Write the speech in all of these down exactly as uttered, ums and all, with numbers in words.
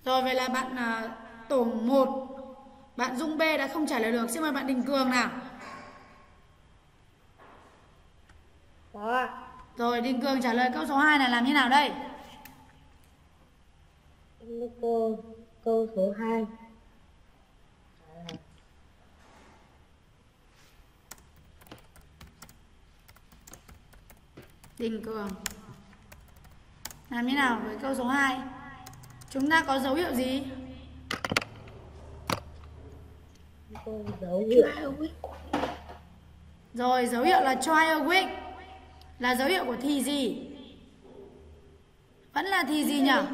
Rồi vậy là bạn à, tổ một, bạn Dung B đã không trả lời được. Xin mời bạn Đình Cường nào. Đó. Rồi Đình Cường trả lời câu số hai này làm như nào đây? Cô câu số hai. Đình Cường làm như nào với câu số hai? Chúng ta có dấu hiệu gì? Cô dấu hiệu. Rồi dấu hiệu là try a week. Là dấu hiệu của thì gì? Vẫn là thì gì nhỉ?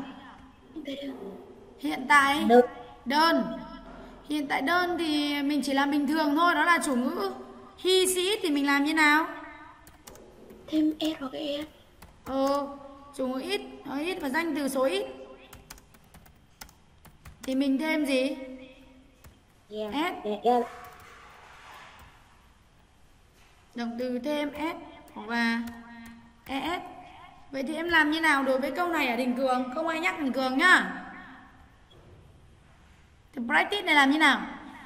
Hiện tại Đơn. đơn. Hiện tại đơn thì mình chỉ làm bình thường thôi, đó là chủ ngữ. He, she, it thì mình làm như nào? Thêm s hoặc es. Ờ, chủ ngữ ít, nói ít và danh từ số ít. Thì mình thêm gì? Yeah. S. Yeah, yeah. Động từ thêm s hoặc là es. Vậy thì em làm như nào đối với câu này ở Đình Cường? Không ai nhắc Đình Cường nhá. Thì practice này làm như nào?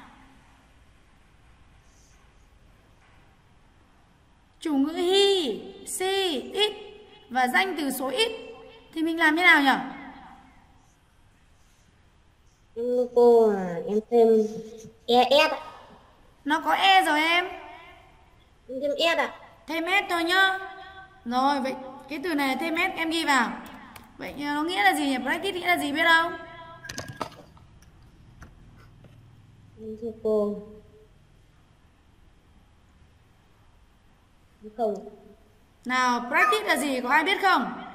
Chủ ngữ he, she, it và danh từ số ít thì mình làm như nào nhỉ? Em cô à, em thêm es. Nó có e rồi em. Em thêm s à? Thêm s thôi nhá. Rồi vậy cái từ này là thêm s em ghi vào. Vậy nó nghĩa là gì nhỉ? Practice nghĩa là gì biết không? Em thưa cô. Không. Nào practice là gì? Có ai biết không?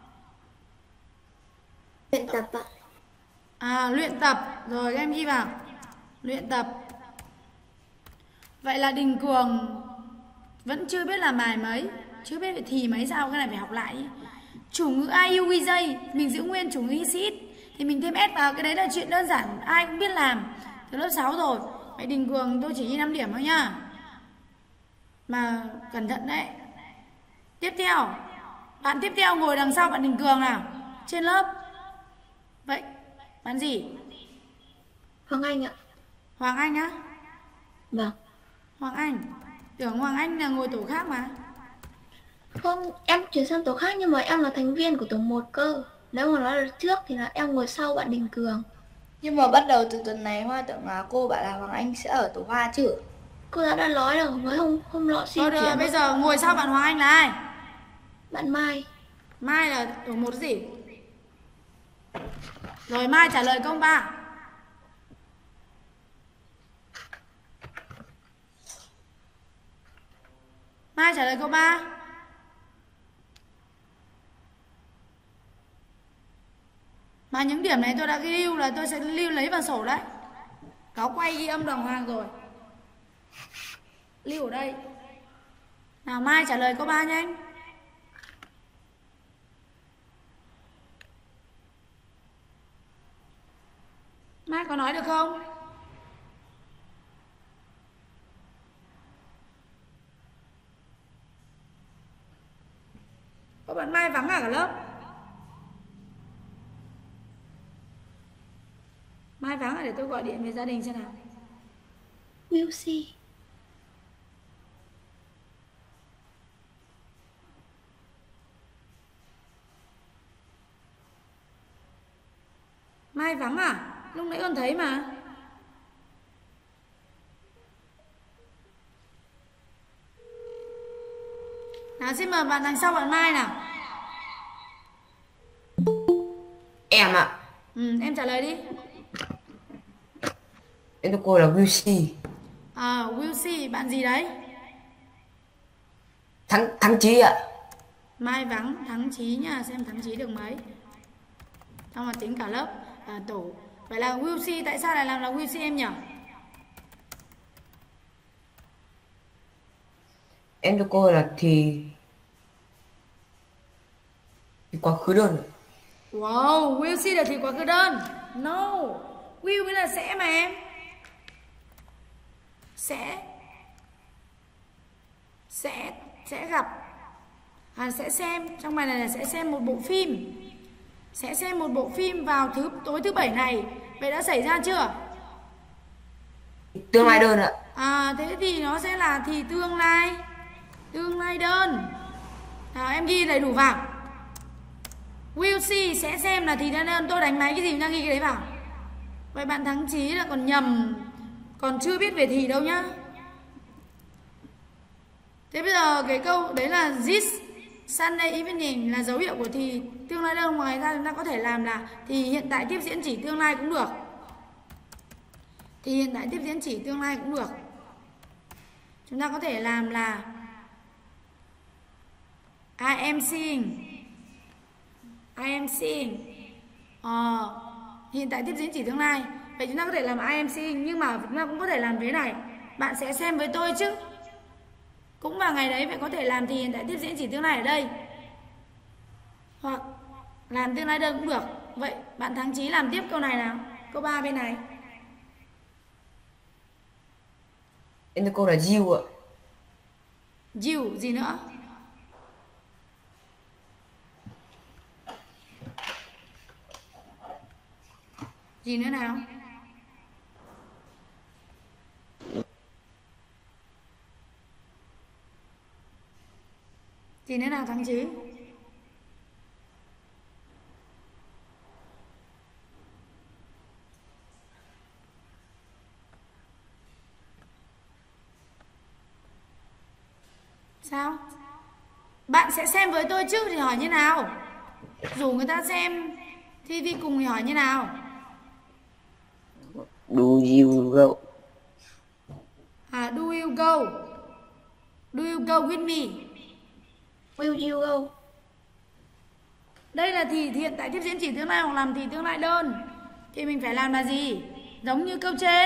Luyện tập ạ. À luyện tập. Rồi em ghi vào. Luyện tập. Vậy là Đình Cường vẫn chưa biết làm bài mấy, chưa biết vậy thì mấy, sao cái này phải học lại. Chủ ngữ I, U, V, J mình giữ nguyên chủ ngữ he, she, it thì mình thêm s vào, cái đấy là chuyện đơn giản, ai cũng biết làm từ lớp sáu rồi. Vậy Đình Cường tôi chỉ ghi năm điểm thôi nhá. Mà cẩn thận đấy. Tiếp theo, bạn tiếp theo ngồi đằng sau bạn Đình Cường nào, trên lớp. Vậy, bạn gì? Hoàng Anh ạ. Hoàng Anh á? Vâng. Hoàng Anh. Tưởng Hoàng Anh là ngồi tổ khác mà. Không, em chuyển sang tổ khác nhưng mà em là thành viên của tổ một cơ. Nếu mà nói là trước thì là em ngồi sau bạn Đình Cường. Nhưng mà bắt đầu từ tuần này Hoa tưởng là cô bảo là Hoàng Anh sẽ ở tổ Hoa chứ. Cô giáo đã nói rồi, nói không không lọ xin Thôi được, chuyển. bây giờ ngồi sau bạn Hoàng Anh là ai? Bạn Mai. Mai là tổ một gì? Rồi Mai trả lời câu ba. Mai trả lời câu ba. Mà những điểm này tôi đã ghi lưu là tôi sẽ lưu lấy vào sổ đấy. Cáo quay ghi âm đồng hàng rồi. Lưu ở đây. Nào Mai trả lời câu ba nhanh. Mai có nói được không? Có bạn Mai vắng cả lớp. Mai vắng à, để tôi gọi điện về gia đình xem nào. Will see. Mai vắng à? Lúc nãy con thấy mà. Nào xin mời bạn đằng sau bạn Mai nào. Em ạ. Ừ, em trả lời đi. Em thưa cô là Will C. À, Will C, bạn gì đấy? Thắng Thắng Chí ạ. Mai vắng, Thắng Chí nha, xem Thắng Chí được mấy. Xong mà tính cả lớp à, tổ. Vậy là Will C, tại sao lại làm là Will C em nhỉ? Em thưa cô là thì thì quá khứ đơn. Wow, will see là thì quá khứ đơn. No, will mới là sẽ mà em. Sẽ Sẽ Sẽ gặp à, sẽ xem. Trong bài này là sẽ xem một bộ phim. sẽ xem một bộ phim vào thứ tối thứ bảy này. Vậy đã xảy ra chưa? Tương lai đơn ạ. À thế thì nó sẽ là thì tương lai. Tương lai đơn. Nào em ghi đầy đủ vào. Will see sẽ xem là thì tương lai đơn. Tôi đánh máy cái gì đang ghi cái đấy vào. Vậy bạn Thắng Chí là còn nhầm, còn chưa biết về thì đâu nhá. Thế bây giờ cái câu đấy là this Sunday evening là dấu hiệu của thì tương lai đơn. Ngoài ra chúng ta có thể làm là thì hiện tại tiếp diễn chỉ tương lai cũng được. Thì hiện tại tiếp diễn chỉ tương lai cũng được. Chúng ta có thể làm là I am seeing. I am seeing. Ờ, hiện tại tiếp diễn chỉ tương lai. Vậy chúng ta có thể làm I am seeing. Nhưng mà chúng ta cũng có thể làm thế này. Bạn sẽ xem với tôi chứ. Cũng vào ngày đấy. Vậy có thể làm thì hiện tại tiếp diễn chỉ tương lai ở đây. Hoặc làm tương lai đơn cũng được. Vậy bạn Thắng Chí làm tiếp câu này nào. Câu ba bên này. Em thưa cô là you ạ. You gì nữa? Gì nữa nào? Gì nữa nào Thắng Chí? Sao? Bạn sẽ xem với tôi chứ thì hỏi như nào? Rủ người ta xem thi thi cùng thì hỏi như nào? Do you go? À, do you go? Do you go with me? Will you go? Đây là thì hiện tại tiếp diễn chỉ tương lai hoặc làm thì tương lai đơn. Thì mình phải làm là gì? Giống như câu trên.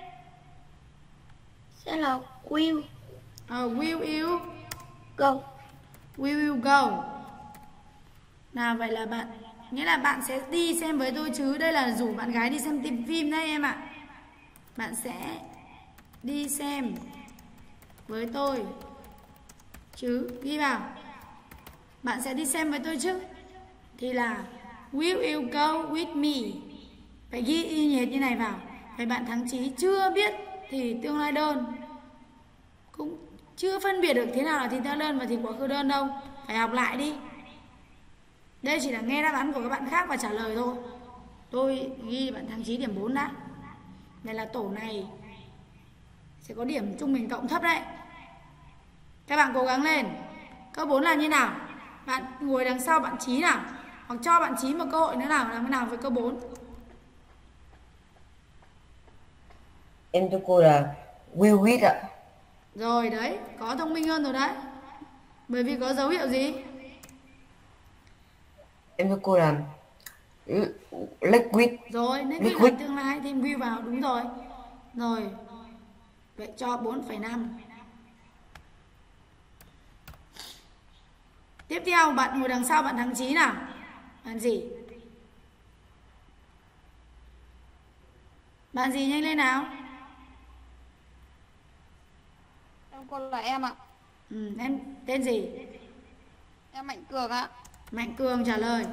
Sẽ là will Ờ, will you go. We will go. Nào vậy là bạn, nghĩa là bạn sẽ đi xem với tôi chứ. Đây là rủ bạn gái đi xem tìm phim đấy em ạ. Bạn sẽ đi xem với tôi chứ. Ghi vào. Bạn sẽ đi xem với tôi chứ. Thì là will you go with me. Phải ghi y hệt như này vào. Vậy bạn Thắng Chí chưa biết thì tương lai đơn, cũng chưa phân biệt được thế nào là thì tương lai đơn và thì quá khứ đơn đâu. Phải học lại đi. Đây chỉ là nghe đáp án của các bạn khác và trả lời thôi. Tôi ghi bạn Thắng Chí điểm bốn đã. Đây là tổ này sẽ có điểm trung bình cộng thấp đấy. Các bạn cố gắng lên. Câu bốn là như nào? Bạn ngồi đằng sau bạn Chí nào. Hoặc cho bạn Chí một cơ hội nữa nào. Làm thế nào với câu bốn? Em thưa cô là will with ạ. Rồi đấy, có thông minh hơn rồi đấy. Bởi vì có dấu hiệu gì? Em thưa cô là liquid. Rồi, nên Liquid. quy là tương lai thêm will vào, đúng rồi. Rồi. Vậy cho bốn phẩy năm. Tiếp theo bạn ngồi đằng sau bạn Thắng Chí nào. Bạn gì? Bạn gì nhanh lên nào. Em cô là em ạ. Ừ, em tên gì? Em Mạnh Cường ạ. Mạnh Cường trả lời.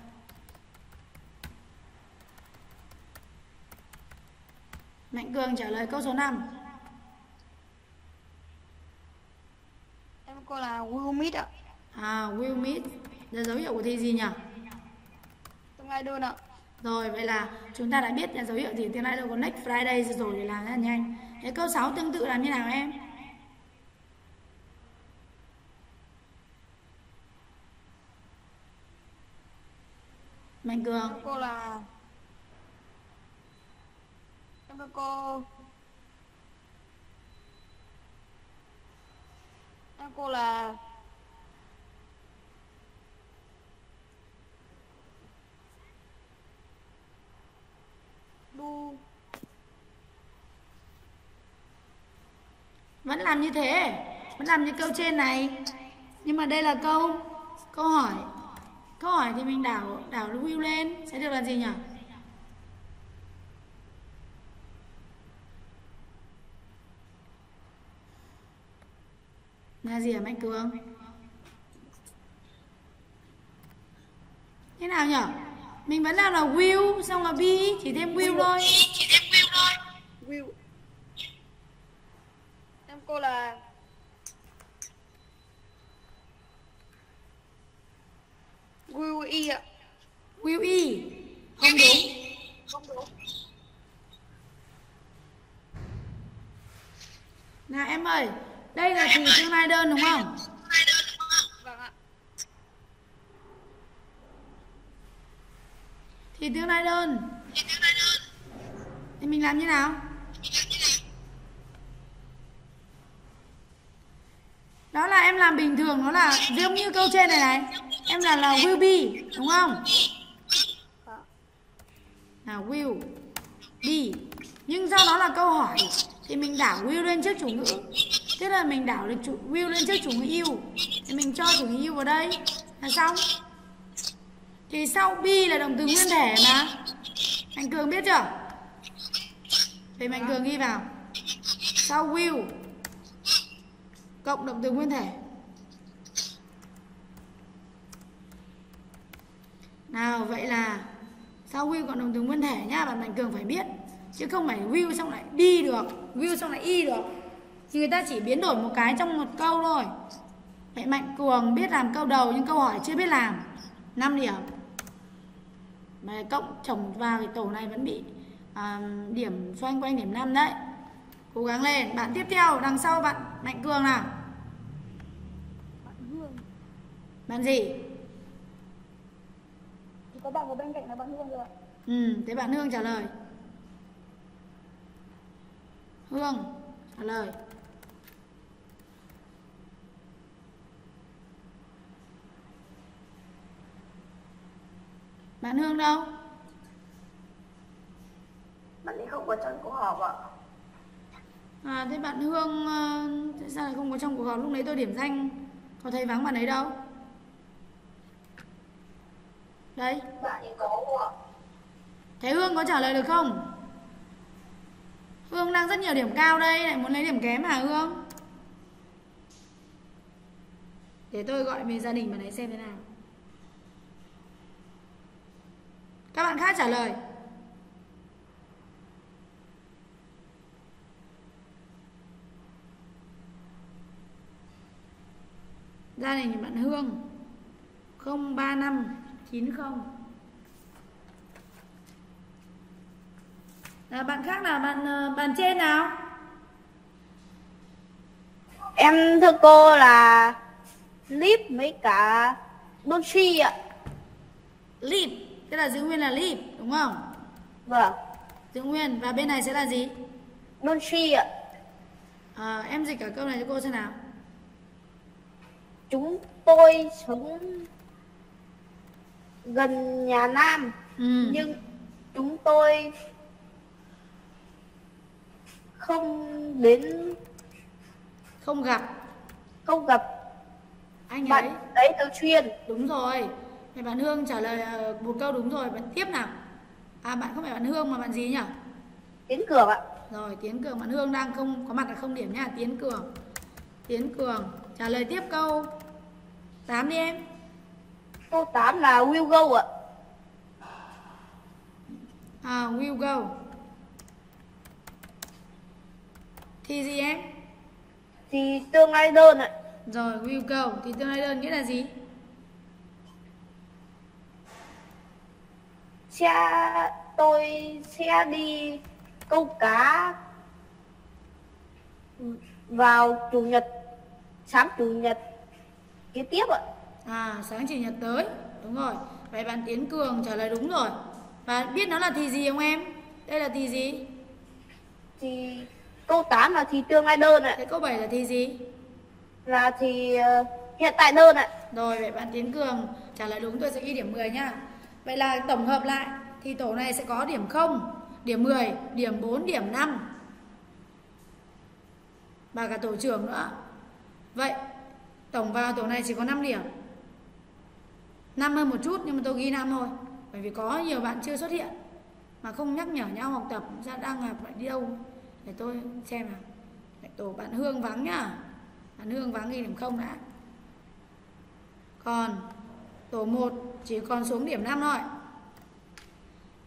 Mạnh Cường trả lời câu số năm. Em cô là Will Meet ạ. À, will meet. Là dấu hiệu của thì gì nhỉ? Tương lai đơn ạ. Rồi, vậy là chúng ta đã biết là dấu hiệu gì tương lai đâu có next Friday rồi để làm rất là nhanh. Thế câu sáu tương tự làm như nào em? Mạnh Cường. Em cô là Em thưa cô Em cô là Du. Vẫn làm như thế. Vẫn làm như câu trên này. Nhưng mà đây là câu Câu hỏi. Câu hỏi thì mình đảo Đảo will lên sẽ được là gì nhỉ? Là gì hả Mạnh Cường? Thế nào nhỉ? Mình vẫn làm là will, xong là be, chỉ thêm will thôi. Chỉ thêm will thôi. Will. Em cô là will e ạ. Will e. Không đúng. Không đúng. Nào em ơi, đây là thì tương lai đơn đúng không? Vâng ạ. Thì tương lai đơn. Thì mình làm như nào? Đó là em làm bình thường, nó là giống như câu trên này này. Em làm là will be, đúng không? Nào will be. Nhưng sau đó là câu hỏi thì mình đảo will lên trước chủ ngữ. Tức là mình đảo được chủ will lên trước chủ ngữ yêu. Thì mình cho chủ ngữ yêu vào đây là xong. Thì sau be là động từ nguyên thể mà. Mạnh Cường biết chưa? Thì Mạnh Cường ghi vào. Sau will cộng động từ nguyên thể. Nào vậy là sau will cộng động từ nguyên thể nhá, bạn Mạnh Cường phải biết. Chứ không phải will xong lại đi được, will xong lại y được. Thì người ta chỉ biến đổi một cái trong một câu thôi. Vậy Mạnh Cường biết làm câu đầu nhưng câu hỏi chưa biết làm. năm điểm. Mà cộng chồng vào thì tổ này vẫn bị à, điểm xoay quanh điểm năm đấy. Cố gắng lên. Bạn tiếp theo đằng sau bạn Mạnh Cường nào. Bạn Hương. Bạn gì? Thì có bạn ở bên cạnh là bạn Hương rồi ạ. Ừ, thế bạn Hương trả lời. Hương trả lời. Bạn Hương đâu? Bạn ấy không có trong cuộc họp ạ. À thế bạn Hương uh, tại sao lại không có trong cuộc họp? Lúc nãy tôi điểm danh có thấy vắng bạn ấy đâu? Đấy. Bạn ấy có ạ. Thế Hương có trả lời được không? Hương đang rất nhiều điểm cao đây, lại muốn lấy điểm kém hả Hương? Để tôi gọi về gia đình bạn ấy xem thế nào. Các bạn khác trả lời. Gia đình bạn Hương không ba năm chín không. Là bạn khác là bạn bạn trên nào? Em thưa cô là Lip mấy cả Donchi ạ. Lip, tức là giữ nguyên là lip đúng không? Vâng. Giữ nguyên và bên này sẽ là gì? Donchi ạ. À, em dịch cả câu này cho cô xem nào. Chúng tôi sống gần nhà Nam, Ừ. nhưng chúng tôi không đến, Không gặp không gặp anh ấy. bạn ấy thường xuyên. Đúng rồi. Thì bạn Hương trả lời uh, một câu đúng rồi. Bạn tiếp nào. À bạn không phải bạn Hương mà bạn gì nhỉ? Tiến Cường ạ. Rồi Tiến Cường. Bạn Hương đang không có mặt là không điểm nha. Tiến Cường. Tiến Cường trả lời tiếp câu tám đi em. Câu tám là will go ạ. À will go. Thì gì em? Thì tương lai đơn ạ. Rồi will go thì tương lai đơn nghĩa là gì? Xe tôi sẽ đi câu cá vào chủ nhật, sáng chủ nhật kế tiếp ạ. À sáng chủ nhật tới. Đúng rồi. Vậy bạn Tiến Cường trả lời đúng rồi. Và biết nó là thì gì không em? Đây là thì gì? Thì câu tám là thì tương lai đơn ạ. Thế câu bảy là thì gì? Là thì uh, hiện tại đơn ạ. Rồi vậy bạn Tiến Cường trả lời đúng, tôi sẽ ghi điểm mười nhá. Vậy là tổng hợp lại thì tổ này sẽ có điểm không, điểm mười, điểm bốn, điểm năm. Và cả tổ trưởng nữa. Vậy tổng vào tổ này chỉ có năm điểm. năm hơn một chút nhưng mà tôi ghi năm thôi. Bởi vì có nhiều bạn chưa xuất hiện mà không nhắc nhở nhau học tập, ra đang học lại đi đâu. Để tôi xem nào. Để tổ bạn Hương vắng nhá. Bạn Hương vắng ghi điểm không đã. Còn tổ một chỉ còn xuống điểm năm thôi.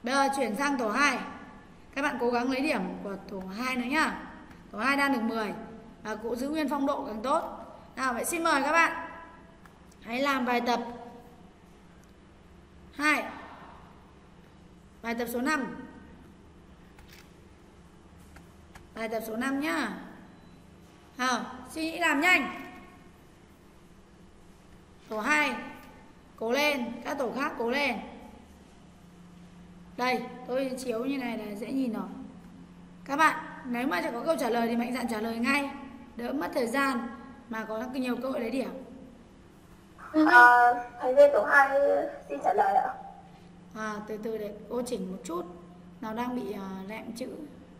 Bây giờ chuyển sang tổ hai. Các bạn cố gắng lấy điểm của tổ hai nữa nhá. Tổ hai đang được mười. Và cụ giữ nguyên phong độ càng tốt. Nào vậy xin mời các bạn hãy làm bài tập hai. Bài tập số năm. Bài tập số năm nhá. Nào, suy nghĩ làm nhanh. Tổ hai cố lên, các tổ khác cố lên. Đây, tôi chiếu như này là dễ nhìn rồi. Các bạn, nếu mà có câu trả lời thì mạnh dạn trả lời ngay, đỡ mất thời gian mà có nhiều cơ hội lấy điểm. À, thành viên tổ hai xin trả lời ạ. À, từ từ để cô chỉnh một chút, nó đang bị uh, lẹm chữ.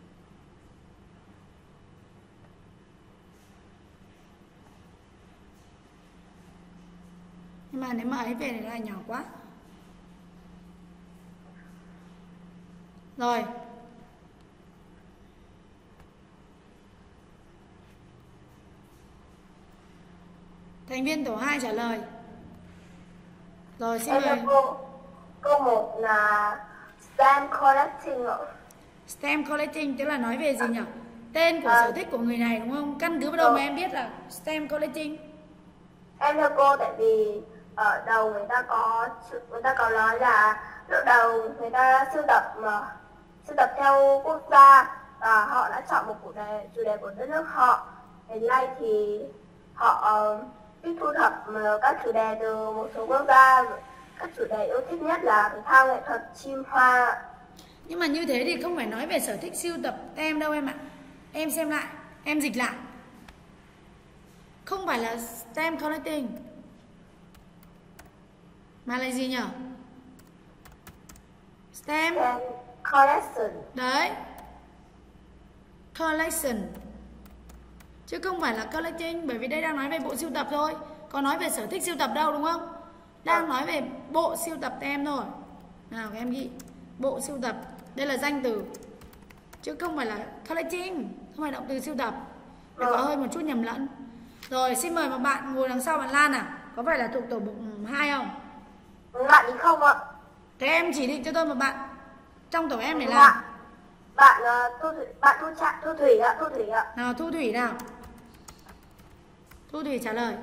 Nhưng mà nếu mà ấy về thì lại nhỏ quá. Rồi. Thành viên tổ hai trả lời. Rồi xin mời. Cô. Câu một là stamp collecting ạ. Stamp collecting tức là nói về gì nhỉ? Tên của à. sở thích của người này đúng không? Căn cứ vào đâu mà em biết là stamp collecting? Em thưa cô, tại vì ở đầu người ta có người ta có nói là lúc đầu người ta sưu tập mà sưu tập theo quốc gia và họ đã chọn một chủ đề chủ đề của đất nước họ. Hiện nay thì họ biết thu thập các chủ đề từ một số quốc gia. Các chủ đề yêu thích nhất là thể thao, nghệ thuật, chim hoa. Nhưng mà như thế thì không phải nói về sở thích sưu tập tem đâu em ạ. Em xem lại, em dịch lại. Không phải là stamp collecting, mà là gì nhỉ? Stamp collection. Đấy, collection, chứ không phải là collecting. Bởi vì đây đang nói về bộ sưu tập thôi, có nói về sở thích sưu tập đâu đúng không? Đang nói về bộ sưu tập tem thôi. Nào các em ghi bộ sưu tập, đây là danh từ chứ không phải là collecting, không phải động từ sưu tập. Để có hơi một chút nhầm lẫn. Rồi xin mời một bạn ngồi đằng sau bạn Lan à, có phải là thuộc tổ bộ hai không? Bạn thì không ạ. Thế em chỉ định cho tôi một bạn trong tổ em để làm. Bạn uh, Thu Thủy, bạn Thu Trạng, Thu Thủy ạ, Thu Thủy ạ. Nào Thu Thủy nào. Thu Thủy trả lời.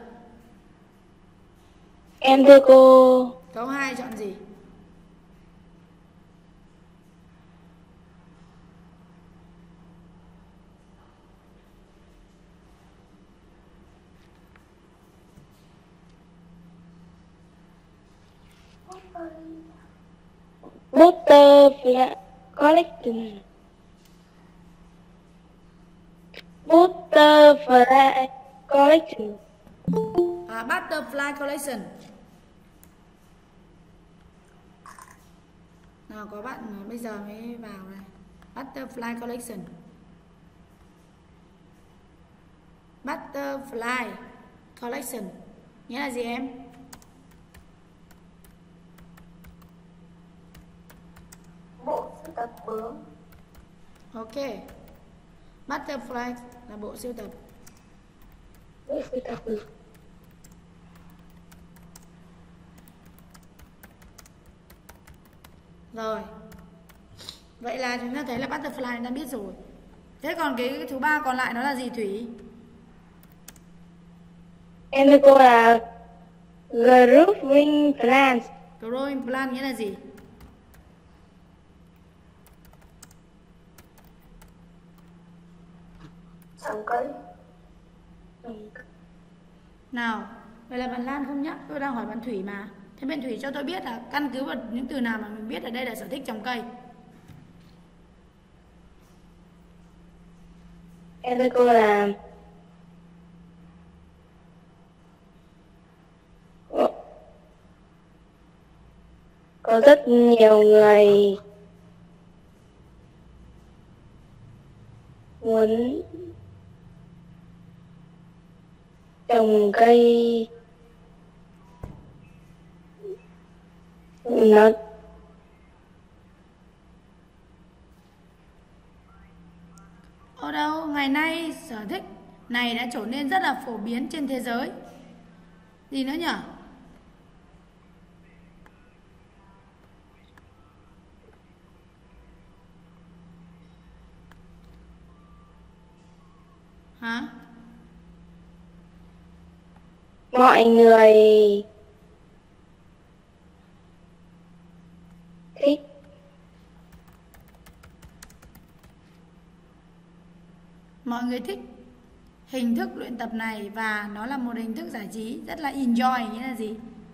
Em thưa cô. Câu hai chọn gì? Butterfly collection. Butterfly collection. À, butterfly collection. Nào có bạn bây giờ mới vào này. Butterfly collection. Butterfly collection nghĩa là gì em? Bộ sưu tập bướm. Ok. Butterfly là bộ sưu tập. Bộ sưu tập bướm. Rồi. Vậy là chúng ta thấy là butterfly đã biết rồi. Thế còn cái thứ ba còn lại nó là gì Thủy? Em thưa cô là growing plants. Growing plant nghĩa là gì? Trồng cây. Nào, vậy là bạn Lan không nhắc, tôi đang hỏi bạn Thủy mà. Thế bạn Thủy cho tôi biết là căn cứ vào những từ nào mà mình biết ở đây là sở thích trồng cây. Em thưa cô là có rất nhiều người muốn trồng cây nó Ở đâu, ngày nay sở thích này đã trở nên rất là phổ biến trên thế giới. Gì nữa nhỉ? Hả? Mọi người thích. Mọi người thích hình thức luyện tập này và nó là một hình thức giải trí rất là enjoy, nghĩa là gì?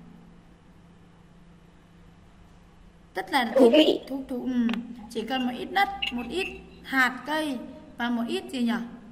Rất là Thú vị. Thú, thú, ừ. Chỉ cần một ít đất, một ít hạt cây và một ít gì nhỉ?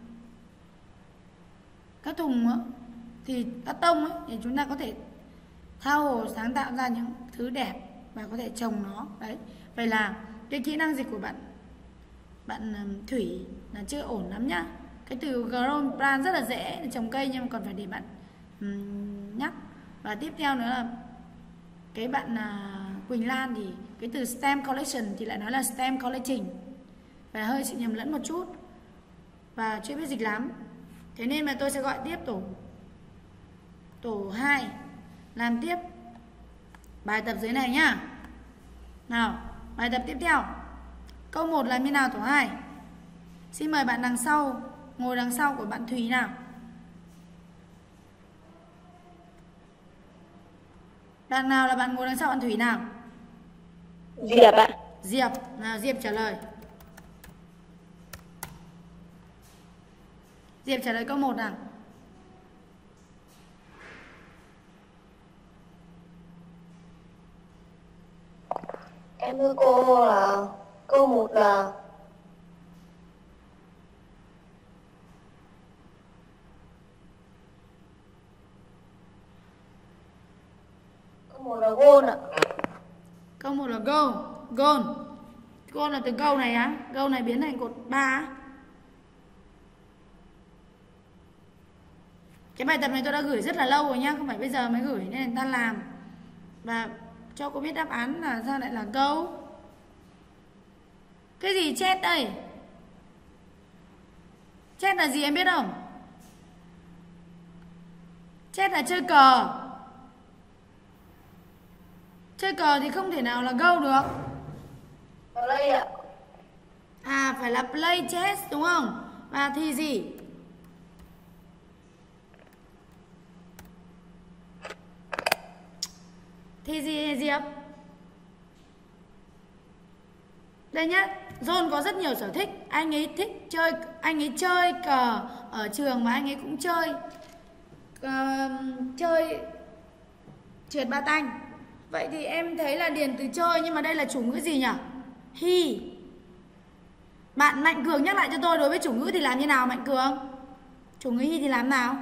Các thùng á, thì các tông ấy, thì chúng ta có thể tha hồ sáng tạo ra những thứ đẹp và có thể trồng nó. Đấy. Vậy là cái kỹ năng dịch của bạn bạn um, Thủy là chưa ổn lắm nhá. Cái từ grow plant rất là dễ để trồng cây, nhưng mà còn phải để bạn um, nhắc. Và tiếp theo nữa là cái bạn uh, Quỳnh Lan thì cái từ stem collection thì lại nói là stem collecting, và hơi sự nhầm lẫn một chút và chưa biết dịch lắm. Thế nên mà tôi sẽ gọi tiếp tổ tổ hai làm tiếp bài tập dưới này nhá. Nào, bài tập tiếp theo. Câu một làm như nào tổ hai? Xin mời bạn đằng sau, ngồi đằng sau của bạn Thùy nào. Bạn nào là bạn ngồi đằng sau bạn Thủy nào? Diệp ạ. Diệp, nào Diệp trả lời. Diệp trả lời câu một nào. Em thưa cô là câu một là câu một là goal ạ. Câu một là goal, goal. Goal là từ câu này á, goal này biến thành cột ba á. Cái bài tập này tôi đã gửi rất là lâu rồi nhá, không phải bây giờ mới gửi, nên người ta làm và cho cô biết đáp án là sao lại là câu. Cái gì chết đây? Chết là gì em biết không? Chết là chơi cờ. Chơi cờ thì không thể nào là go được. Play ạ. À, phải là play chess đúng không? Và thì gì? Thì gì Diệp? Đây nhá, John có rất nhiều sở thích. Anh ấy thích chơi, anh ấy chơi cờ ở trường mà anh ấy cũng chơi uh, chơi trượt ba tanh. Vậy thì em thấy là điền từ chơi, nhưng mà đây là chủ ngữ gì nhỉ? He. Bạn Mạnh Cường nhắc lại cho tôi, đối với chủ ngữ thì làm như nào Mạnh Cường? Chủ ngữ he thì làm nào?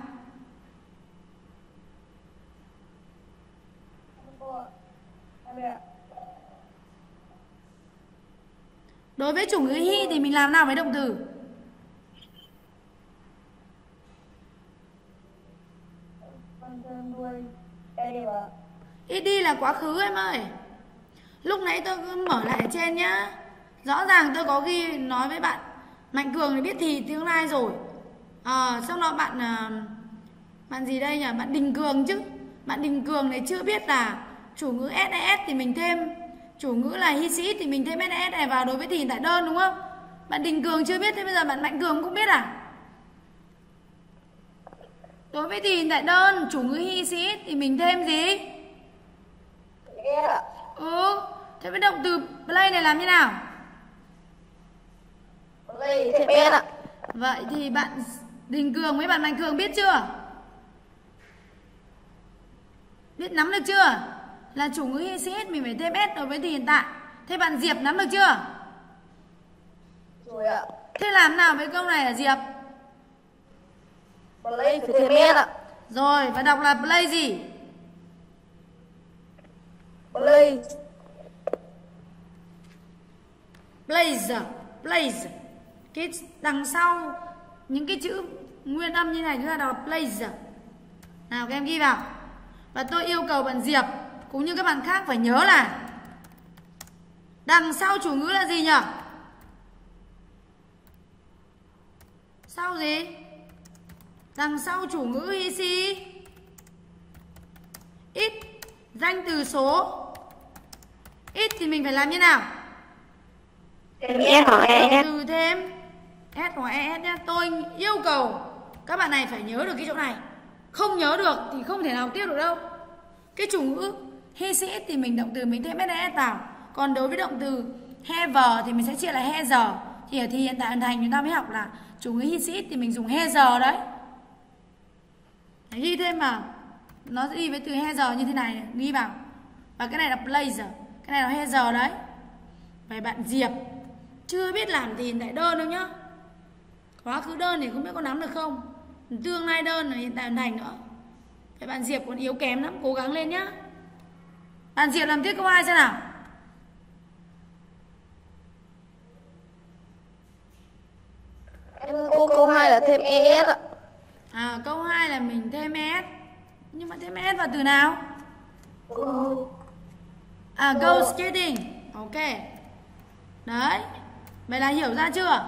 Đối với chủ ngữ he thì mình làm nào với động từ? Ít đi là quá khứ em ơi. Lúc nãy tôi cứ mở lại ở trên nhá. Rõ ràng tôi có ghi nói với bạn Mạnh Cường thì biết thì tương lai rồi. À, xong đó bạn bạn gì đây nhỉ? Bạn Đình Cường chứ. Bạn Đình Cường này chưa biết là chủ ngữ ét ét thì mình thêm, chủ ngữ là he she it thì mình thêm ét ét này vào đối với thì hiện tại đơn đúng không? Bạn Đình Cường chưa biết, thế bây giờ bạn Mạnh Cường cũng biết à? Đối với thì hiện tại đơn, chủ ngữ he she it thì mình thêm gì? Yeah. Ừ, thế với động từ play này làm như nào? Play thêm biết ạ. Vậy thì bạn Đình Cường với bạn Mạnh Cường biết chưa? Biết nắm được chưa? Là chủ ngữ he she it mình phải thêm s đối với thì hiện tại. Thế bạn Diệp nắm được chưa? Rồi ạ. Thế làm nào với câu này hả Diệp? Play phải thêm biết ạ. Rồi, và đọc là play gì? Play. Blaze, blaze. Cái đằng sau những cái chữ nguyên âm như này chúng ta đọc là blaze. Nào các em ghi vào. Và tôi yêu cầu bạn Diệp cũng như các bạn khác phải nhớ là đằng sau chủ ngữ là gì nhỉ? Sau gì? Đằng sau chủ ngữ he she it, danh từ số. It thì mình phải làm như nào? Thêm s hoặc es. Từ thêm s hoặc es nhé. Tôi yêu cầu Các bạn này phải nhớ được cái chỗ này. Không nhớ được thì không thể nào tiếp được đâu. Cái chủ ngữ he she it thì mình động từ mình thêm ess vào. Còn đối với động từ have thì mình sẽ chia là has. Thì ở thì hiện tại hoàn thành chúng ta mới học là chủ ngữ he she it thì mình dùng has đấy. Đấy, ghi thêm vào. Nó sẽ đi với từ has như thế này, ghi vào. Và cái này là place, cái này là has đấy. Vậy bạn Diệp chưa biết làm thì hiện tại đơn đâu nhá. Quá khứ đơn thì không biết có nắm được không. Tương lai đơn là hiện tại hoàn thành nữa. Vậy bạn Diệp còn yếu kém lắm, cố gắng lên nhá. Bạn Diệp làm tiếp câu hai xem nào. Em cô câu hai là thêm es ạ. À, câu hai là mình thêm es. Nhưng mà thêm es vào từ nào? Go. À, go skating. Ok. Đấy. Vậy là hiểu ra chưa?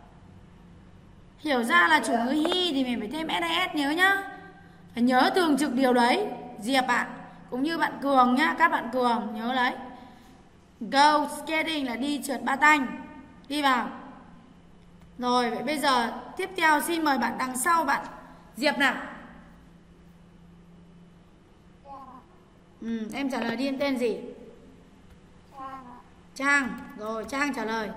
Hiểu ra là chủ ngữ he thì mình phải thêm es nhớ nhá. Phải nhớ thường trực điều đấy Diệp ạ. À. Cũng như bạn Cường nhá, các bạn Cường nhớ đấy. Go skating là đi trượt ba tanh. Đi vào. Rồi, vậy bây giờ tiếp theo xin mời bạn đằng sau bạn Diệp nào. Ừ, em trả lời đi, em tên gì? Trang ạ. Trang. Rồi, Trang trả lời.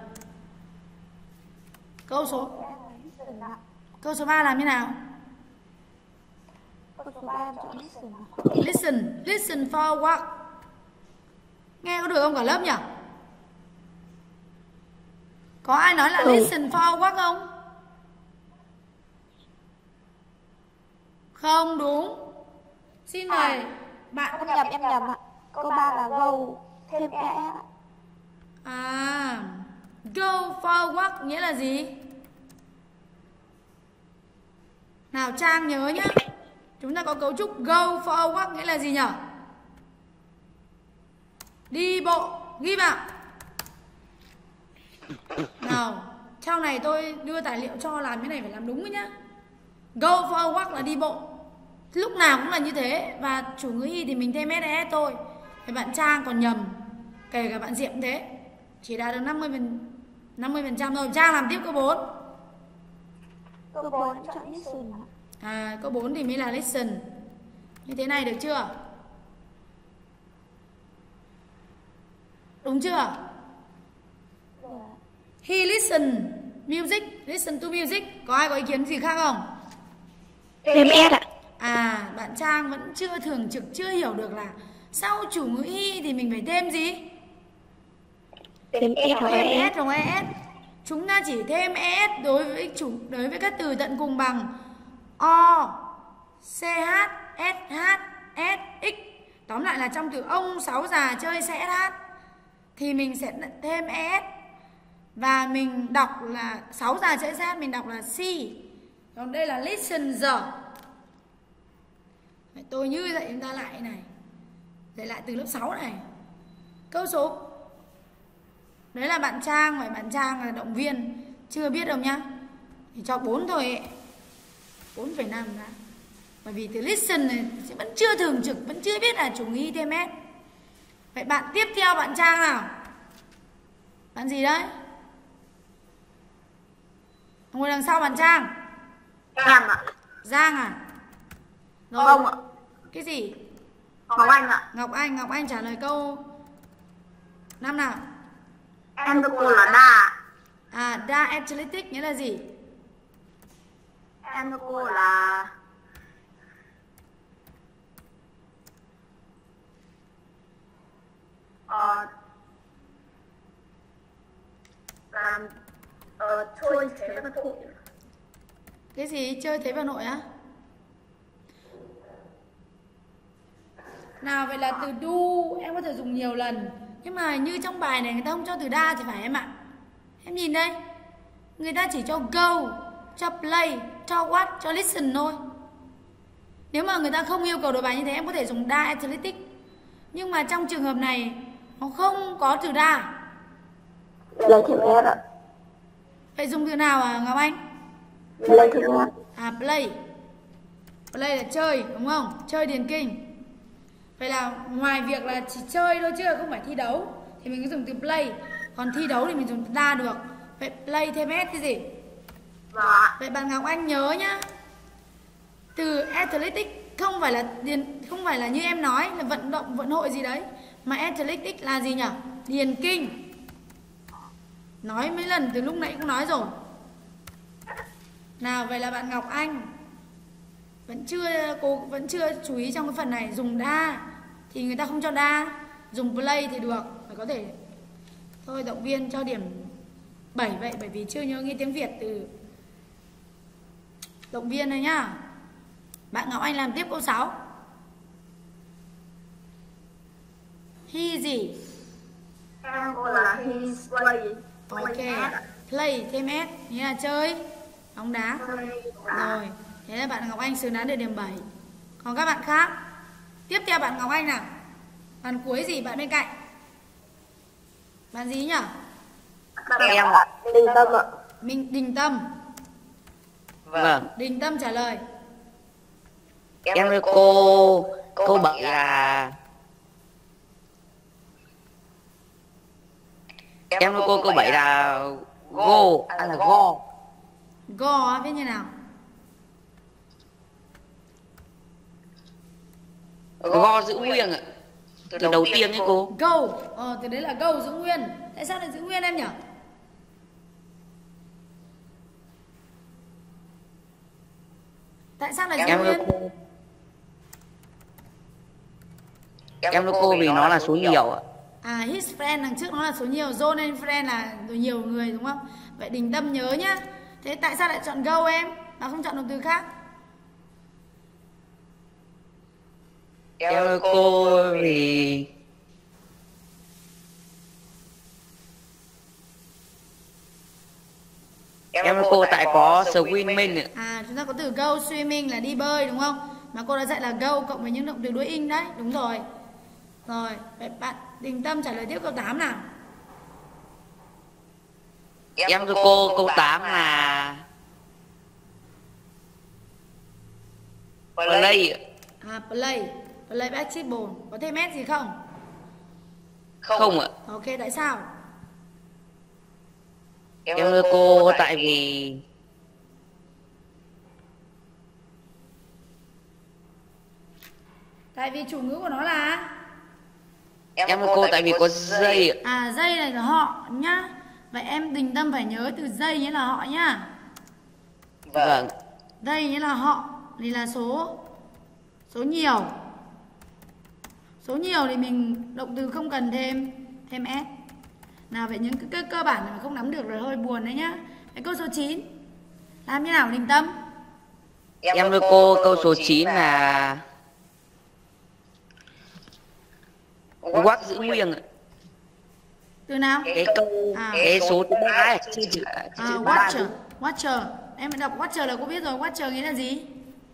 Câu số Câu số ba làm như nào? Câu số ba em chọn listen ạ. Listen, listen for what? Nghe có được không cả lớp nhỉ? Có ai nói là Ừ. listen for what không? Không đúng. Xin mời bạn. Em nhầm, em nhầm ạ. Câu ba là go thêm es ạ. À, go for what nghĩa là gì? Nào Trang nhớ nhá. Chúng ta có cấu trúc go for what nghĩa là gì nhỉ? Đi bộ, ghi vào. Nào, sau này tôi đưa tài liệu cho làm cái này phải làm đúng ấy nhá. Go for walk là đi bộ. Lúc nào cũng là như thế. Và chủ ngữ he thì mình thêm es thôi. Thì bạn Trang còn nhầm. Kể cả bạn Diệp cũng thế. Chỉ đạt được năm mươi phần trăm thôi. Trang làm tiếp câu bốn. Câu bốn em chọn listen ạ. À, câu bốn thì mới là listen. Như thế này được chưa? Đúng chưa? He listen music, listen to music. Có ai có ý kiến gì khác không? Thêm es ạ. À, bạn Trang vẫn chưa thường trực, chưa hiểu được là sau chủ ngữ he thì mình phải thêm gì? Thêm es hoặc Thêm es. es hoặc es. Chúng ta chỉ thêm es đối với chủ đối với các từ tận cùng bằng o, ch, sh, sx. Tóm lại là trong từ ông sáu già chơi sẽ hát thì mình sẽ thêm es. Và mình đọc là sáu già chơi sẽ hát mình đọc là si. Còn đây là listen giờ. Tôi như dạy chúng ta lại này. Dạy lại từ lớp sáu này. Câu số. Đấy là bạn Trang. Vậy bạn Trang là động viên. Chưa biết đâu nhá. Thì cho bốn thôi. bốn phẩy năm đã. Bởi vì từ listen này vẫn chưa thường trực. Vẫn chưa biết là chủ ngữ thêm s. Vậy bạn tiếp theo bạn Trang nào. Bạn gì đấy? Ngồi đằng sau bạn Trang. Em ạ. Giang à? Rồi. Không ạ. Cái gì? Ngọc Anh ạ. Ngọc Anh, Ngọc Anh trả lời câu năm nào? Em thưa cô là đa. À, da athletic nghĩa là gì? Em thưa cô là ờ làm ờ chơi thế vận hội. Cái gì? Chơi thế vận hội á? Nào, vậy là từ do em có thể dùng nhiều lần. Nhưng mà như trong bài này người ta không cho từ đa thì phải em ạ. Em nhìn đây. Người ta chỉ cho go, cho play, cho what, cho listen thôi. Nếu mà người ta không yêu cầu đối bài như thế em có thể dùng đa athletic. Nhưng mà trong trường hợp này nó không có từ đa. Lấy thêm es ạ. Vậy dùng từ nào à Ngọc Anh? Lấy thêm es. À, play. Play là chơi đúng không? Chơi điền kinh. Vậy là ngoài việc là chỉ chơi thôi chứ không phải thi đấu thì mình cứ dùng từ play. Còn thi đấu thì mình dùng từ đa được. Vậy play thêm s cái gì? Dạ. Vậy bạn Ngọc Anh nhớ nhá. Từ athletic không phải là điền, không phải là như em nói là vận động vận hội gì đấy, mà athletic là gì nhỉ? Điền kinh. Nói mấy lần từ lúc nãy cũng nói rồi. Nào, vậy là bạn Ngọc Anh vẫn chưa cô vẫn chưa chú ý trong cái phần này. Dùng đa thì người ta không cho đa, dùng play thì được, phải có thể. Thôi động viên cho điểm bảy vậy, bởi vì chưa nhớ nghe tiếng Việt từ động viên này nhá. Bạn Ngọc Anh làm tiếp câu sáu. He gì? Em cô là he play. Ok, play thêm s nghĩa là chơi bóng đá. Rồi, thế là bạn Ngọc Anh xứng đáng được điểm bảy. Còn các bạn khác, tiếp theo bạn Ngọc Anh nào. Bạn cuối gì? Bạn bên cạnh. Bạn gì nhỉ? Em ạ. Đình Tâm ạ. Mình Đình Tâm. Vâng. Đình Tâm trả lời. Em với cô câu bảy là Em với cô câu bảy là go, hay là go. Go biết như nào? Go giữ nguyên ạ. Từ đầu tiên ấy cô. Go. Ờ, từ đấy là go giữ nguyên. Tại sao lại giữ nguyên em nhỉ? Tại sao lại giữ Em với nguyên? cô Em với cô vì nó là số nhiều ạ. À, his friend đằng trước nó là số nhiều, John and friend là nhiều người đúng không? Vậy Đình Tâm nhớ nhá. Thế tại sao lại chọn go em mà không chọn động từ khác? Em với cô vì Em với cô tại có swimming. À, chúng ta có từ go swimming là đi bơi đúng không? Mà cô đã dạy là go cộng với những động từ đối in đấy, đúng rồi. Rồi, vậy bạn Đình Tâm trả lời tiếp câu tám nào. Em với cô câu tám là play. À, play. Play basketball. Có thêm s gì không? Không ạ. Ok, tại sao? Em với cô tại vì Tại vì chủ ngữ của nó là Em với cô tại vì có dây. à, dây này là họ nhá. Vậy em Đình Tâm phải nhớ từ dây nghĩa là họ nhá. Vâng. Dây nghĩa là họ thì là số số nhiều. Số nhiều thì mình động từ không cần thêm thêm s. Nào, vậy những cái, cái cơ bản mà không nắm được rồi hơi buồn đấy nhá. Cái câu số chín làm như nào Đình Tâm? Em với cô câu số chín là What giữ nguyên ạ. Từ nào? Cái câu À. cái số thứ ba là chữ chữ À, chữ ba. watcher. Watcher. Em phải đọc watcher là cô biết rồi. Watcher nghĩa là gì?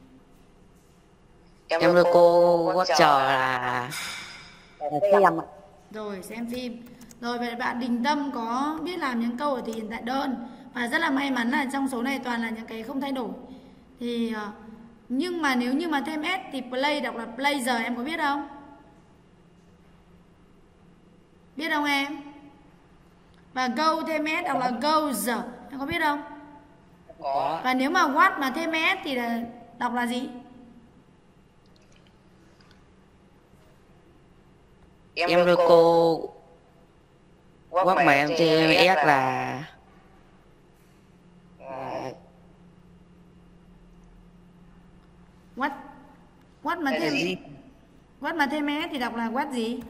Em với cô watcher là xem ạ. Rồi, xem phim. Rồi, vậy bạn Đình Tâm có biết làm những câu ở thì hiện tại đơn. Và rất là may mắn là trong số này toàn là những cái không thay đổi. Thì uh, nhưng mà nếu như mà thêm s thì play đọc là player, em có biết không? Biết không em? Và go thêm s đọc là goes, em có biết không? Có. Và nếu mà what mà thêm s thì là đọc là gì? Em với cô what mà em thêm s là What? What mà thêm what mà thêm s thì đọc là what gì?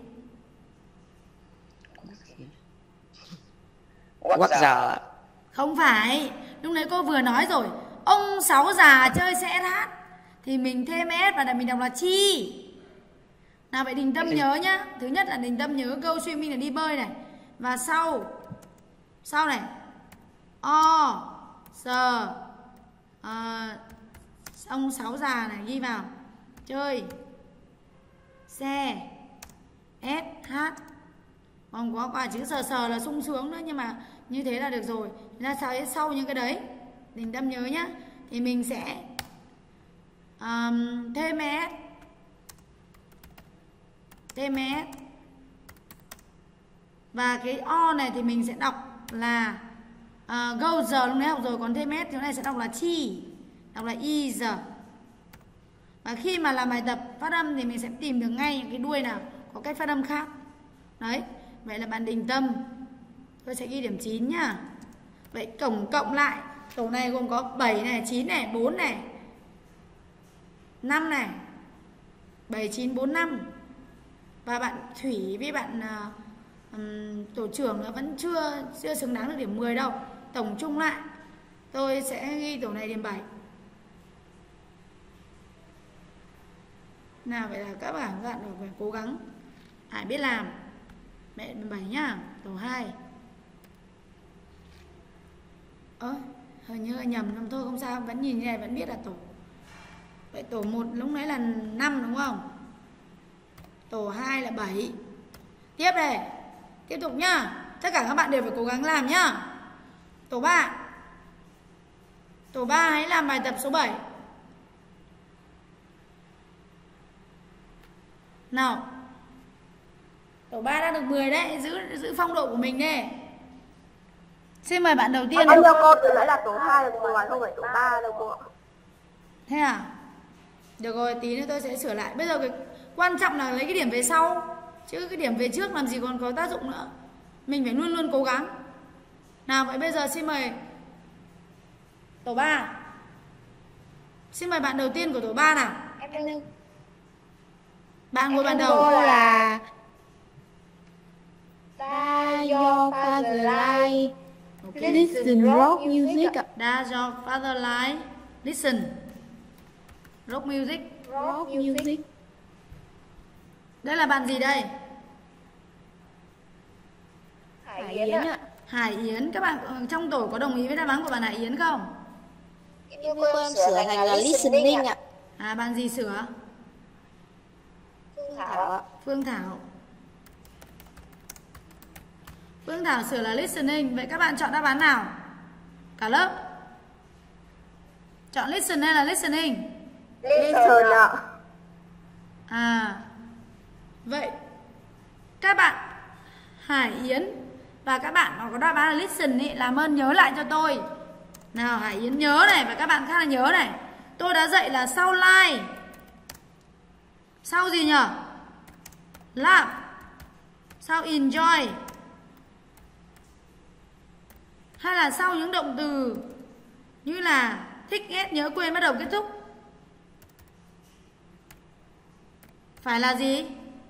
what giờ. Không phải, lúc nãy cô vừa nói rồi. Ông sáu già chơi xe ét hát thì mình thêm s và mình đọc là chi. Nào, vậy Đình Tâm nhớ nhá. Thứ nhất là Đình Tâm nhớ go swimming là đi bơi này. Và sau Sau này o sờ à, ông sáu già này ghi vào chơi xe ét hát. Còn có quả chữ sờ sờ là sung sướng nữa, nhưng mà như thế là được rồi. Ra sau, sau những cái đấy Đình Tâm nhớ nhá, thì mình sẽ um, thêm s thêm s và cái o này thì mình sẽ đọc là uh, go giờ lúc nãy học rồi, còn thêm s chỗ này sẽ đọc là chi, đọc là is. Và khi mà làm bài tập phát âm thì mình sẽ tìm được ngay cái đuôi nào có cách phát âm khác. Đấy, vậy là bạn Đình Tâm, tôi sẽ ghi điểm chín nhá. Vậy tổng cộng lại tổ này gồm có bảy này, chín này, bốn này, năm này, bảy, chín, bốn, năm. Và bạn Thủy với bạn uh, um, tổ trưởng nó vẫn chưa chưa xứng đáng được điểm mười đâu. Tổng chung lại tôi sẽ ghi tổ này điểm bảy. Nào, vậy là các bạn bạn phải cố gắng, phải biết làm. Mẹ điểm bảy nhá. Tổ hai. Ơ, hình như nhầm nhưng thôi không sao, vẫn nhìn như này vẫn biết là tổ. Vậy tổ một lúc nãy là năm đúng không? Tổ hai là bảy. Tiếp đây. Tiếp tục nhá. Tất cả các bạn đều phải cố gắng làm nhá. Tổ ba. Tổ ba hãy làm bài tập số bảy. Nào. Tổ ba đã được mười đấy, giữ giữ phong độ của mình đây. Xin mời bạn đầu tiên. Em cho cô từ nãy là tổ hai là mười, không phải tổ ba đâu cô ạ. Thế à? Được rồi, tí nữa tôi sẽ sửa lại. Bây giờ cái quan trọng là lấy cái điểm về sau, chứ cái điểm về trước làm gì còn có tác dụng nữa. Mình phải luôn luôn cố gắng. Nào, vậy bây giờ xin mời tổ ba. Xin mời bạn đầu tiên của tổ ba nào. Em Bạn ngồi bàn đầu. cô là Does your father like listen rock music ạ? Does your father like listen rock music? Rock music. Đây là bạn gì đây? Hải Yến ạ. Hải Yến. Các bạn trong tổ có đồng ý với đáp án của bạn Hải Yến không? Nhưng cô em sửa thành là listening ạ. À, bạn gì sửa? Phương Thảo ạ. Phương Thảo. Phương Thảo sửa là listening. Vậy các bạn chọn đáp án nào? Cả lớp chọn listen hay là listening? Listen ạ. À, vậy các bạn Hải Yến và các bạn có đáp án là listen ý, làm ơn nhớ lại cho tôi. Nào, Hải Yến nhớ này, và các bạn khác là nhớ này. Tôi đã dạy là sau like, sau gì nhở? Laugh, sau enjoy, hay là sau những động từ như là thích, ghét, nhớ, quên, bắt đầu, kết thúc. Phải là gì?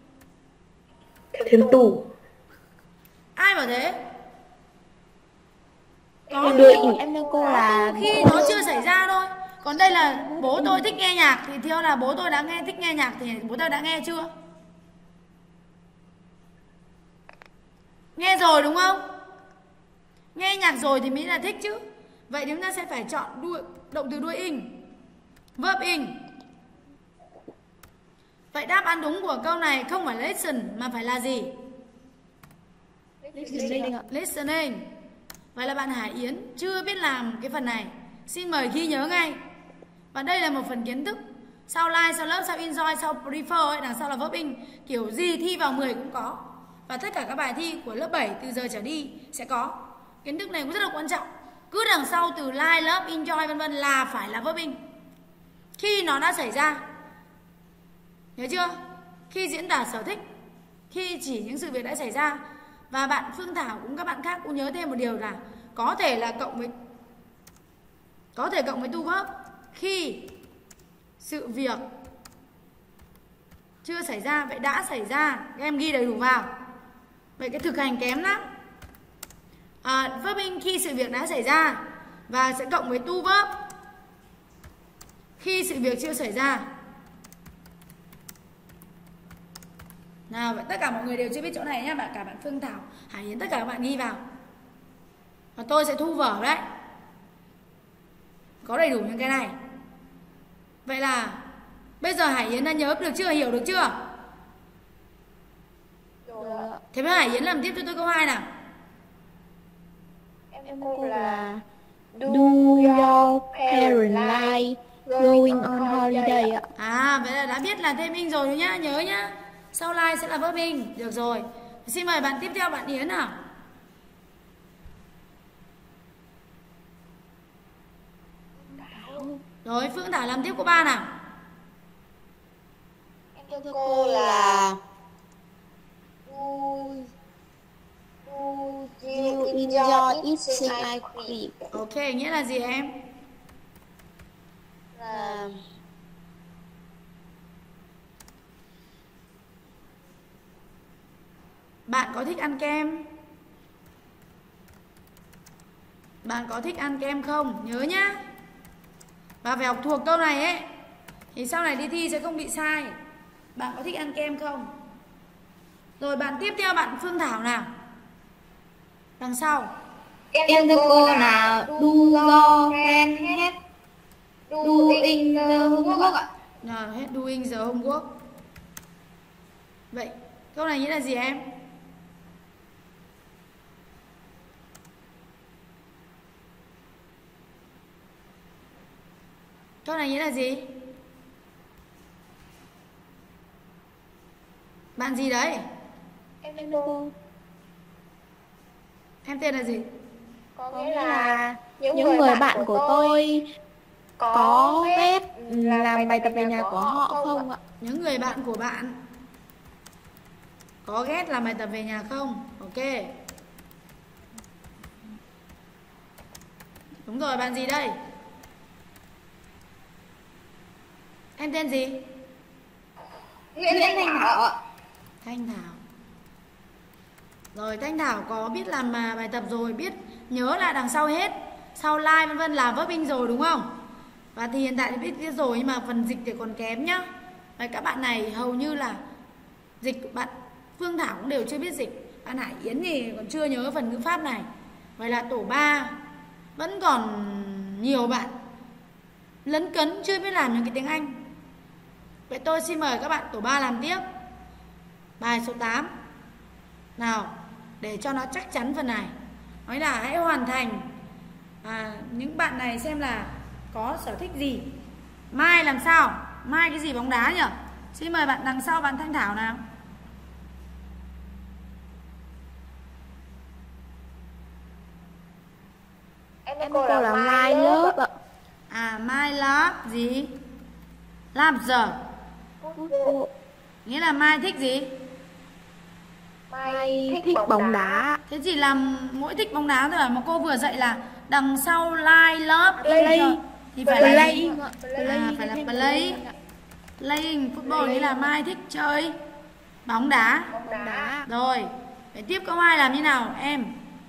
Thêm tủ. Ai bảo thế? Có Em đưa khi- em đưa cô là khi nó chưa xảy ra thôi. Còn đây là bố tôi thích nghe nhạc thì theo là bố tôi đã nghe thích nghe nhạc thì bố tôi đã nghe chưa? Nghe rồi đúng không? Nghe nhạc rồi thì mới là thích chứ. Vậy chúng ta sẽ phải chọn đuôi, động từ đuôi ing, verb ing. Vậy đáp án đúng của câu này không phải listen mà phải là gì? listening ạ. Listening. Vậy là bạn Hải Yến chưa biết làm cái phần này. Xin mời ghi nhớ ngay. Và đây là một phần kiến thức. Sau like, sau love, sau enjoy, sau prefer ấy, đằng sau là verb ing. Kiểu gì thi vào mười cũng có. Và tất cả các bài thi của lớp bảy từ giờ trở đi sẽ có. Kiến thức này cũng rất là quan trọng. Cứ đằng sau từ like, love, enjoy vân vân là phải là verb ing. Khi nó đã xảy ra. Nhớ chưa? Khi diễn tả sở thích, khi chỉ những sự việc đã xảy ra. Và bạn Phương Thảo cũng các bạn khác cũng nhớ thêm một điều là có thể là cộng với có thể cộng với tu verb khi sự việc chưa xảy ra. Vậy đã xảy ra, các em ghi đầy đủ vào. Vậy cái thực hành kém lắm. À, verb ing khi sự việc đã xảy ra và sẽ cộng với tu verb khi sự việc chưa xảy ra. Nào, vậy tất cả mọi người đều chưa biết chỗ này nhé. Bạn cả bạn Phương Thảo, Hải Yến, tất cả các bạn ghi vào. Và tôi sẽ thu vở đấy. Có đầy đủ những cái này. Vậy là bây giờ Hải Yến đã nhớ được chưa? Hiểu được chưa? Rồi. Thế bây Hải Yến làm tiếp cho tôi câu hai nào. Em cô là Do your parents like going on holiday ạ? À, vậy là đã biết là thêm ing rồi nhá, nhớ nhá. Sau like sẽ là verb ing. Được rồi. Xin mời bạn tiếp theo, bạn Yến nào. Rồi, Phương Thảo làm tiếp câu ba nào. Thưa cô là Do you enjoy eating ice cream? Ok, nghĩa là gì em? Là Bạn có thích ăn kem? Bạn có thích ăn kem không? Nhớ nhá. Và phải học thuộc câu này ấy, thì sau này đi thi sẽ không bị sai. Bạn có thích ăn kem không? Rồi bạn tiếp theo bạn Phương Thảo nào. Đằng sau. em thưa cô là do your friend have doing the homework ạ? À, hết doing the homework. Vậy câu này nghĩa là gì em? Câu này nghĩa là gì? Bạn gì đấy? Em tên cô. Em tên là gì? Có Có nghĩa nghĩa là là những, những người bạn của tôi có có phép phép làm bài tập về nhà của họ không ạ? Những người bạn của bạn có ghét làm bài tập về nhà không? Ok. Đúng rồi, bạn gì đây? Em tên gì? Nguyễn Thanh Thảo ạ. Thanh Thảo. Rồi Thanh Thảo có biết làm à, bài tập rồi, biết nhớ là đằng sau hết, sau like vân vân là verb in rồi đúng không? Và thì hiện tại thì biết, biết rồi nhưng mà phần dịch thì còn kém nhá. Vậy các bạn này hầu như là dịch, bạn Phương Thảo cũng đều chưa biết dịch. Bạn Hải Yến thì còn chưa nhớ phần ngữ pháp này. Vậy là tổ ba vẫn còn nhiều bạn lấn cấn chưa biết làm những cái tiếng Anh. Vậy tôi xin mời các bạn tổ ba làm tiếp bài số tám. Nào, để cho nó chắc chắn phần này. Nói là hãy hoàn thành à, những bạn này xem là có sở thích gì. Mai làm sao? Mai cái gì bóng đá nhỉ? Xin mời bạn đằng sau, bạn Thanh Thảo nào. Em Em cô, cô là Mai lớp ạ. À, Mai love gì? Làm giờ. Cô Nghĩa là Mai thích gì? Mai thích bóng đá. Thế chỉ làm mỗi thích bóng đá thôi à? Mà cô vừa dạy là đằng sau like, love, Play. thì phải là Play. à, phải là play. Playing football nghĩa là Mai thích chơi bóng đá. Bóng đá. Rồi, để tiếp câu hai làm như nào em?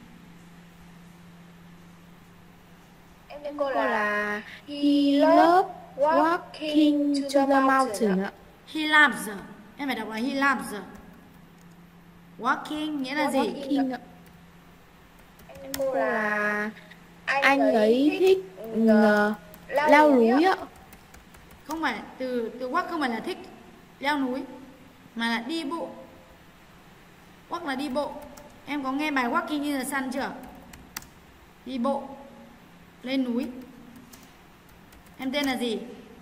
em cô Cô là là he loves walking to the mountain ạ. He loves. Em phải đọc là he loves. Walking nghĩa là gì? Walking ạ. em cô Cô là là anh ấy thích uh, leo núi ạ. Không phải từ từ walk không phải là thích leo núi mà là đi bộ. Walk là đi bộ. Em có nghe bài Walking in the Sun chưa? Đi bộ lên núi. Em tên là gì?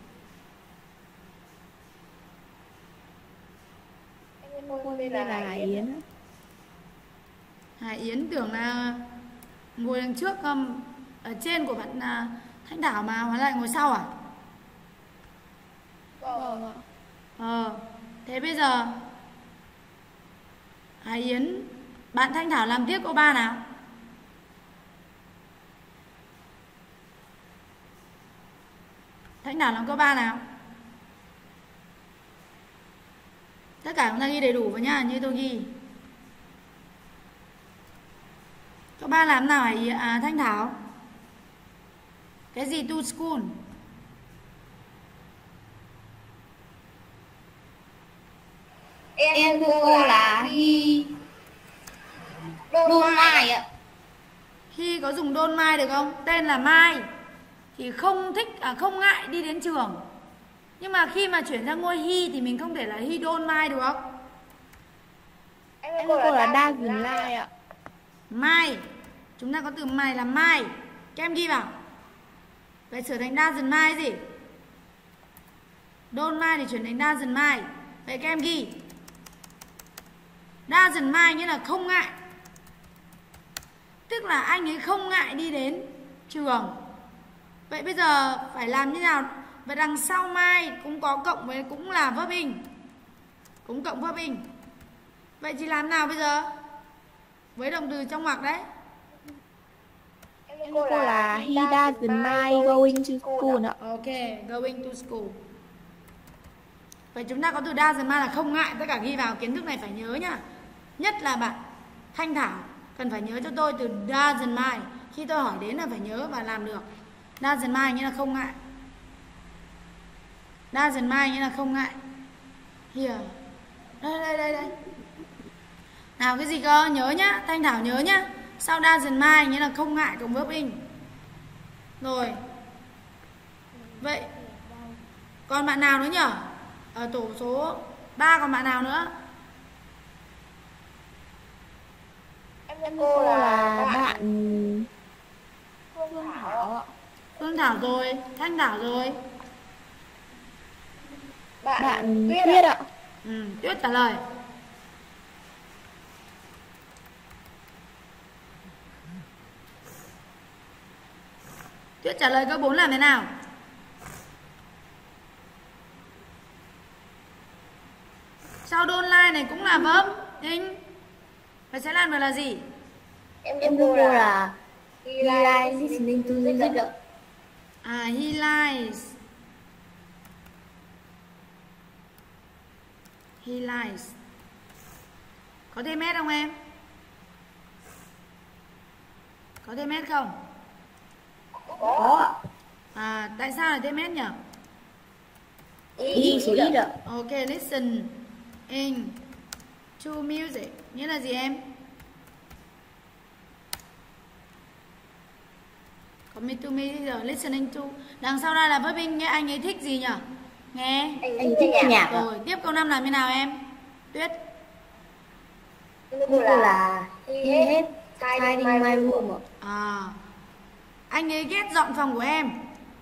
em cô Cô tên tên là là Yến. Hải Yến tưởng là ngồi đằng trước um, ở trên của bạn uh, Thanh Thảo mà hóa lại ngồi sau à? Vâng ạ. Ờ, thế bây giờ Hải Yến, bạn Thanh Thảo làm tiếp câu ba nào. Thanh Thảo làm câu ba nào. Tất cả chúng ta ghi đầy đủ vào nhá, như tôi ghi. Câu ba làm nào Hải à, Thanh Thảo? Cái gì to school? Em thưa cô là he đôn Mai ạ. Khi có dùng đôn Mai được không? Tên là Mai thì không thích à, không ngại đi đến trường. Nhưng mà khi mà chuyển sang ngôi he thì mình không thể là he đôn Mai được không? em Cô là doesn't lie ạ. Mai, chúng ta có từ mày là Mai. Các em ghi vào. Vậy trở thành doesn't Mai gì? Đôn Mai thì chuyển thành doesn't Mai. Vậy các em ghi doesn't Mai nghĩa là không ngại. Tức là anh ấy không ngại đi đến trường. Vậy bây giờ phải làm như nào? Vậy đằng sau Mai cũng có cộng với cũng là verb in. cũng cộng verb in. Vậy thì làm nào bây giờ? Với động từ trong ngoặc đấy. Em cô là he doesn't mind going to school ạ. Ok, going to school. Vậy chúng ta có từ doesn't mind là không ngại, tất cả ghi vào, kiến thức này phải nhớ nhá. Nhất là bạn Thanh Thảo cần phải nhớ cho tôi từ doesn't mind. Khi tôi hỏi đến là phải nhớ và làm được. Doesn't mind nghĩa là không ngại. Doesn't mind nghĩa là không ngại. Here. Đây đây đây đây. Nào cái gì cơ? Nhớ nhá, Thanh Thảo nhớ nhá. Sau doesn't mind nghĩa là không ngại cộng verb in. Rồi. Vậy còn bạn nào nữa nhỉ? Ở tổ số ba còn bạn nào nữa? Em cô là bạn Phương Thảo ạ. Phương Thảo rồi, Thanh Thảo rồi. Bạn Tuyết ạ. Ừ, Tuyết trả lời. Tuyết trả lời câu bốn làm thế nào? Sau don't like này cũng là verb in. Và sẽ làm được là gì? Em Em cô là he likes listening to music ạ. À, he likes. He likes. Có thêm s không em? Có thêm s không? Có. À, tại sao lại thêm s nhỉ? Ý số ít ạ. Ok, listen in to music. Nghĩa là gì em? Có me to me rồi, listening to. Đằng sau đây là verb in, nghe anh ấy thích gì nhỉ? Nghe. Anh Anh thích nhạc ạ. Rồi, tiếp câu năm làm thế nào em? Tuyết. Em Cô là he hết tidying my room ạ. À, anh ấy ghét dọn phòng của em.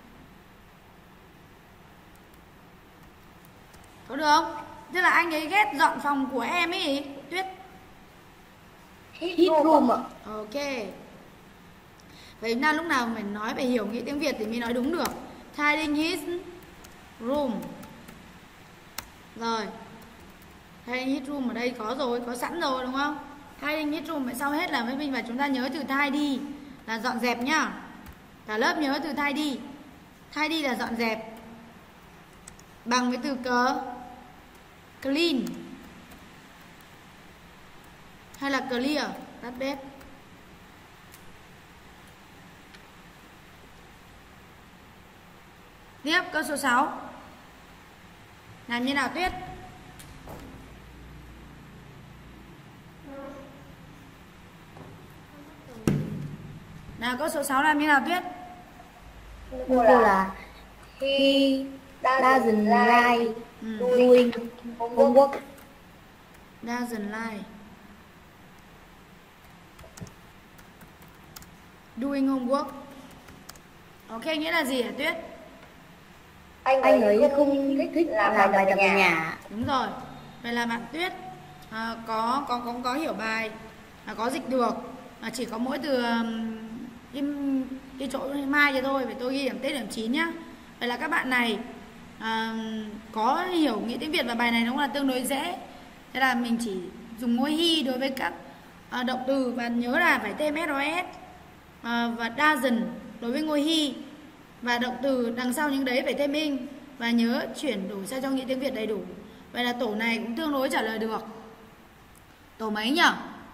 Có được không? Tức là anh ấy ghét dọn phòng của em ấy, Tuyết. His room ạ. Ok. Vậy chúng ta lúc nào mình nói về hiểu nghĩa tiếng Việt thì mới nói đúng được. Tidying his room. Rồi. Tidying his room ở đây có rồi, có sẵn rồi đúng không? Tidying his room, vậy sau hết là với mình và chúng ta nhớ từ tidy là dọn dẹp nhá. Cả lớp nhớ từ tidy. Tidy là dọn dẹp. Bằng với từ cớ clean hay là clear, tắt bếp. Tiếp câu số sáu. Làm như nào Tuyết? Nào câu số sáu làm như nào Tuyết? Cô là he doesn't like Ừ. doing homework. Doesn't like doing homework. Ok, nghĩa là gì hả Tuyết? Anh, Anh ấy không thích làm bài tập ở nhà. Đúng rồi. Vậy là bạn Tuyết à, có có có có hiểu bài, à, có dịch được, mà chỉ có mỗi từ um, cái, cái chỗ mai cho thôi. Vậy tôi ghi điểm T điểm chín nhá. Vậy là các bạn này à, có hiểu nghĩa tiếng Việt và bài này nó là tương đối dễ. Thế là mình chỉ dùng ngôi he đối với các à, động từ, và nhớ là phải thêm sos à, và doesn't đối với ngôi he, và động từ đằng sau những đấy phải thêm in, và nhớ chuyển đổi sao cho nghĩa tiếng Việt đầy đủ. Vậy là tổ này cũng tương đối trả lời được. Tổ mấy nhỉ?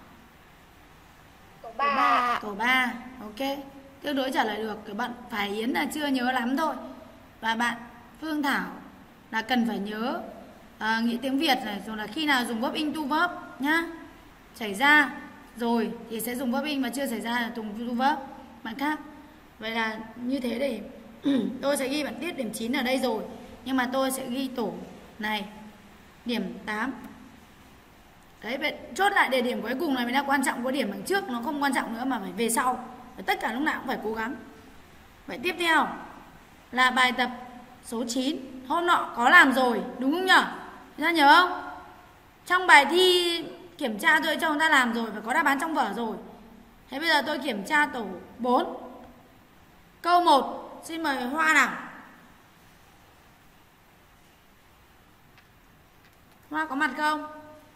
Tổ ba. Tổ ba. Ok, tương đối trả lời được. Các bạn Phải Yến là chưa nhớ lắm thôi, và bạn Phương Thảo là cần phải nhớ à, nghĩa tiếng Việt này, rồi là khi nào dùng verb in to verb nhá. Xảy ra rồi thì sẽ dùng verb in, mà chưa xảy ra là dùng to verb. Bạn khác. Vậy là như thế để tôi sẽ ghi bạn Tiết điểm chín ở đây rồi, nhưng mà tôi sẽ ghi tổ này điểm tám. Đấy, vậy chốt lại đề điểm cuối cùng này mới là quan trọng. Có điểm đằng trước nó không quan trọng nữa, mà phải về sau. Và tất cả lúc nào cũng phải cố gắng. Vậy tiếp theo là bài tập số chín. Hôm nọ có làm rồi, đúng không nhỉ? Chúng ta nhớ không? Trong bài thi kiểm tra tôi cho chúng ta làm rồi, phải có đáp án trong vở rồi. Thế bây giờ tôi kiểm tra tổ bốn. Câu một, xin mời Hoa nào. Hoa có mặt không?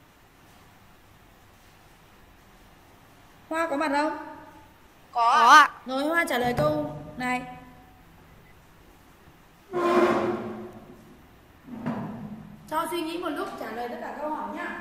Hoa có mặt không? Có. Có ạ. Rồi Hoa trả lời câu này. Cho suy nghĩ một lúc trả lời tất cả câu hỏi nhá.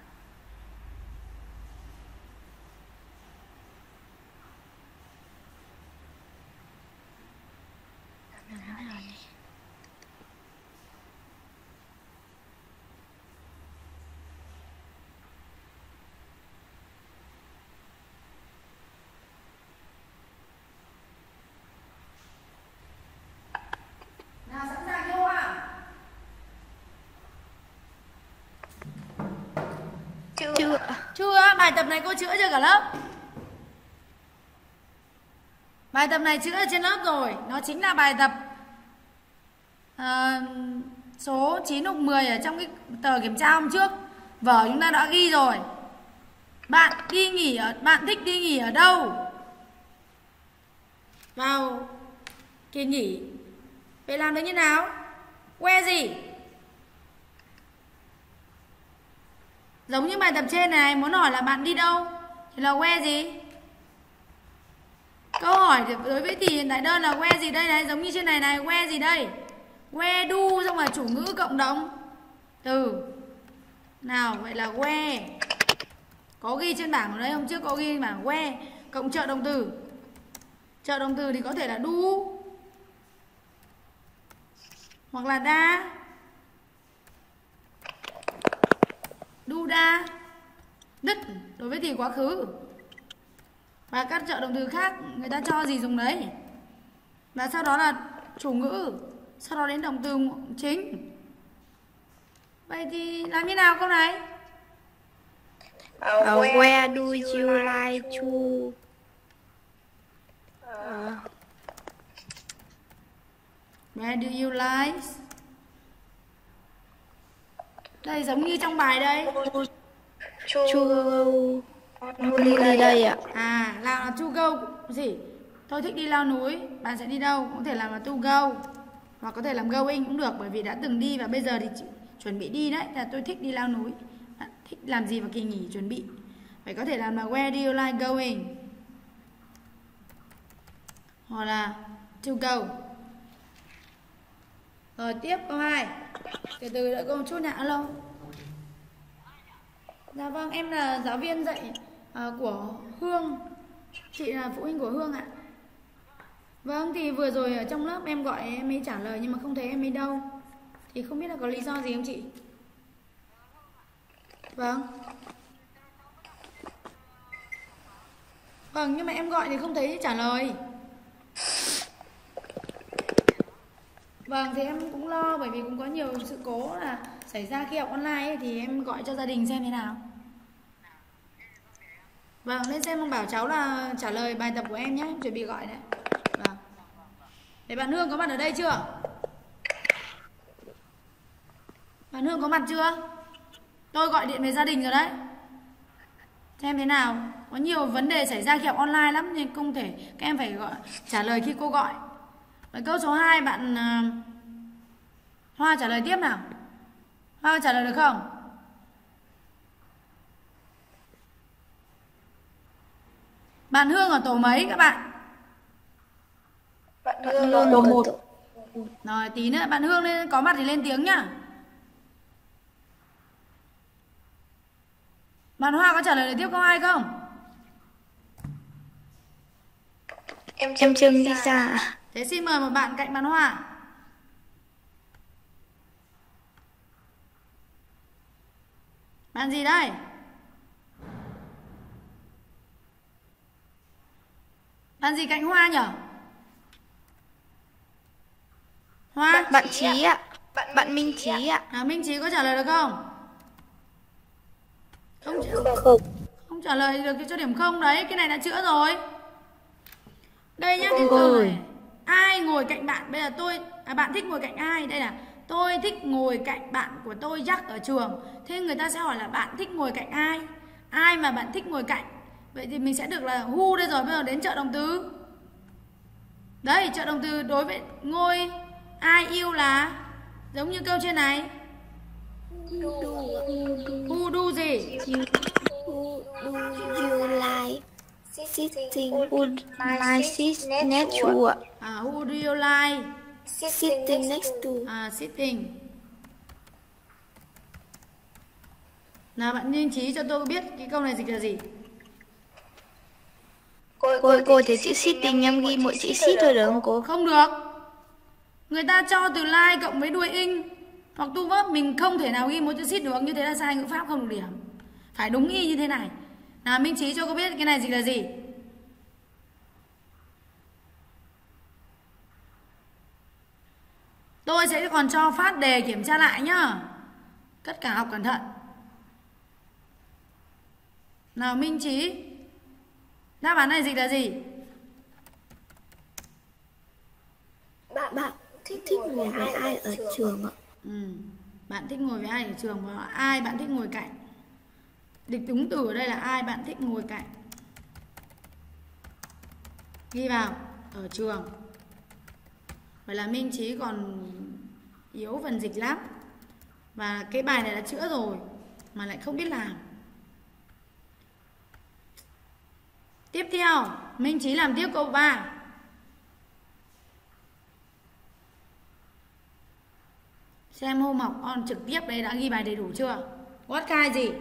Nào sẵn sàng chưa Hoa? Chưa. Chưa, bài tập này cô chữa chưa cả lớp? Bài tập này chữa ở trên lớp rồi. Nó chính là bài tập à, số chín hoặc mười ở trong cái tờ kiểm tra hôm trước. Vở chúng ta đã ghi rồi. Bạn đi nghỉ ở bạn thích đi nghỉ ở đâu? Vào kỳ nghỉ. Vậy làm được như nào? Que gì? Giống như bài tập trên này, muốn hỏi là bạn đi đâu thì là que gì? Câu hỏi đối với thì hiện tại đơn là que gì đây này, giống như trên này này, que gì đây? Que đu xong là chủ ngữ cộng động từ. Nào, vậy là que. Có ghi trên bảng ở đây, hôm trước có ghi bảng que cộng trợ động từ. Trợ động từ thì có thể là đu hoặc là đa. Đu đa. Đứt đối với thì quá khứ. Và các trợ động từ khác người ta cho gì dùng đấy. Và sau đó là chủ ngữ. Sau đó đến động từ chính. Vậy thì làm như nào câu này? Uh, where do you like to? Uh, Where do you like? Đây giống như trong bài đây. To đi đây đây ạ. À, là to go gì? Tôi thích đi leo núi. Bạn sẽ đi đâu? Có thể làm là to go. Hoặc có thể làm going cũng được. Bởi vì đã từng đi và bây giờ thì chuẩn bị đi đấy. Là tôi thích đi leo núi. Bạn thích làm gì vào kỳ nghỉ chuẩn bị. Vậy có thể làm là where do you like going? Hoặc là to go. Rồi tiếp câu hai. Từ từ đợi cô một chút nhã lâu. Dạ vâng, em là giáo viên dạy uh, của Hương. Chị là phụ huynh của Hương ạ. Vâng, thì vừa rồi ở trong lớp em gọi em ấy trả lời nhưng mà không thấy em ấy đâu. Thì không biết là có lý do gì không chị? Vâng. Vâng, nhưng mà em gọi thì không thấy trả lời. Vâng, thì em cũng lo bởi vì cũng có nhiều sự cố là xảy ra khi học online ấy, thì em gọi cho gia đình xem thế nào. Vâng, lên xem không bảo cháu là trả lời bài tập của em nhé, em chuẩn bị gọi đấy. Vâng. Thế bạn Hương có mặt ở đây chưa? Bạn Hương có mặt chưa? Tôi gọi điện về gia đình rồi đấy. Xem thế nào. Có nhiều vấn đề xảy ra khi học online lắm nên không thể các em phải gọi trả lời khi cô gọi. Vậy câu số hai bạn uh, Hoa trả lời tiếp nào. Hoa trả lời được không? Bạn Hương ở tổ mấy các bạn? bạn Hương Luôn tổ một. Rồi tí nữa bạn Hương lên có mặt thì lên tiếng nhá. Bạn Hoa có trả lời được tiếp câu hai không? Em Em Trương đi xa. Thế xin mời một bạn cạnh bạn Hoa. Bạn gì đây? Bạn gì cạnh Hoa nhở? Hoa? Bạn Trí ạ. Bạn Minh Trí ạ. À, Minh Trí có trả lời được không? Không, không. không trả lời được cho điểm không đấy. Cái này đã chữa rồi. Đây nhá, cái câu này. Ai ngồi cạnh bạn? Bây giờ tôi à, bạn thích ngồi cạnh ai? Đây là tôi thích ngồi cạnh bạn của tôi Jack ở trường. Thế người ta sẽ hỏi là bạn thích ngồi cạnh ai? Ai mà bạn thích ngồi cạnh? Vậy thì mình sẽ được là who đây rồi. Bây giờ đến trợ động từ. Đấy, trợ động từ đối với ngôi ai yêu là giống như câu trên này. Who do gì? Who do you like sitting Would like sit next to ạ. À, who do you like? sitting next to? À, sitting. Nào bạn Minh Trí cho tôi biết cái câu này dịch là gì? Cô cô thấy chữ sitting em ghi mỗi chữ sit thôi được không cô? Không được. Người ta cho từ like cộng với đuôi ing hoặc tu verb, mình không thể nào ghi một chữ sit được, như thế là sai ngữ pháp, không được điểm. Phải đúng y như thế này. Nào Minh Trí cho cô biết cái này dịch là gì? Tôi sẽ còn cho phát đề kiểm tra lại nhá. Tất cả học cẩn thận. Nào Minh Trí, đáp án này dịch là gì? Bạn bạn thích thích ngồi với ai ở trường ạ? Ừ. Bạn thích ngồi với ai ở trường và ai bạn thích ngồi cạnh? Địch đúng từ ở đây là ai bạn thích ngồi cạnh. Ghi vào ở trường. Vậy là Minh Trí còn yếu phần dịch lắm. Và cái bài này đã chữa rồi mà lại không biết làm. Tiếp theo, Minh Trí làm tiếp câu ba. Xem hôm học on trực tiếp đây đã ghi bài đầy đủ chưa? What kind gì?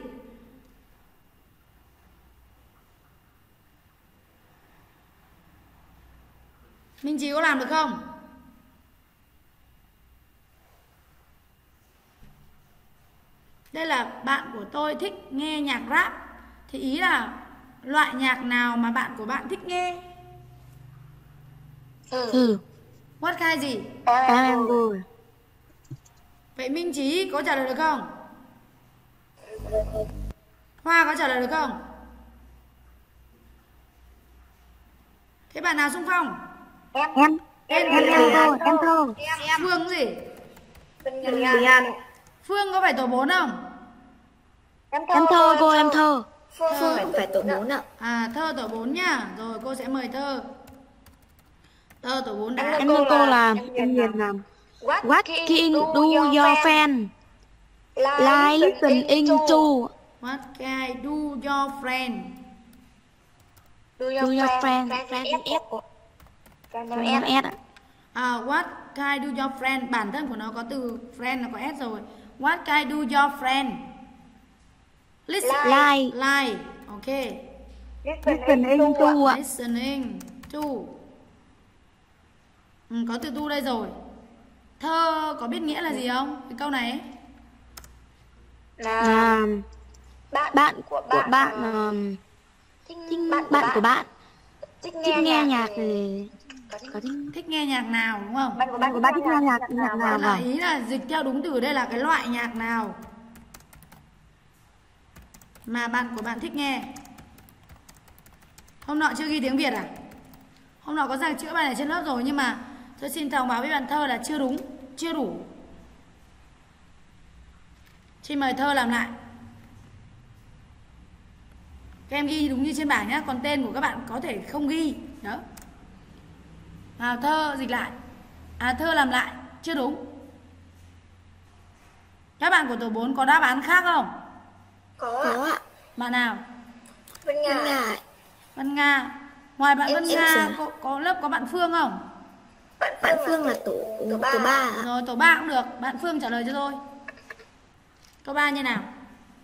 Minh Trí có làm được không? Đây là bạn của tôi thích nghe nhạc rap. Thì ý là loại nhạc nào mà bạn của bạn thích nghe? Ừ. What kind gì? Em vui. Vậy Minh Trí có trả lời được không? Hoa có trả lời được không? Thế bạn nào xung phong? Em em Em em em thôi, em thôi. Phương gì? Bình An. Phương có phải tổ bốn không? Em thơ cô, em thơ. Phương không phải tổ bốn ạ. À, Thơ tổ bốn nhá. Rồi cô sẽ mời Thơ. Thơ tổ bốn đã. Em thơ cô làm, em Hiền làm. What can do your friend like listening to? What can do your friend? Do Do your friend friend F của em S ạ. À, what kind do your friend? Bản thân của nó có từ friend là có S rồi. What kind do your friend? Listen. Like. Like. Ok. Listening to ạ. Listening to. Ừ, có từ to đây rồi. Thơ có biết nghĩa là gì không? Cái câu này ấy. Là bạn của bạn um, thích bạn của bạn thích nghe nhạc thì có thích Thích nghe nhạc nào đúng không? bạn của bạn của bạn thích nghe nhạc nhạc nào Là à? ý là dịch theo đúng từ đây là cái loại nhạc nào mà bạn của bạn thích nghe. Hôm nọ chưa ghi tiếng Việt à? Hôm nọ có rằng chữa bài này trên lớp rồi nhưng mà tôi xin thông báo với bạn Thơ là chưa đúng, chưa đủ. Xin mời Thơ làm lại. Các em ghi đúng như trên bảng nhé, còn tên của các bạn có thể không ghi. Đó. Nào Thơ dịch lại. À Thơ làm lại, chưa đúng. Các bạn của tổ bốn có đáp án khác không? Có ạ. Bạn nào? Vân Nga. Vân Nga. Ngoài bạn Em Vân chịu Nga sửa. có, có lớp có bạn Phương không? Bạn Phương là tổ tổ ba ạ. Rồi tổ ba cũng được. Bạn Phương trả lời cho tôi. Câu ba như nào?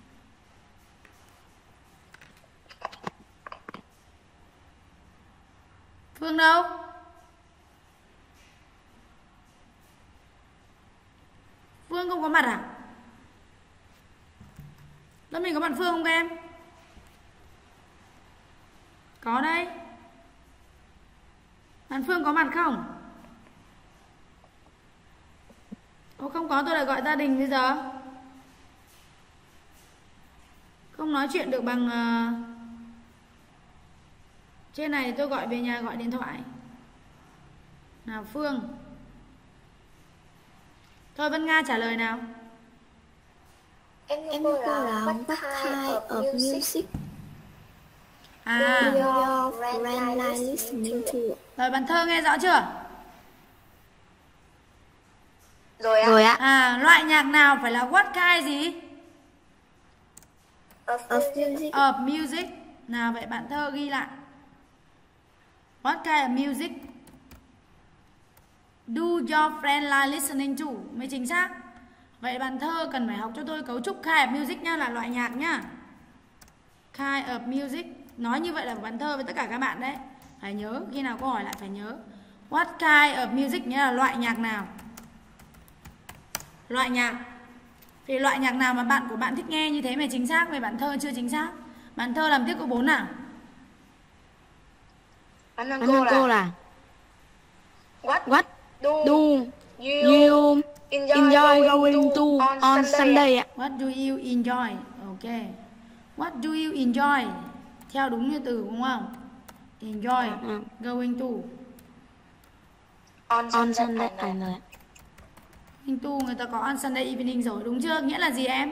Phương đâu? Phương không có mặt à? Lớp mình có bạn Phương không các em? Có đây. Bạn Phương có mặt không? Ô không có tôi lại gọi gia đình bây giờ. Không nói chuyện được bằng uh... trên này tôi gọi về nhà gọi điện thoại. Nào Phương. Thôi Vân Nga trả lời nào. Em cô là what kind of music À do your friend like listening to? rồi bạn Thơ nghe rõ chưa? Rồi ạ. Rồi ạ. À, loại nhạc nào phải là what kind gì? Of music. Of music. Nào vậy bạn thơ ghi lại. What kind of music do your friend like listening to? Mới chính xác. Vậy bạn thơ cần phải học cho tôi cấu trúc kind of music nhá, là loại nhạc nhá. Kind of music. Nói như vậy là bạn thơ với tất cả các bạn đấy. Phải nhớ, khi nào câu hỏi lại phải nhớ. What kind of music nghĩa là loại nhạc nào? Loại nhạc. Thì loại nhạc nào mà bạn của bạn thích nghe như thế mới chính xác, về bạn thơ chưa chính xác. Bạn thơ làm tiếp câu bốn nào. Anh thằng Anh cô cô là là What What do do you you enjoy enjoy going to on on Sunday? Sunday ạ? What do you enjoy? Ok. What do you enjoy? Theo đúng như từ đúng không? Enjoy. Ừ. Going to. On On Sunday. Sunday à, rồi ạ. Going to người ta có on Sunday evening rồi, đúng chưa? Nghĩa là gì em?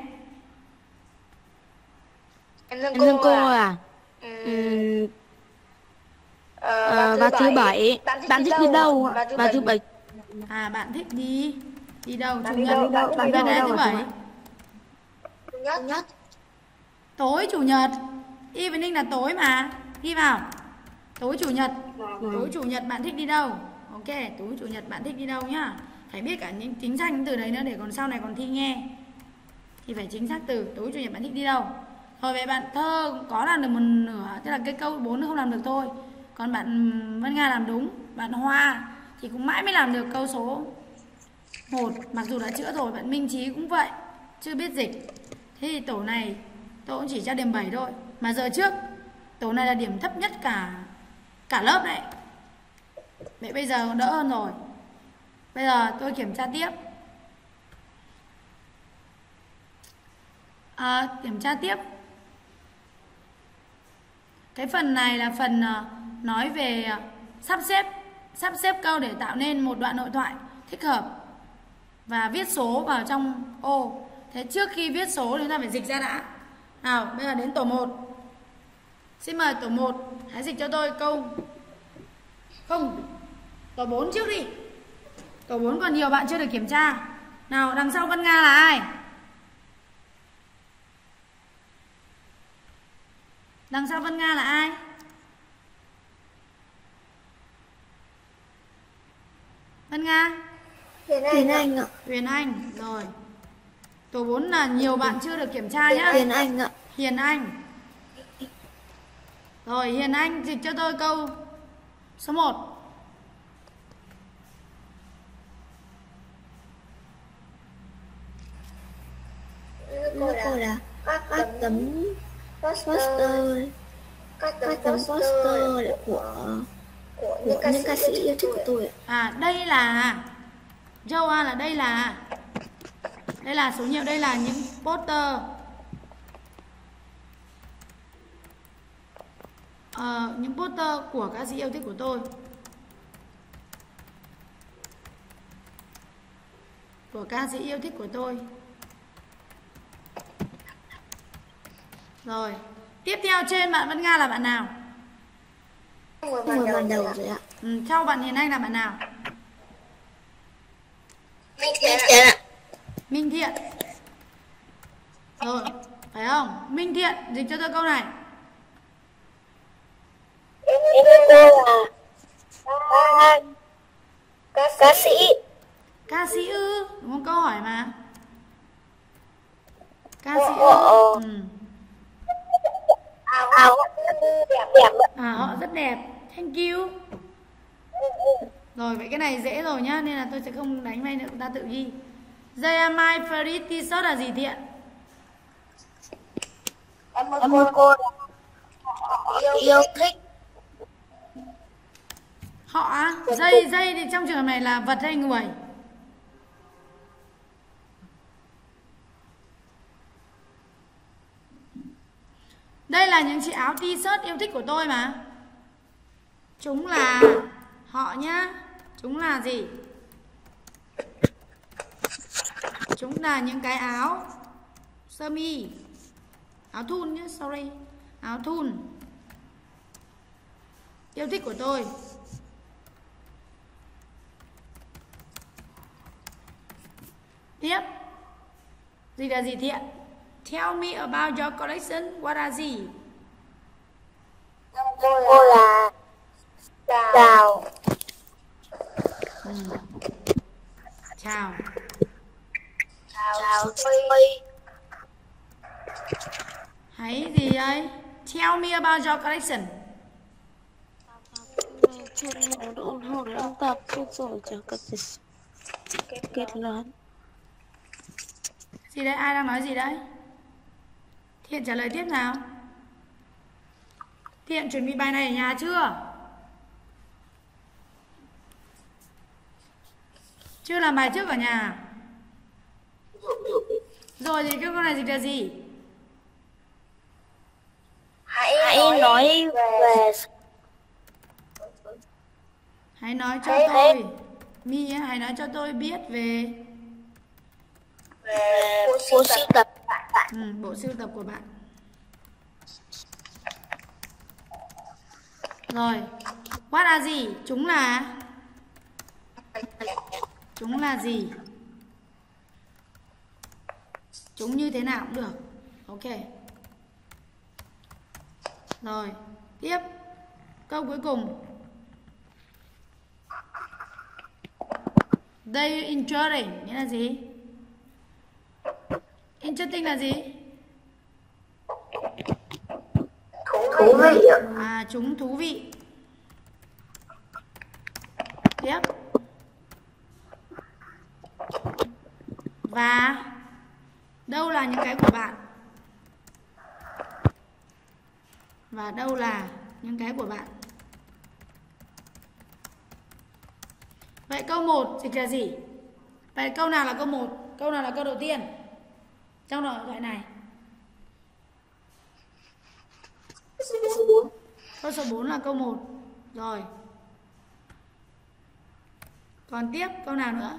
Anh thằng Anh thương cô cô là à? ừm, Ừm, ờ, ờ, vào thứ bảy bạn thích đi đâu ạ? Vào thứ Vào thứ bảy À, bạn thích đi đi đâu? Chủ đi nhật. đâu? Bạn Chủ thích đi nhật đâu? hay Đâu thứ ạ? bảy? Thứ nhất. Nhất. Tối chủ nhật. Evening là tối mà. Ghi vào. Tối chủ nhật. Tối chủ nhật bạn thích đi đâu? Ok, tối chủ nhật bạn thích đi đâu nhá. Phải biết cả những chính xác những từ đấy nữa để còn sau này còn thi nghe. Thì phải chính xác từ tối chủ nhật bạn thích đi đâu. Rồi vậy bạn thơ có làm được một nửa, tức là cái câu bốn không làm được thôi. Còn bạn Vân Nga làm đúng. Bạn Hoa thì cũng mãi mới làm được câu số một, mặc dù đã chữa rồi. Bạn Minh Trí cũng vậy, chưa biết dịch. Thế thì tổ này tôi cũng chỉ cho điểm bảy thôi. Mà giờ trước tổ này là điểm thấp nhất cả cả lớp đấy. Vậy bây giờ đỡ hơn rồi. Bây giờ tôi kiểm tra tiếp. À, kiểm tra tiếp. Cái phần này là phần uh, nói về uh, sắp xếp sắp xếp câu để tạo nên một đoạn hội thoại thích hợp và viết số vào trong ô. Thế trước khi viết số thì chúng ta phải dịch ra đã. Nào, bây giờ đến tổ một. Xin mời tổ một hãy dịch cho tôi câu. Không, tổ bốn trước đi. Tổ bốn còn nhiều bạn chưa được kiểm tra. Nào, đằng sau Vân Nga là ai? Đằng sau Vân Nga là ai? Vân Nga? Huyền Anh ạ. Huyền Anh, rồi. Tổ bốn là nhiều bạn chưa được kiểm tra nhá. Huyền Anh ạ. Hiền Anh. Rồi, Hiền Anh dịch cho tôi câu số một. Cô là các tấm poster, các tấm poster là của của những ca sĩ yêu thích của tôi ạ. À, đây là Joa là đây là đây là số nhiều, đây là những poster ờ, những poster của ca sĩ yêu thích của tôi, của ca sĩ yêu thích của tôi. Rồi, tiếp theo trên bạn Vân Nga là bạn nào? Không ngồi bàn đầu rồi ạ. Ừ, sau bạn Hiền Anh là bạn nào? Minh Thiện ạ. Minh Thiện. Rồi, phải không? Minh Thiện, dịch cho tôi câu này. Em cô là ca, ca sĩ. Ca sĩ ư? Đúng không? Câu hỏi mà. Ca sĩ ư? Ừ. Áo đẹp đẹp. À, họ rất đẹp. Thank you. Rồi, vậy cái này dễ rồi nhá, nên là tôi sẽ không đánh may nữa, ta tự ghi. They are my favorite t-shirt là gì Thiện? Em muốn cô, cô yêu, yêu thích. Họ á? Dây, dây thì trong trường hợp này là vật hay người? Đây là những chiếc áo t-shirt yêu thích của tôi mà. Chúng là họ nhá. Chúng là gì? Chúng là những cái áo sơ mi, áo thun nhé, sorry, áo thun yêu thích của tôi. Tiếp. Gì là gì Thiện? Tell me about your collection. What are gì? Cô là chào. Ừ. Chào. Chào tôi. Hãy gì đây? Tell me about your collection. Ông tập rồi cho kết luận. Gì đấy? Ai đang nói gì đấy? Thiện trả lời tiếp nào. Thiện chuẩn bị bài này ở nhà chưa? Chưa làm bài trước ở nhà. Rồi thì cái câu này dịch là gì? Hãy, Hãy nói về Hãy nói cho hãy, tôi Mi hãy nói cho tôi biết về về bộ sưu tập bạn. Ừ, bộ sưu tập của bạn. Rồi, what là gì? Chúng là Chúng là gì? Chúng như thế nào cũng được. Ok. Rồi, tiếp. Câu cuối cùng. They interesting nghĩa là gì? Interesting là gì? Thú vị. À, chúng thú vị. Tiếp. Và đâu là những cái của bạn? Và đâu là những cái của bạn? Vậy câu một dịch là gì? Vậy câu nào là câu một? Câu nào là câu đầu tiên? Trong đoạn thoại này. Câu số bốn là câu một. Rồi. Còn tiếp câu nào nữa?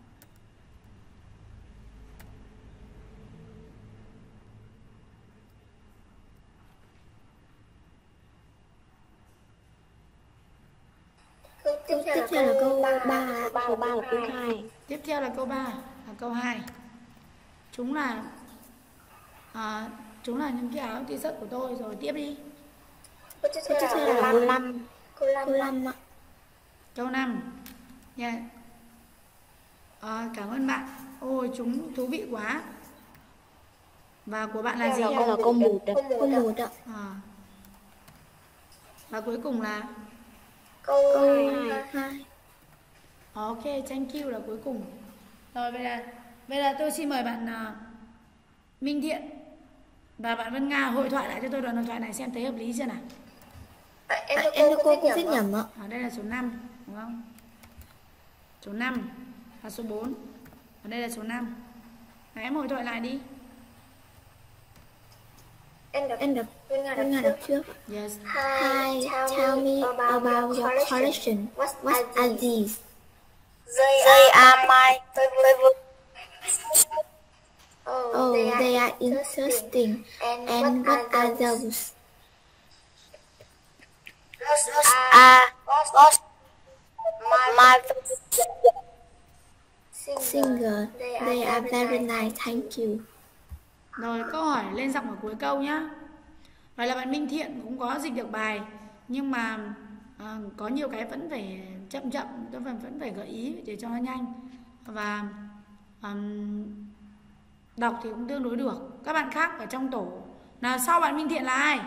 Tiếp theo là câu ba, câu ba là câu hai. Tiếp theo là câu ba là câu hai. Chúng là à, chúng là những cái áo t-shirt của tôi. Rồi tiếp đi. Tiếp theo là câu năm. Câu năm ạ. Câu năm. Yeah. À, cảm ơn bạn. Ôi chúng thú vị quá. Và của bạn là gì? Câu là câu một ạ. Câu một ạ. À. Và cuối cùng là câu hai. Ok, thank you là cuối cùng. Rồi vậy là bây giờ tôi xin mời bạn uh, Minh Thiện và bạn Vân Nga hội thoại lại cho tôi đoạn hội thoại này xem thấy hợp lý chưa nào. À, em thưa cô, cô có viết nhầm ạ. Ở đây là số năm, đúng không? Số năm và số bốn. Ở đây là số năm. Đấy, em hội thoại lại đi. Em đọc, em đọc, Vân Nga đọc trước. Yes. Hi, tell me about your collection. What are these? They are my favorite. Oh, they are interesting. And what are those? Those are my favorite. Singer. They are very nice. Thank you. Rồi câu hỏi lên giọng ở cuối câu nhá. Vậy là bạn Minh Thiện cũng có dịch được bài, nhưng mà à, có nhiều cái vẫn phải chậm chậm, tôi vẫn vẫn phải gợi ý để cho nó nhanh. Và um, đọc thì cũng tương đối được. Các bạn khác ở trong tổ nào sau bạn Minh Thiện là ai?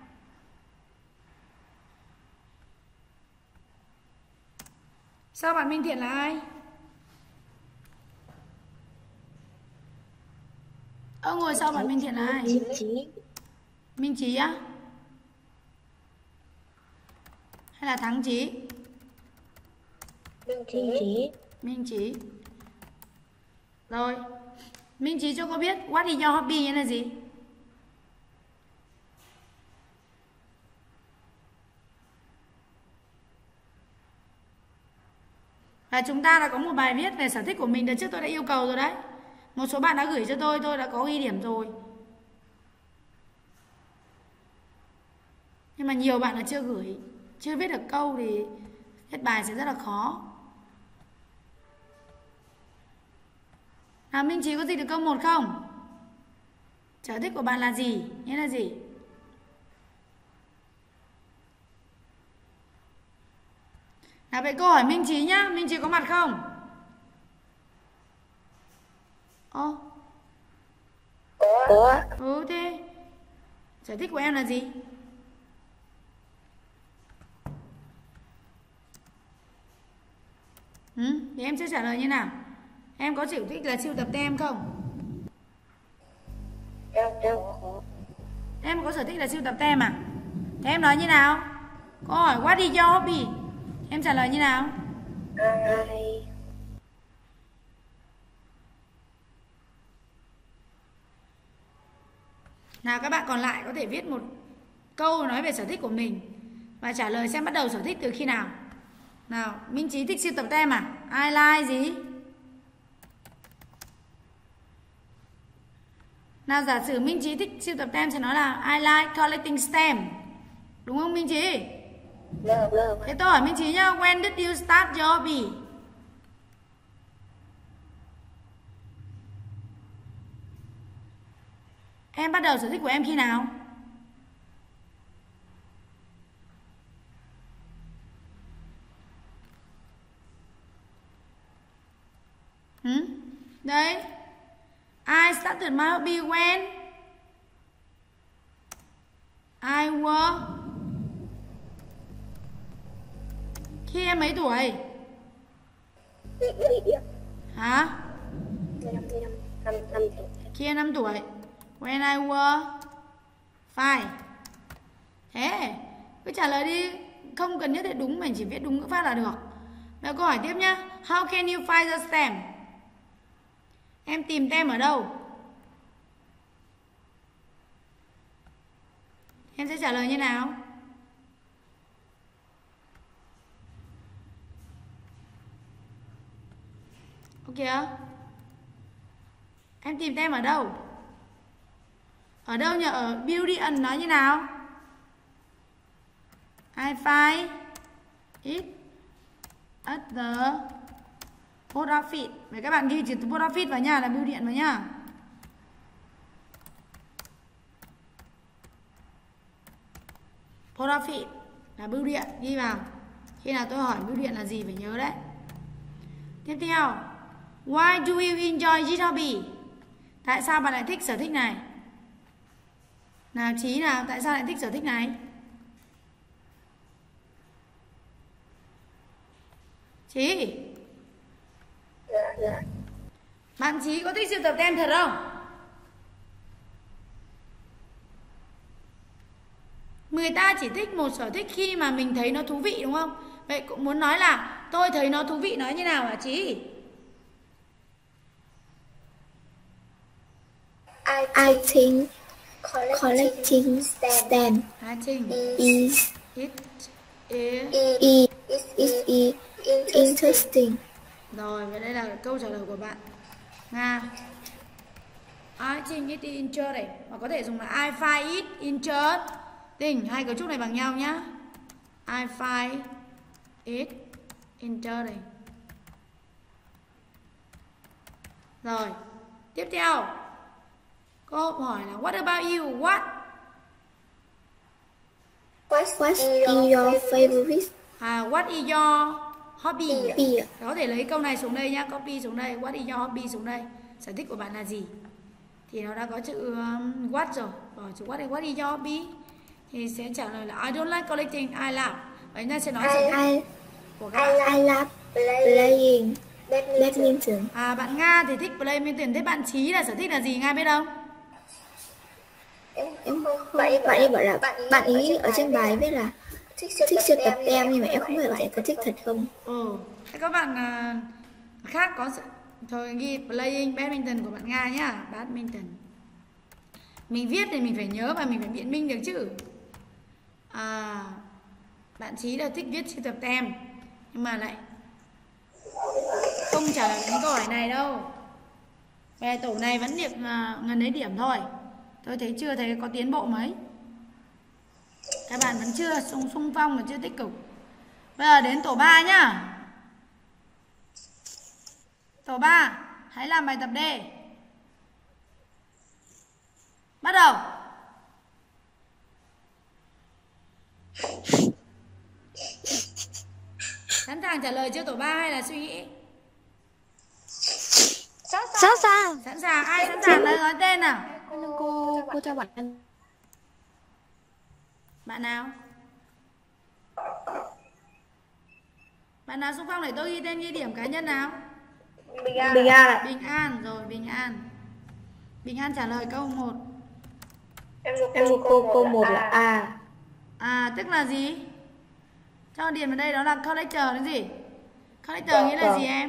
Sau bạn Minh Thiện là ai? Ơ ngồi sau bạn Minh Thiện là ai? Minh Trí. Minh Trí á? Hay là Thắng Trí? Minh Trí. Minh Trí. Rồi. Minh Trí cho cô biết what is your hobby nghĩa là gì? Và chúng ta đã có một bài viết về sở thích của mình. Đợt trước tôi đã yêu cầu rồi đấy. Một số bạn đã gửi cho tôi, tôi đã có ghi điểm rồi. Nhưng mà nhiều bạn là chưa gửi, chưa viết được câu thì viết bài sẽ rất là khó. Nào Minh Trí có dịch được câu một không? Sở thích của bạn là gì? Nghĩa là gì? Nào vậy cô hỏi Minh Trí nhá. Minh Trí có mặt không? Ô. Ủa? Ừ thế sở thích của em là gì? Ừ, thì em sẽ trả lời như nào? Em có sở thích là sưu tập tem không? Em em có. Em có sở thích là sưu tập tem à? Thế em nói như nào? Cô hỏi what is your hobby? Em trả lời như nào? Ai? Nào các bạn còn lại có thể viết một câu nói về sở thích của mình và trả lời xem bắt đầu sở thích từ khi nào. Nào, Minh Trí thích sưu tập tem à? I like gì? Nào giả sử Minh Trí thích sưu tập tem sẽ nói là I like collecting stamp. Đúng không Minh Trí? Vâng, vâng. Thế tôi hỏi Minh Trí nhá, when did you start your hobby? Em bắt đầu sở thích của em khi nào? Ừ? Đấy. I started my hobby when I was. Khi em mấy tuổi? Hả? Khi em năm tuổi. When I was five. Thế cứ trả lời đi, không cần nhất thiết đúng, mình chỉ viết đúng ngữ pháp là được. Bây giờ câu hỏi tiếp nhá. How can you find the stamp? Em tìm tem ở đâu? Em sẽ trả lời như nào? Ok chưa? Em tìm tem ở đâu? Ở đâu nhỉ? Ở building nói như nào? I find it at the post office. Vậy các bạn ghi chữ post office vào nha, là bưu điện vào nha. Post office là bưu điện, ghi vào. Khi nào tôi hỏi bưu điện là gì phải nhớ đấy. Tiếp theo, why do you enjoy this hobby? Tại sao bạn lại thích sở thích này? Nào Trí nào, tại sao lại thích sở thích này? Trí. Dạ, dạ. Bạn Trí có thích sưu tập tem thật không? Người ta chỉ thích một sở thích khi mà mình thấy nó thú vị đúng không? Vậy cũng muốn nói là tôi thấy nó thú vị nói như nào hả Trí? I, I think collecting stamp I think is it is is is, is interesting. Rồi, vậy đây là câu trả lời của bạn Nga. I think it is interesting. Hoặc có thể dùng là I find it interesting. Hai cấu trúc này bằng nhau nhá. I find it interesting. Rồi, tiếp theo câu hỏi là what about you? What? What is your favorite? À, what is your hobby? Hobby. Có thể lấy câu này xuống đây nhá, copy xuống đây. What is your hobby xuống đây. Sở thích của bạn là gì? Thì nó đã có chữ um, what rồi. Bỏ chữ what is, what is your hobby? Thì sẽ trả lời là I don't like collecting, I love. Vậy nên sẽ nói sở thích I, của các bạn. I love playing badminton. À, bạn Nga thì thích play badminton. Thế bạn Trí là sở thích là gì? Nga biết không? Em Em không. không, bạn ấy bảo là bạn ấy ở trên bài viết là thích thích sưu tập tem, nhưng mà em không biết bạn ấy có thích thật không. Ừ. Thế các bạn à, khác có sự... Thôi ghi playing badminton của bạn Nga nhá. Badminton. Mình viết thì mình phải nhớ và mình phải biện minh được chứ. À, bạn Trí là thích viết sưu tập tem, nhưng mà lại không trả lời đến câu hỏi này đâu. Về tổ này vẫn được uh, gần đấy điểm thôi. Tôi thấy chưa thấy có tiến bộ mấy. Các bạn vẫn chưa xung, xung phong và chưa tích cực. Bây giờ đến tổ ba nhá. Tổ ba. Hãy làm bài tập D. Bắt đầu. Sẵn sàng trả lời chưa tổ ba hay là suy nghĩ? Sẵn sàng. Sẵn sàng, ai sẵn sàng nói, nói tên nào. Cô cô cho bạn em. Bạn nào? Bạn nào xung phong để tôi ghi tên ghi điểm cá nhân nào? Bình An. Bình An ạ. Bình An, rồi Bình An. Bình An trả lời câu một. Em của cô câu một là A. À, tức là gì? Cho điền vào đây đó là collector là gì? Collector nghĩa là gì em?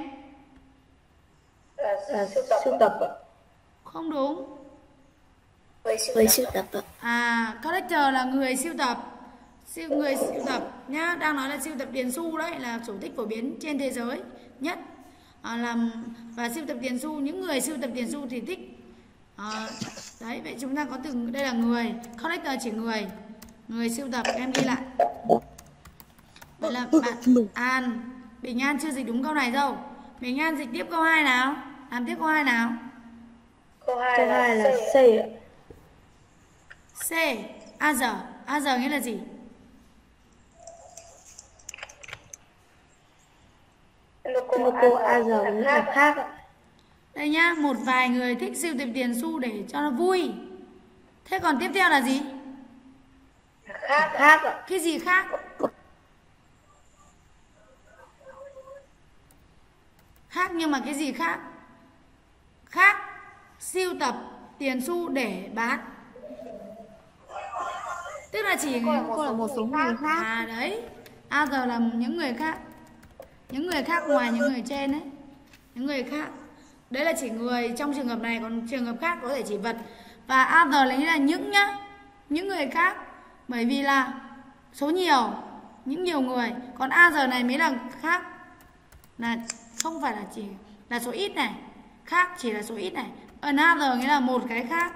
Là sưu tập ạ. Không đúng. Với sưu tập ạ. À, collector là người sưu tập. Siêu người sưu tập nhá, đang nói là sưu tập tiền xu đấy, là chủ thích phổ biến trên thế giới nhất. À, làm và sưu tập tiền xu, những người sưu tập tiền xu thì thích. À, đấy, vậy chúng ta có từ đây là người, collector chỉ người, người sưu tập, em ghi lại. Vậy là bạn An, Bình An chưa dịch đúng câu này đâu. Bình An dịch tiếp câu hai nào, làm tiếp câu hai nào. Câu hai là, là C ạ. C, other, other nghĩa là gì? Cô cô A giờ nghĩa là khác ạ. Đây nhá, một vài người thích sưu tập tiền xu để cho nó vui. Thế còn tiếp theo là gì? Khác khác ạ. Cái gì khác? Khác nhưng mà cái gì khác? Khác sưu tập tiền xu để bán. Tức là chỉ Cô là một số người khác. À đấy, other là những người khác. Những người khác ngoài những người trên đấy. Những người khác. Đấy là chỉ người trong trường hợp này, còn trường hợp khác có thể chỉ vật. Và other là nghĩa là những nhá, những người khác. Bởi vì là số nhiều, những nhiều người. Còn other này mới là khác. Là không phải là chỉ là số ít này. Khác chỉ là số ít này. Another nghĩa là một cái khác.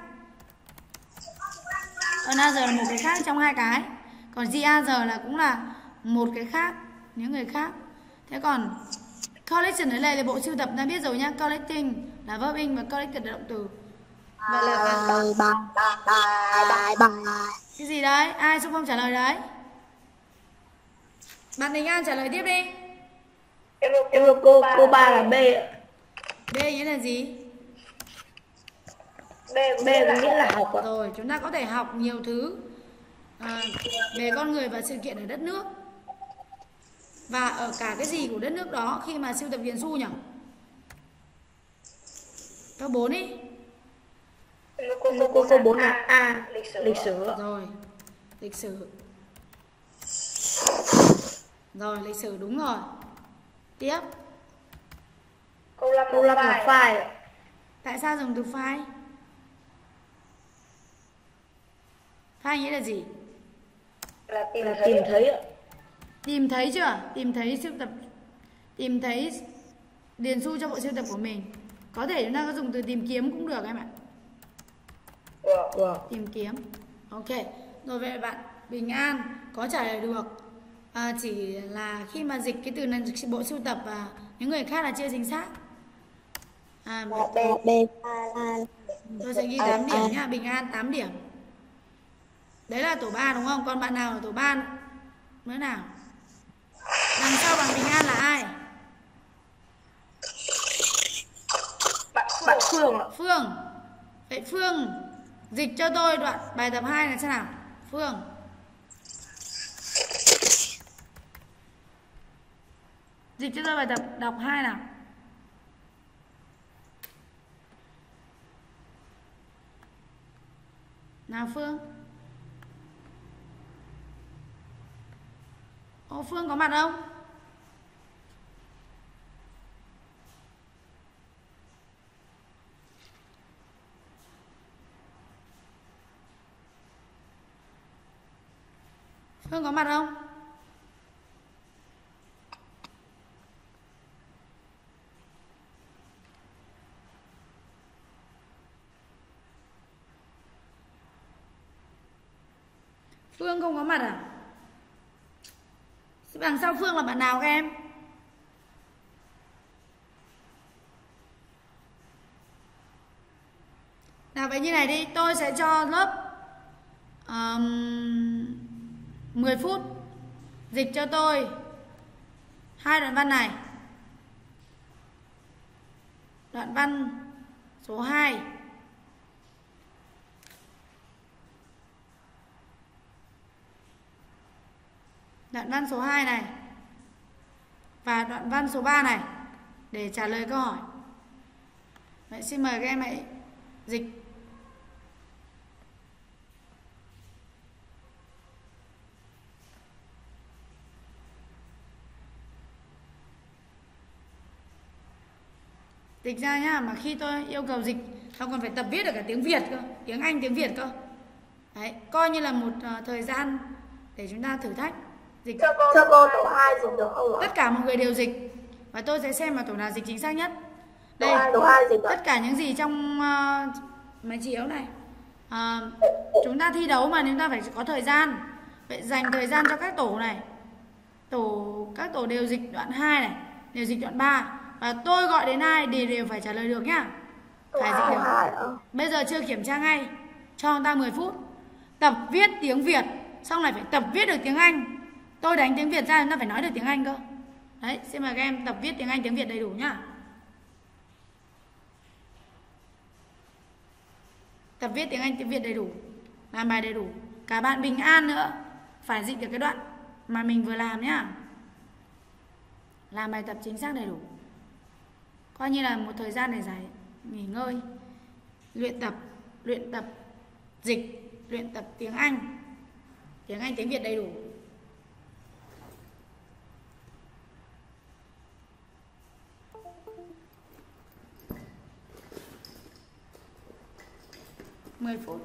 Another là một cái khác trong hai cái. Còn the other là cũng là một cái khác, những người khác. Thế còn collection ở đây là bộ sưu tập, ta biết rồi nhá. Collecting là verb in và collected là động từ. Vậy là Bài bài bài bài. Cái gì đấy? Ai xung phong trả lời đấy? Bạn Bình An trả lời tiếp đi. em em cô cô ba là B ạ. B nghĩa là gì? B B có nghĩa là học ạ. Rồi, chúng ta có thể học nhiều thứ à, về con người và sự kiện ở đất nước. Và ở cả cái gì của đất nước đó khi mà sưu tập tiền xu nhỉ? Câu bốn đi. Cô cô cô bốn là A, lịch sử ạ. Rồi, lịch sử. Rồi, lịch sử đúng rồi. Tiếp. Câu năm là file ạ. Tại sao dùng từ file? File nghĩa là gì? Là tìm là tìm thấy ạ. Tìm thấy chưa? Tìm thấy sưu tập, tìm thấy tiền xu cho bộ sưu tập của mình. Có thể chúng ta có dùng từ tìm kiếm cũng được em ạ. Wow. Tìm kiếm. Ok. Rồi vậy bạn Bình An có trả lời được. À, chỉ là khi mà dịch cái từ này bộ sưu tập và những người khác là chưa chính xác. À, B B. tôi sẽ ghi tám điểm nhá. Bình An tám điểm. Đấy là tổ ba đúng không? Còn bạn nào ở tổ ba nữa nào? Đằng sau bằng Bình An là ai? Bạn, bạn Phương ạ. Phương. Vậy Phương dịch cho tôi đoạn bài tập hai này xem nào. Phương. Dịch cho tôi bài tập đọc hai nào. Nào Phương. Ô, Phương có mặt không? Phương có mặt không? Phương không có mặt à? Đằng sau Phương là bạn nào các em? vậy như này đi, tôi sẽ cho lớp um, mười phút dịch cho tôi hai đoạn văn này. Đoạn văn số hai. Đoạn văn số hai này và đoạn văn số ba này để trả lời câu hỏi. Vậy xin mời các em hãy dịch. Dịch ra nhá, mà khi tôi yêu cầu dịch không còn phải tập viết được cả tiếng Việt cơ, tiếng Anh, tiếng Việt cơ. Đấy, coi như là một uh, thời gian để chúng ta thử thách. Dịch cho cô, cho cô tổ hai dịch được không ạ? Tất cả mọi người đều dịch và tôi sẽ xem là tổ nào dịch chính xác nhất. Đây, tổ hai, tổ hai dịch tất cả những gì trong uh, mấy chỉ yếu này. Uh, chúng ta thi đấu mà chúng ta phải có thời gian. Vậy dành thời gian cho các tổ này. Tổ các tổ đều dịch đoạn hai này, đều dịch đoạn ba. Và tôi gọi đến ai thì đều phải trả lời được nhá. Phải dịch được. Bây giờ chưa kiểm tra ngay, cho người ta mười phút. Tập viết tiếng Việt, xong lại phải tập viết được tiếng Anh. Tôi đánh tiếng Việt ra chúng ta phải nói được tiếng Anh cơ. Đấy, xin mời các em tập viết tiếng Anh, tiếng Việt đầy đủ nhá. Tập viết tiếng Anh, tiếng Việt đầy đủ, làm bài đầy đủ. Cả bạn Bình An nữa phải dịch được cái đoạn mà mình vừa làm nhá. Làm bài tập chính xác đầy đủ. Coi như là một thời gian để giải nghỉ ngơi, luyện tập, luyện tập dịch, luyện tập tiếng Anh, tiếng Anh, tiếng Việt đầy đủ. mười phút.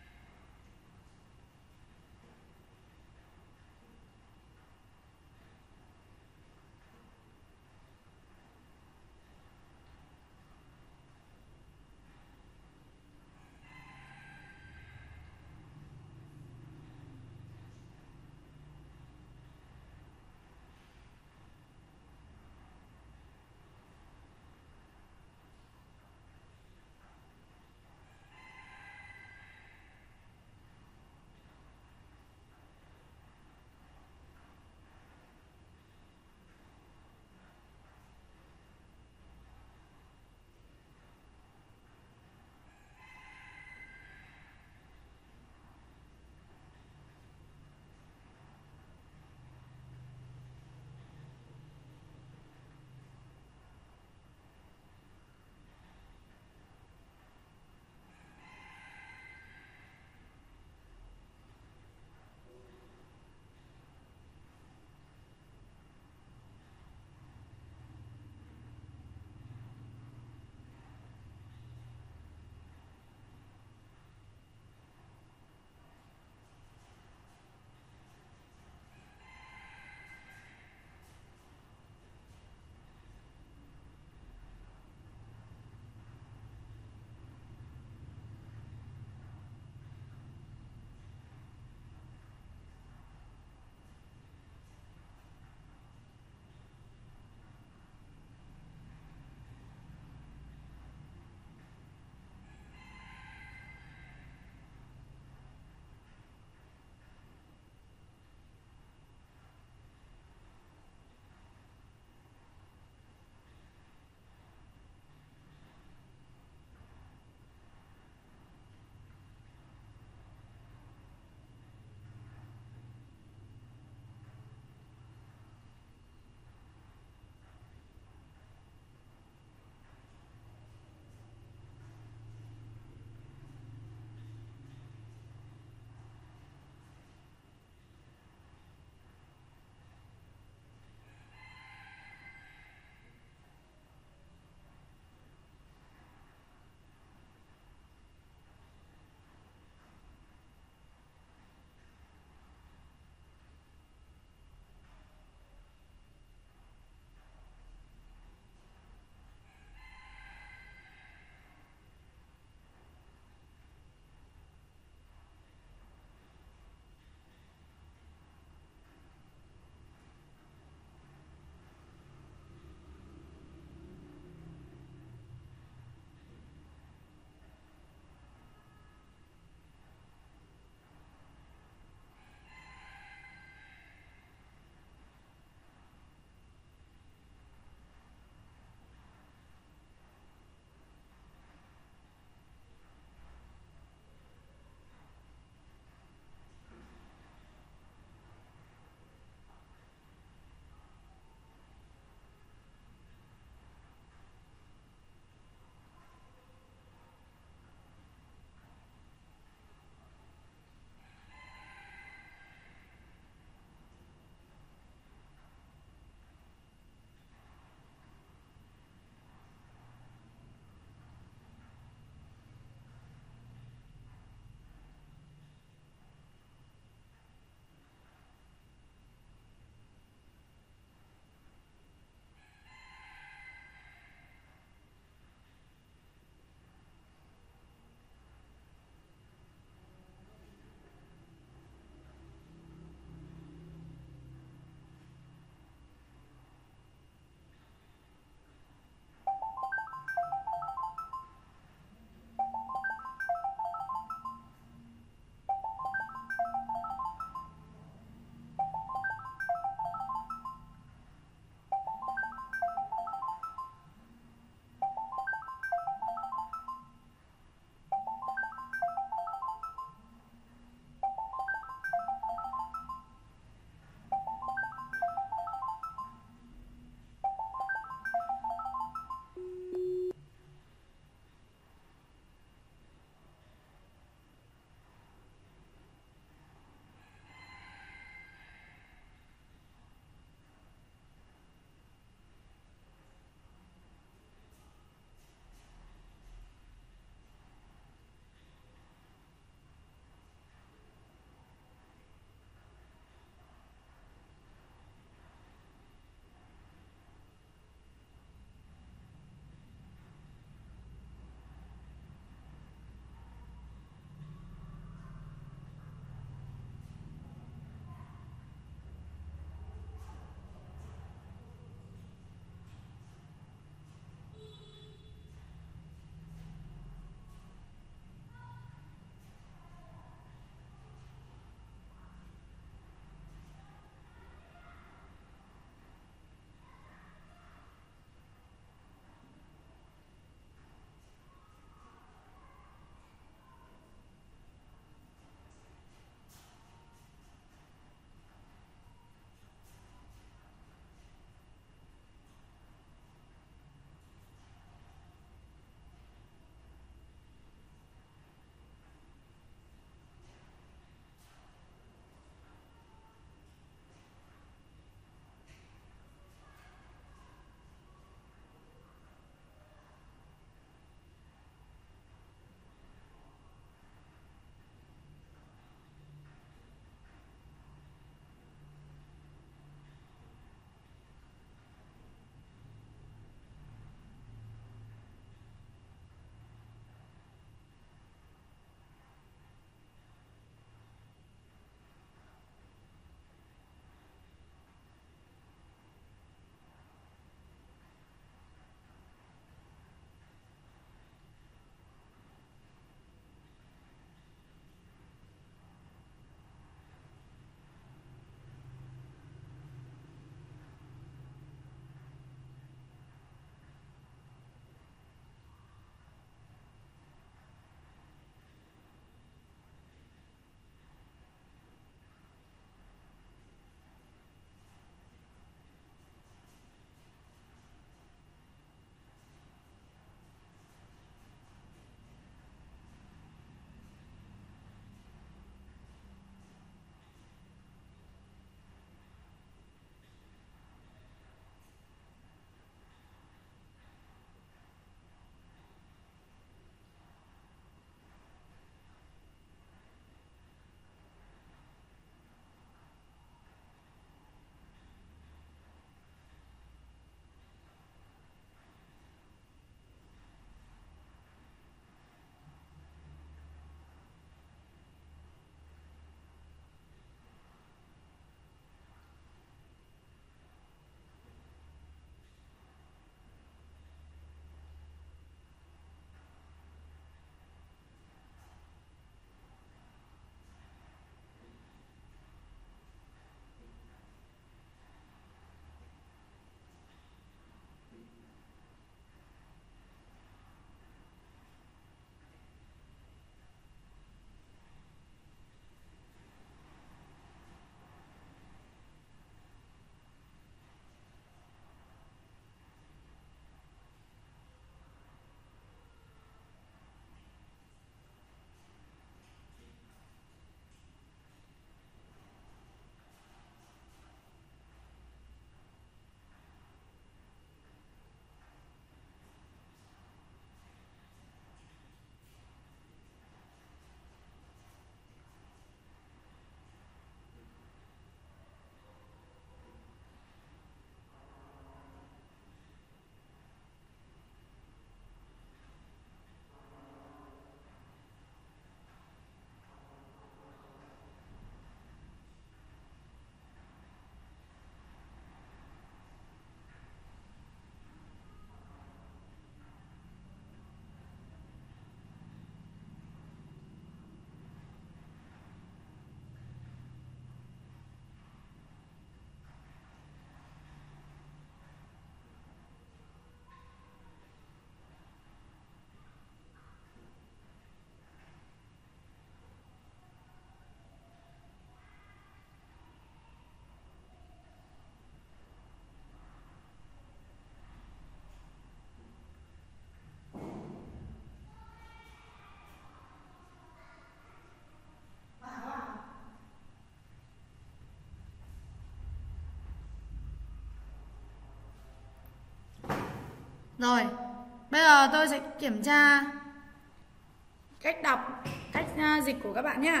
Rồi, bây giờ tôi sẽ kiểm tra cách đọc, cách uh, dịch của các bạn nhé.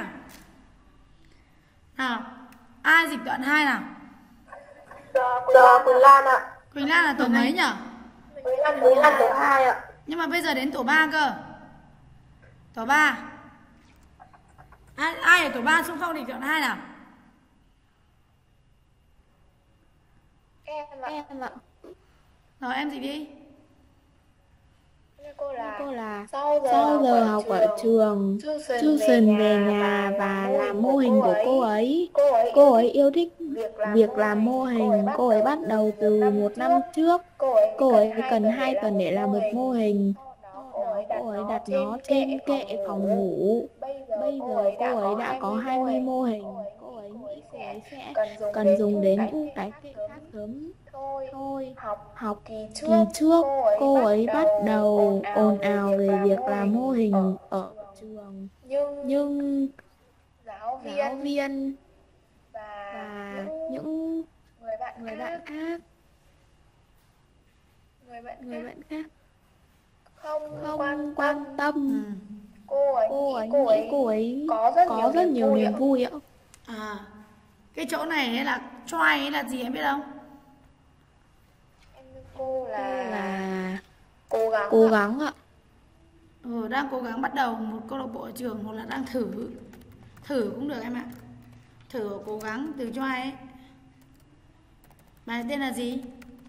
Nào, ai dịch đoạn hai nào? Giờ Quỳnh Lan ạ. Quỳnh Lan là tổ mấy nhỉ? Quỳnh Lan, Quỳnh Lan tổ hai ạ. Nhưng mà bây giờ đến tổ ba cơ. Tổ ba. Ai, ai ở tổ ba xung phong dịch đoạn hai nào? Em ạ. Em ạ. Rồi em dịch đi. Cô là, Cô là sau giờ, sau giờ học ở ở trường, Susan Susan về nhà và làm mô hình của cô ấy. Cô ấy yêu thích việc làm mô hình. Cô ấy bắt đầu từ một năm trước. Cô ấy cần hai tuần để làm một mô hình. Cô ấy đặt nó trên kệ phòng ngủ. Bây giờ cô ấy đã có hai mươi mô hình. Cô ấy nghĩ cô ấy sẽ cần dùng đến những cái kệ khác sớm thôi. Học kỳ trước, cô ấy bắt đầu ồn ào về việc làm mô hình ở trường. Nhưng giáo viên, giáo viên và, và những những người bạn người khác, bạn khác, người bạn người khác bạn khác không, không quan quan tâm. tâm. Ừ. Cô ấy, Cô ấy cô ấy, nghĩ cô ấy có rất có nhiều rất niềm nhiều vui niềm ạ. vui ạ. À, cái chỗ này ấy là try ấy là gì em biết không? Cô là, Là cố gắng cố ạ. gắng ạ. Ừ, đang cố gắng bắt đầu một câu lạc bộ ở trường hoặc là đang thử. Thử cũng được em ạ. Thử cố gắng từ try ấy. Bài tên là gì?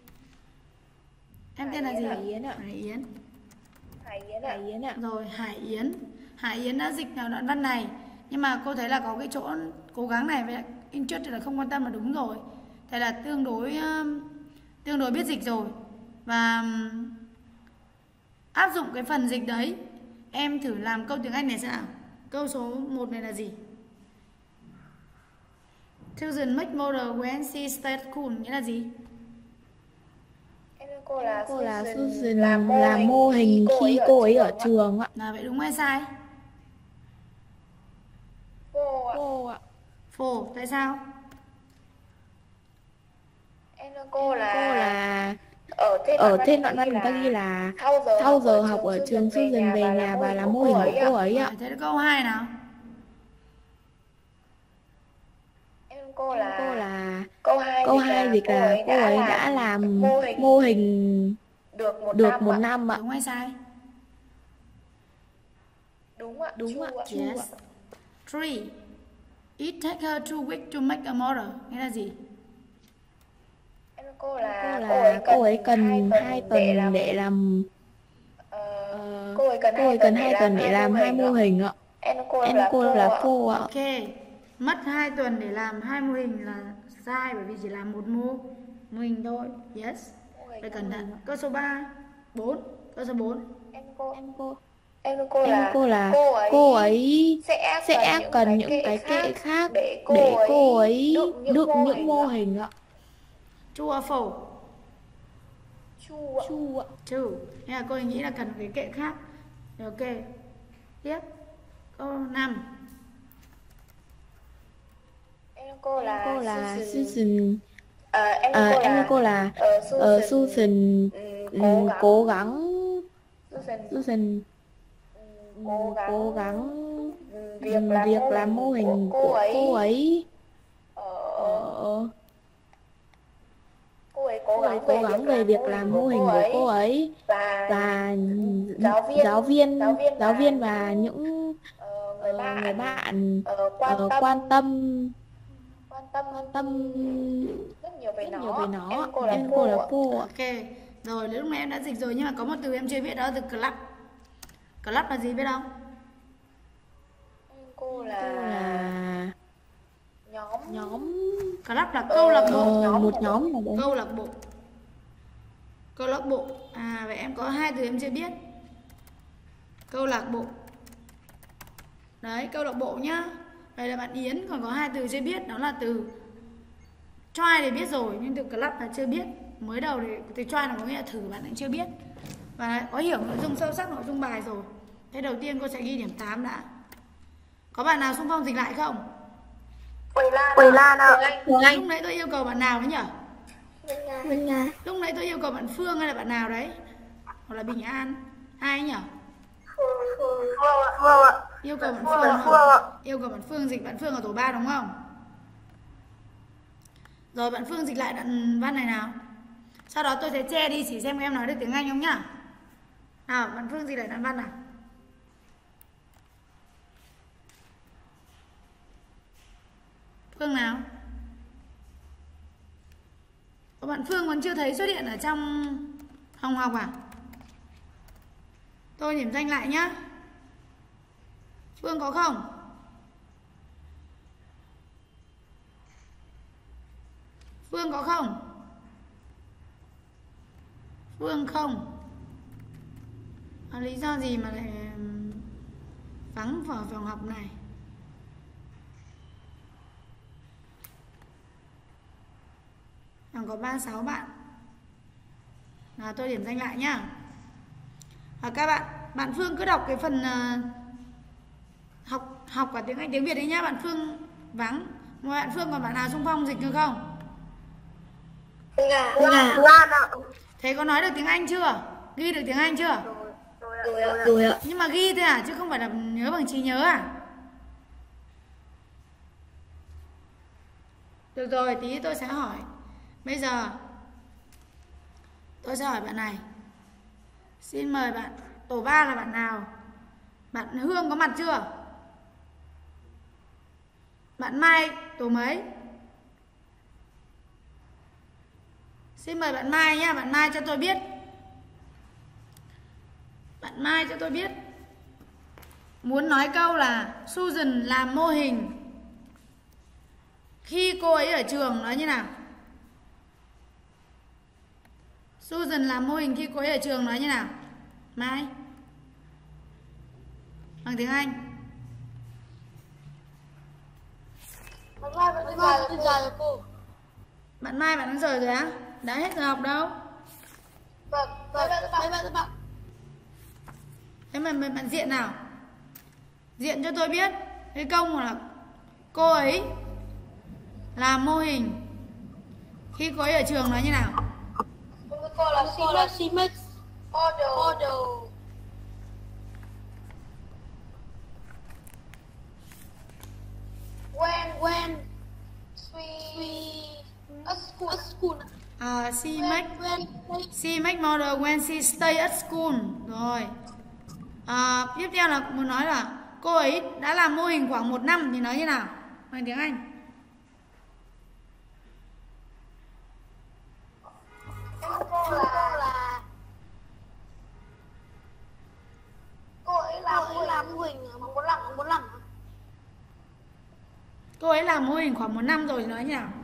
Em tên là gì? Hải Yến ạ. Hải Yến. Hải Yến ạ. Hải Yến ạ. Rồi Hải Yến. Hải Yến đã dịch vào đoạn văn này. Nhưng mà cô thấy là có cái chỗ cố gắng này với interest là không quan tâm là đúng rồi. Thế là tương đối um, tương đối biết dịch rồi. Và um, áp dụng cái phần dịch đấy. Em thử làm câu tiếng Anh này xem nào. Câu số một này là gì? Susan make model when she stayed school nghĩa là gì? Em thưa cô là, Cô là Susan Susan làm mô làm mô hình khi cô ấy ở trường ạ. Là vậy đúng hay sai? Cô ạ. Cô ạ. Phổ, tại sao? Em thưa cô là, Cô là ở trên ở đoạn trên văn đoạn văn người ta ghi là sau giờ, sau giờ học ở trường Susan về nhà và làm mô hình của cô ấy ạ. Rồi, thế câu hai nào? Em thưa cô là, Cô là câu hai câu hai dịch là cô ấy đã làm mô hình được một được năm một ạ. năm ạ. Đúng hay sai? Đúng ạ. Đúng ạ. True ạ. Yes. Three. It take her two weeks to make a model. Nghĩa là gì? Em thưa cô là, Cô là cô ấy cần hai tuần để làm ờ, ờ, cô ấy cần cô ấy cần hai tuần để làm hai mô hình ạ. Em thưa cô Em là cô là phô ạ. Ok. Mất hai tuần để làm hai mô hình là sai bởi vì chỉ làm một mô mô hình thôi. Yes. Phải cẩn thận. Câu số ba, bốn. Câu số bốn. Em cô Em cô em thưa cô em là, cô là cô ấy, cô ấy sẽ, sẽ cần những cái kệ khác để để cô ấy đựng những đựng mô những hình mô ạ. hình ạ. True or false? True ạ. Chu ạ. True. Thế là cô ấy nghĩ là cần cái kệ khác. Rồi, ok. Tiếp. Câu năm. Em thưa cô là, Cô là Susan. Susan. Ờ, em thưa À, cô em là, thưa cô là ờ, ờ, Susan, Susan ừ, ừm, cố cố gắng gắng Susan, Susan ừ, cố gắng, cố gắng ừ, việc việc làm, việc làm mô hình của cô ấy. Ờ, Ờ, cô ấy cố cô ấy gắng, cố gắng về việc làm mô hình của cô ấy và, và giáo viên, giáo viên giáo viên giáo và viên và những ờ, người ờ, bạn, người bạn ờ, quan, ờ, tâm, quan tâm quan tâm quan tâm rất nhiều về rất nó. nhiều về nó. Em cô là Em cô là cô ạ. cô ạ. Ok. Rồi, lúc nãy em đã dịch rồi nhưng mà có một từ em chưa biết đó là từ club. Club là gì biết không? Em cô Cô là là nhóm nhóm Club là câu lạc bộ. ờ, một nhóm nào đấy. Câu lạc bộ. Câu lạc bộ. À, vậy em có hai từ em chưa biết. Câu lạc bộ. Đấy, câu lạc bộ nhá. Đây là bạn Yến, còn có hai từ chưa biết, đó là từ try thì biết rồi, nhưng từ club là chưa biết. Mới đầu thì từ try là có nghĩa là thử, bạn cũng chưa biết. Và có hiểu nội dung sâu sắc nội dung bài rồi. Thế đầu tiên cô sẽ ghi điểm tám đã. Có bạn nào xung phong dịch lại không? Quỳnh Lan, Quỳnh Lan ạ. Lúc nãy tôi yêu cầu bạn nào đấy nhỉ? Vâng ạ. Lúc nãy tôi yêu cầu bạn Phương hay là bạn nào đấy? hoặc là Bình An? Ai nhỉ? Phương ạ. Phương ạ. Yêu cầu bạn Phương Phương, ạ. Phương ạ. yêu cầu bạn Phương dịch bạn Phương ở tổ ba đúng không? Rồi bạn Phương dịch lại đoạn văn này nào. Sau đó tôi sẽ che đi chỉ xem các em nói được tiếng Anh không nhá. Nào, bạn Phương dịch lại đoạn văn nào. Phương nào? Ủa, bạn Phương còn chưa thấy xuất hiện ở trong phòng học à? Tôi điểm danh lại nhá. Phương có không? Phương có không? Phương không. À, lý do gì mà lại vắng vào phòng học này? Còn có ba mươi sáu bạn. Nào, tôi điểm danh lại nhá. À, các bạn, bạn Phương cứ đọc cái phần uh, học học cả tiếng Anh tiếng Việt đấy nhá. Bạn Phương vắng. Ngoài bạn Phương còn bạn nào xung phong dịch được không? Dạ. Dạ. Thế có nói được tiếng Anh chưa? Ghi được tiếng Anh chưa? Rồi ạ. Rồi ạ. Nhưng mà ghi thôi à, chứ không phải là nhớ bằng trí nhớ à? Được rồi, tí tôi sẽ hỏi. Bây giờ tôi sẽ hỏi bạn này. Xin mời bạn. Tổ ba là bạn nào? Bạn Hương có mặt chưa? Bạn Mai tổ mấy? Xin mời bạn Mai nhá. Bạn Mai cho tôi biết. Bạn Mai cho tôi biết. Muốn nói câu là Susan làm mô hình khi cô ấy ở trường, nói như nào? Susan làm mô hình khi cô ấy ở trường, nói như nào? Mai bằng tiếng Anh. Bạn Mai bạn dài rồi dài cô. Bạn Mai bạn đang rời rồi á? Đã hết giờ học đâu? Vâng, vâng, vâng, vâng, vâng. Thế mà bạn, bạn diện nào? Diện cho tôi biết cái câu là cô ấy làm mô hình khi cô ấy ở trường, nói như nào? Cô là Simex model. When when we at school at school. À, she make she make model when she stay at school. Rồi. À, tiếp theo là muốn nói là cô ấy đã làm mô hình khoảng một năm thì nói như nào? Bằng tiếng Anh. Cô là cô ấy làm cô ấy làm mô hình khoảng một năm một năm. Cô ấy làm mô hình khoảng một năm rồi thì nói như nào?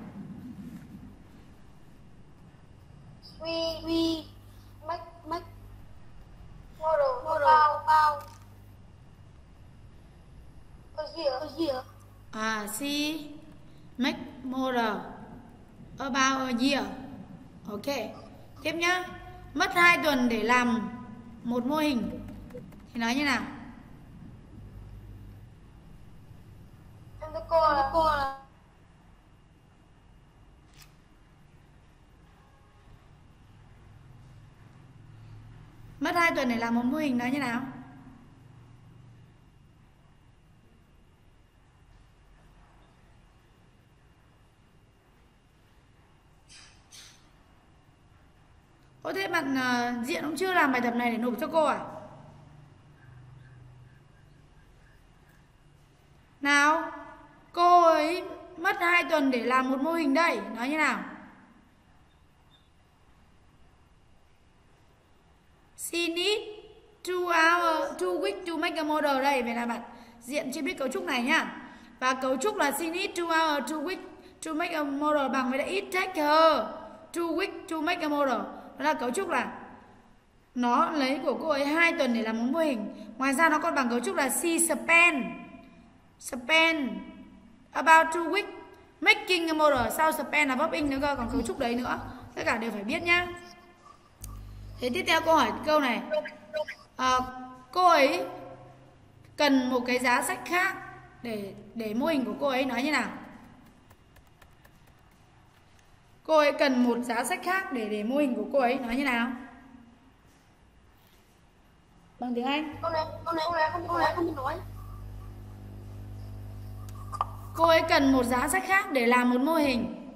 We we make make model model about a year a year. À, she make model about a year. Ok. Tiếp nhá. Mất hai tuần để làm một mô hình thì nói như nào? Em thưa cô là cô là Mất hai tuần để làm một mô hình nói như nào? Ôi thế bạn uh, Diện cũng chưa làm bài tập này để nộp cho cô à? Nào, cô ấy mất hai tuần để làm một mô hình đây, nói như nào? She need two hours, two weeks to make a model đây. Vậy là bạn Diện chưa biết cấu trúc này nhá. Và cấu trúc là she need two hours, two weeks to make a model bằng với là it take her two weeks to make a model. Đó là cấu trúc là nó lấy của cô ấy hai tuần để làm một mô hình. Ngoài ra nó còn bằng cấu trúc là she spent spend about two weeks making a model. Sau spend là verb in nữa cơ, còn cấu trúc đấy nữa. Tất cả đều phải biết nhá. Thế tiếp theo câu hỏi câu này, à, cô ấy cần một cái giá sách khác để để mô hình của cô ấy nói như nào? Cô ấy cần một giá sách khác để để mô hình của cô ấy nói như nào? bằng tiếng Anh. Câu này, câu này, câu này không, câu này không biết nói. Cô ấy cần một giá sách khác để làm một mô hình.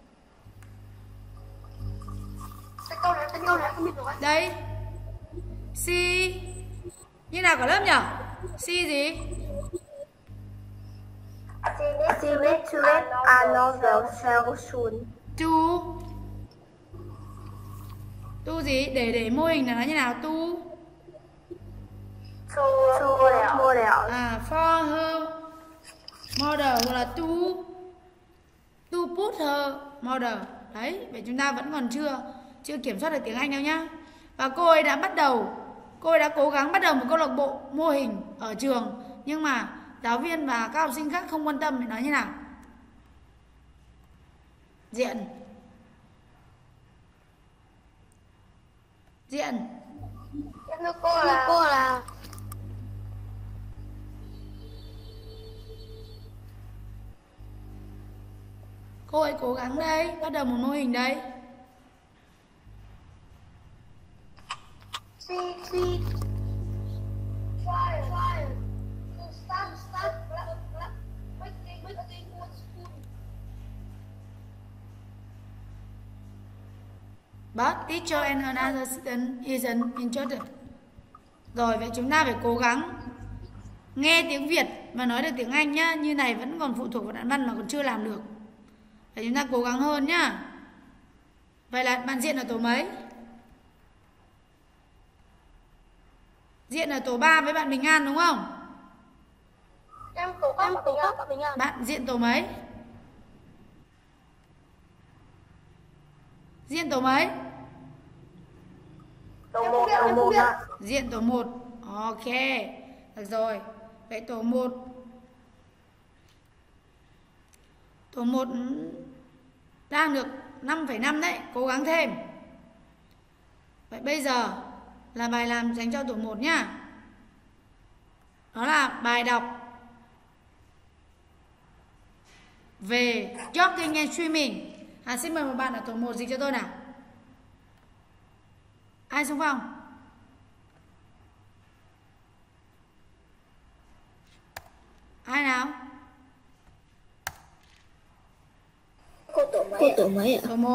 Câu này, câu này không biết nói. Đây. C. Như nào cả lớp nhỉ? C gì? She needs to make another cell soon. To. To gì? Để để mô hình là nó như nào? To. To, to model. À, for her model hoặc là to to put her model. Đấy, vậy chúng ta vẫn còn chưa chưa kiểm soát được tiếng Anh đâu nhá. Và cô ấy đã bắt đầu, cô ấy đã cố gắng bắt đầu một câu lạc bộ mô hình ở trường, nhưng mà giáo viên và các học sinh khác không quan tâm thì nói như nào? Diện. Diện. Thưa cô là, cô là cô ấy cố gắng đây, bắt đầu một mô hình đây. She, she try, try to start, start, making, making one school. But teacher and another student isn't interested. Rồi, vậy chúng ta phải cố gắng nghe tiếng Việt và nói được tiếng Anh nhá. Như này vẫn còn phụ thuộc vào đoạn văn mà còn chưa làm được. Vậy chúng ta cố gắng hơn nhá. Vậy là bạn Diện ở tổ mấy? Diện ở tổ ba với bạn Bình An đúng không? Em tổ em tổ các Bình An. Bạn Diện tổ mấy? Diện tổ mấy? Tổ một, tổ một ạ. Diện tổ một. Ok. Được rồi. Vậy tổ một. Tổ một đang được năm phẩy năm đấy, cố gắng thêm. Vậy bây giờ là bài làm dành cho tổ một nhá. Đó là bài đọc về jogging and swimming. À, xin mời một bạn ở tổ một dịch cho tôi nào. Ai xung phong? Ai nào? Cô tổ mấy? Cô tổ mấy ạ? Tổ một.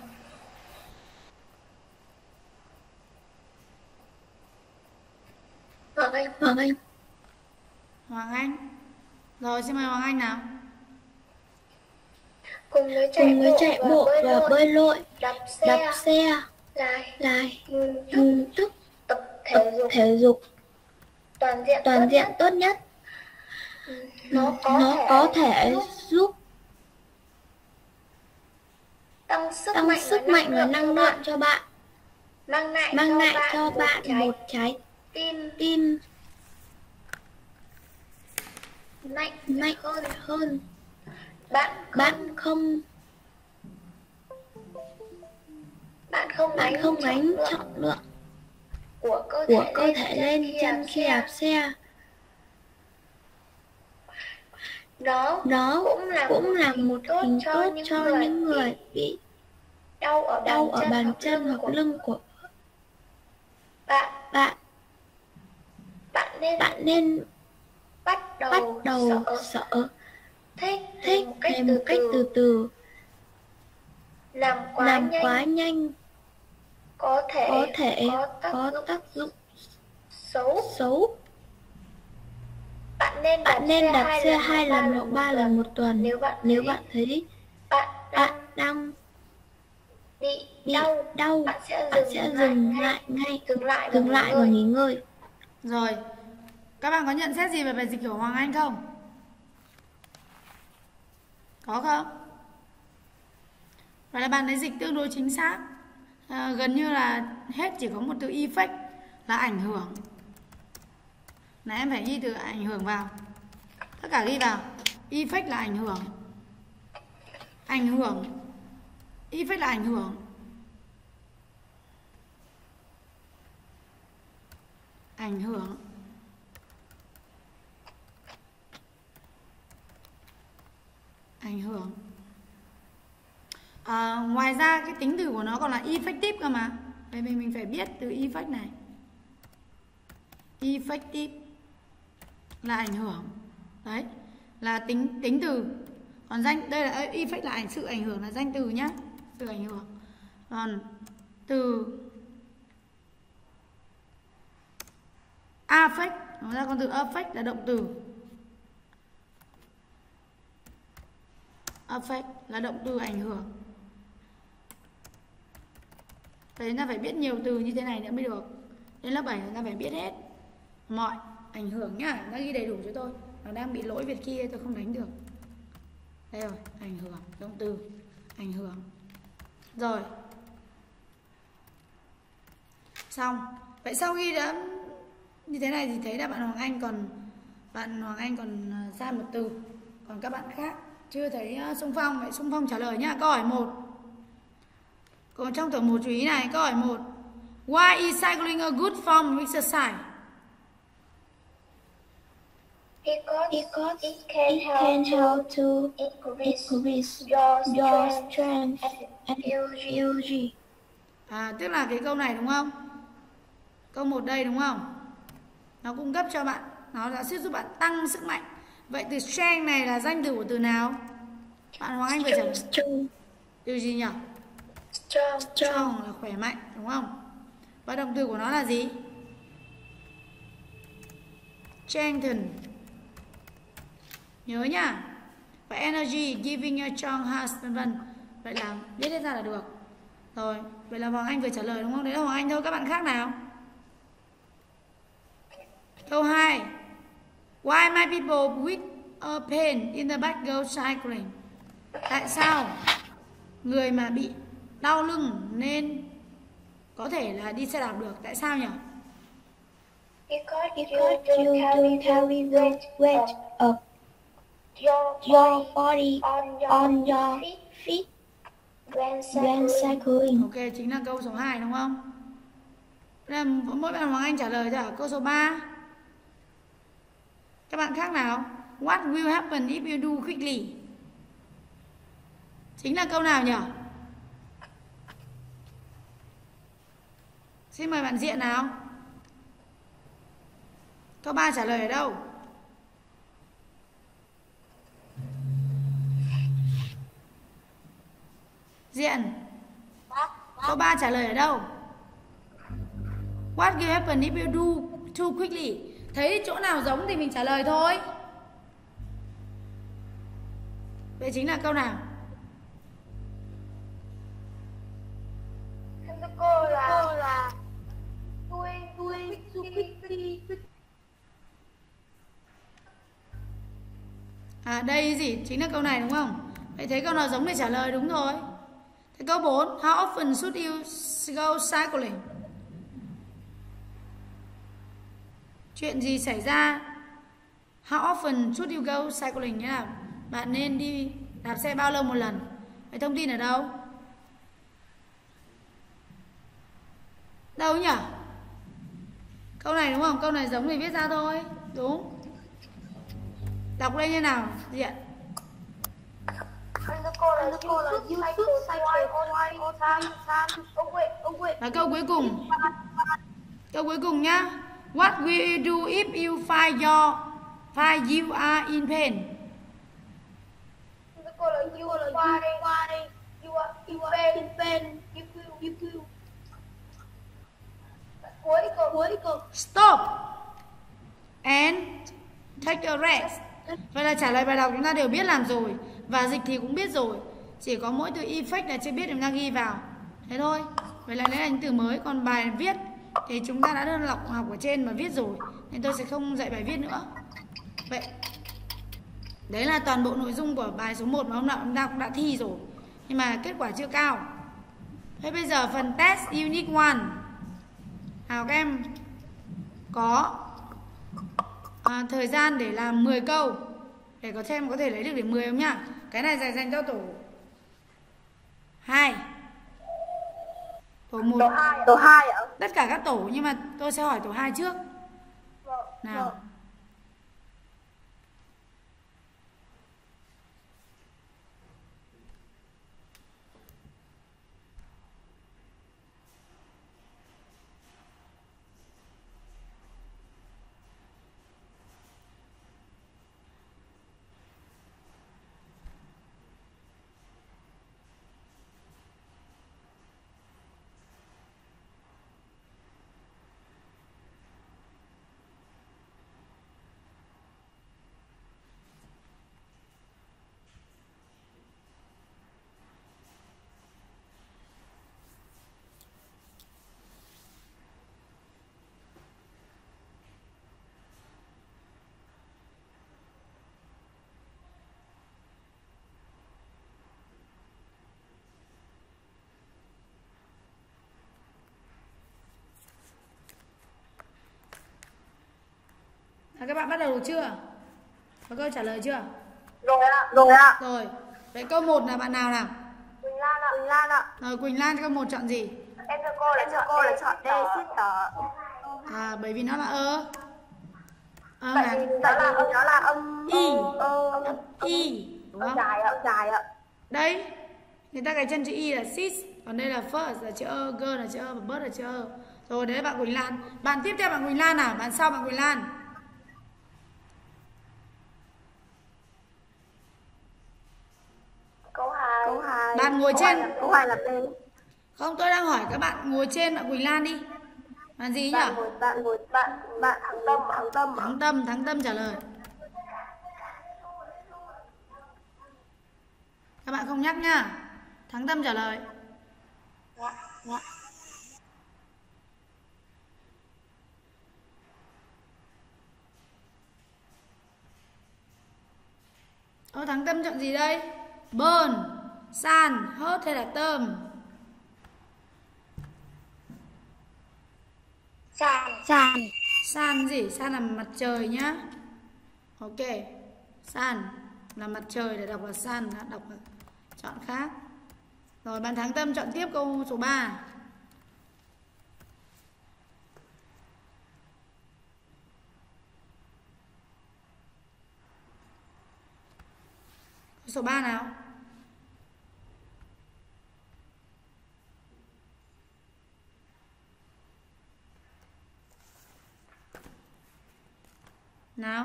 Hoàng Anh. Hoàng Anh. Hoàng Anh. Rồi, xin mời Hoàng Anh nào. Cùng với chạy, Cùng với chạy bộ và bơi lội, đạp xe, đạp xe, lại, lại, ngừng thức, tập tập thể dục, thể dục toàn diện, toàn tốt diện nhất. tốt nhất. Nó có Nó thể, có thể giúp tăng sức tăng mạnh, sức mạnh và năng lượng cho bạn, mang lại mang cho lại bạn cho một bạn trái một trái tim tim mạnh, mạnh hơn. hơn. Bạn Bạn không bạn không bạn gánh không trọng gánh lượng trọng lượng của cơ của thể cơ thể lên chân khi đạp xe. Nó Nó cũng là cũng một là hình một tốt hình cho tốt những cho người những người bị đau ở đau bàn ở chân bàn hoặc chân lưng hoặc của lưng của bạn. bạn. Bạn nên Bạn nên bắt đầu, bắt đầu sợ, sợ, thích thích một cách theo từ một cách từ, từ từ, làm quá làm nhanh, quá nhanh, có thể có thể có tác có dụng tác dụng xấu. xấu. Bạn nên Bạn nên đạp xe hai lần hoặc ba lần một tuần. Nếu bạn Nếu thấy bạn thấy bạn bạn đang đang bị bị đau, đau, bạn sẽ bạn dừng, sẽ lại dừng ngay, lại ngay, dừng lại, dừng lại và nghỉ ngơi. Rồi. Các bạn có nhận xét gì về bài dịch của Hoàng Anh không? Có không? Vậy là bạn ấy dịch tương đối chính xác. À, gần như là hết chỉ có một từ effect là ảnh hưởng. Này em phải ghi từ ảnh hưởng vào. Tất cả ghi vào. Effect là ảnh hưởng. Ảnh hưởng. Effect là ảnh hưởng. Ảnh hưởng. Ảnh hưởng. À, ngoài ra cái tính từ của nó còn là effective cơ mà. Vậy mình mình phải biết từ effect này. Effective là ảnh hưởng. Đấy, là tính tính từ. Còn danh đây là effect là ảnh sự ảnh hưởng là danh từ nhá, sự ảnh hưởng. Còn từ affect, nó ra con từ affect là động từ. Affect là động từ ảnh hưởng. Đấy, ta phải biết nhiều từ như thế này nữa mới được. Đến lớp bảy ta phải biết hết mọi ảnh hưởng nhá, ta ghi đầy đủ cho tôi. Nó đang bị lỗi việc kia tôi không đánh được. Đây rồi, ảnh hưởng, động từ ảnh hưởng. Rồi. Xong. Vậy sau khi đã như thế này thì thấy là bạn Hoàng Anh còn bạn Hoàng Anh còn ra một từ, còn các bạn khác chưa thấy xung phong. Vậy xung phong trả lời nhá. Câu hỏi một. Còn trong tổ một chú ý này, câu hỏi một. Why is cycling a good form of exercise? Because, Because it can it help, can help to increase increase your your strength strength and and energy. energy. À, tức là cái câu này đúng không? Câu một đây đúng không? Nó cung cấp cho bạn, nó đã giúp bạn tăng sức mạnh. Vậy từ strength này là danh từ của từ nào? Bạn Hoàng Anh vừa trả lời. Strong. Từ gì nhỉ? Strong. Strong là khỏe mạnh đúng không? Và động từ của nó là gì? Strengthen. Nhớ nhá. Và energy, giving a strong heart, vân vân. Vậy là biết hết ra là được. Rồi, vậy là Hoàng Anh vừa trả lời đúng không? Đấy là Hoàng Anh thôi, các bạn khác nào? Câu hai. Why my people with a pain in the back go cycling? Tại sao người mà bị đau lưng nên có thể là đi xe đạp được? Tại sao nhỉ? Because you Because don't you carry don't the carry the weight weight of of your your body body on your, on your feet feet when when cycling. cycling. Ok, chính là câu số hai đúng không? Đây là mỗi bạn Hoàng Anh trả lời cho câu số ba. Các bạn khác nào? What will happen if you do quickly? Chính là câu nào nhỉ? Xin mời bạn Diện nào. Câu ba trả lời ở đâu? Diện. Câu ba trả lời ở đâu? What will happen if you do too quickly? Thấy chỗ nào giống thì mình trả lời thôi. Vậy chính là câu nào? Thưa cô là Cô là doing doing quickly. À đây gì? Chính là câu này đúng không? Vậy thấy câu nào giống để trả lời đúng rồi. Thế câu bốn. How often should you go cycling? Chuyện gì xảy ra? How often should you go cycling? Nghĩa là bạn nên đi đạp xe bao lâu một lần? Vậy thông tin ở đâu? Đâu nhỉ? Câu này đúng không? Câu này giống thì viết ra thôi. Đúng. Đọc lên như nào? Diện. Thưa cô là you should cycle twice all time. Oh wait, oh wait. Và câu cuối cùng. Câu cuối cùng nhá. What will you do if you find your find you are in pain? Thưa cô là you are why you are in pain. In pain. You feel you feel. Cuối cùng. Cuối cùng. Stop and take a rest. Vậy là trả lời bài đọc chúng ta đều biết làm rồi. Và dịch thì cũng biết rồi. Chỉ có mỗi từ effect là chưa biết chúng ta ghi vào. Thế thôi. Vậy là đấy là những từ mới. Còn bài viết thì chúng ta đã đơn lọc học ở trên và viết rồi. Nên tôi sẽ không dạy bài viết nữa. Vậy đấy là toàn bộ nội dung của bài số một mà hôm nào chúng ta cũng đã thi rồi. Nhưng mà kết quả chưa cao. Thế bây giờ phần test unit một. Nào các em có à, thời gian để làm mười câu để có xem có thể lấy được điểm mười không nhá. Cái này dành dành cho tổ hai. Tổ một. Tổ hai. Tổ hai ạ. Tất cả các tổ nhưng mà tôi sẽ hỏi tổ hai trước. Nào. À, các bạn bắt đầu được chưa? Có câu trả lời chưa? Rồi ạ. Rồi ạ. Rồi. Vậy câu một là bạn nào nào? Quỳnh Lan ạ. Quỳnh Lan ạ. Rồi Quỳnh Lan câu một chọn gì? Em cho cô là chọn cô là chọn D sister. À, bởi vì nó là ơ. Ơ Tại vì nó là âm nó là âm y. Ơ Âm y, đúng không? dài ạ, dài ạ. Đây. Người ta cái chân chữ y là sis, còn đây là first là chữ ơ, girl là chữ ơ và bird là chữ ơ. Rồi đấy bạn Quỳnh Lan. Bạn tiếp theo bạn Quỳnh Lan nào? Bạn sau bạn Quỳnh Lan. Câu hai. Câu hai. Bạn ngồi trên. Câu hai là B. Không, tôi đang hỏi các bạn ngồi trên bạn Quỳnh Lan đi. Bạn gì nhỉ? Bạn ngồi bạn ngồi bạn bạn Thắng Tâm, Thắng Tâm. Thắng Tâm, Thắng Tâm trả lời. Các bạn không nhắc nhá. Thắng Tâm trả lời. Dạ, dạ. Ô, Thắng Tâm chọn gì đây? Burn, sun, hot hay là tôm? Sàn. Sàn. Sun gì? Sun là mặt trời nhá. Ok. Sun là mặt trời để đọc là sun, đọc là chọn khác. Rồi bạn Thắng Tâm chọn tiếp câu số ba. Câu số ba nào? Nào.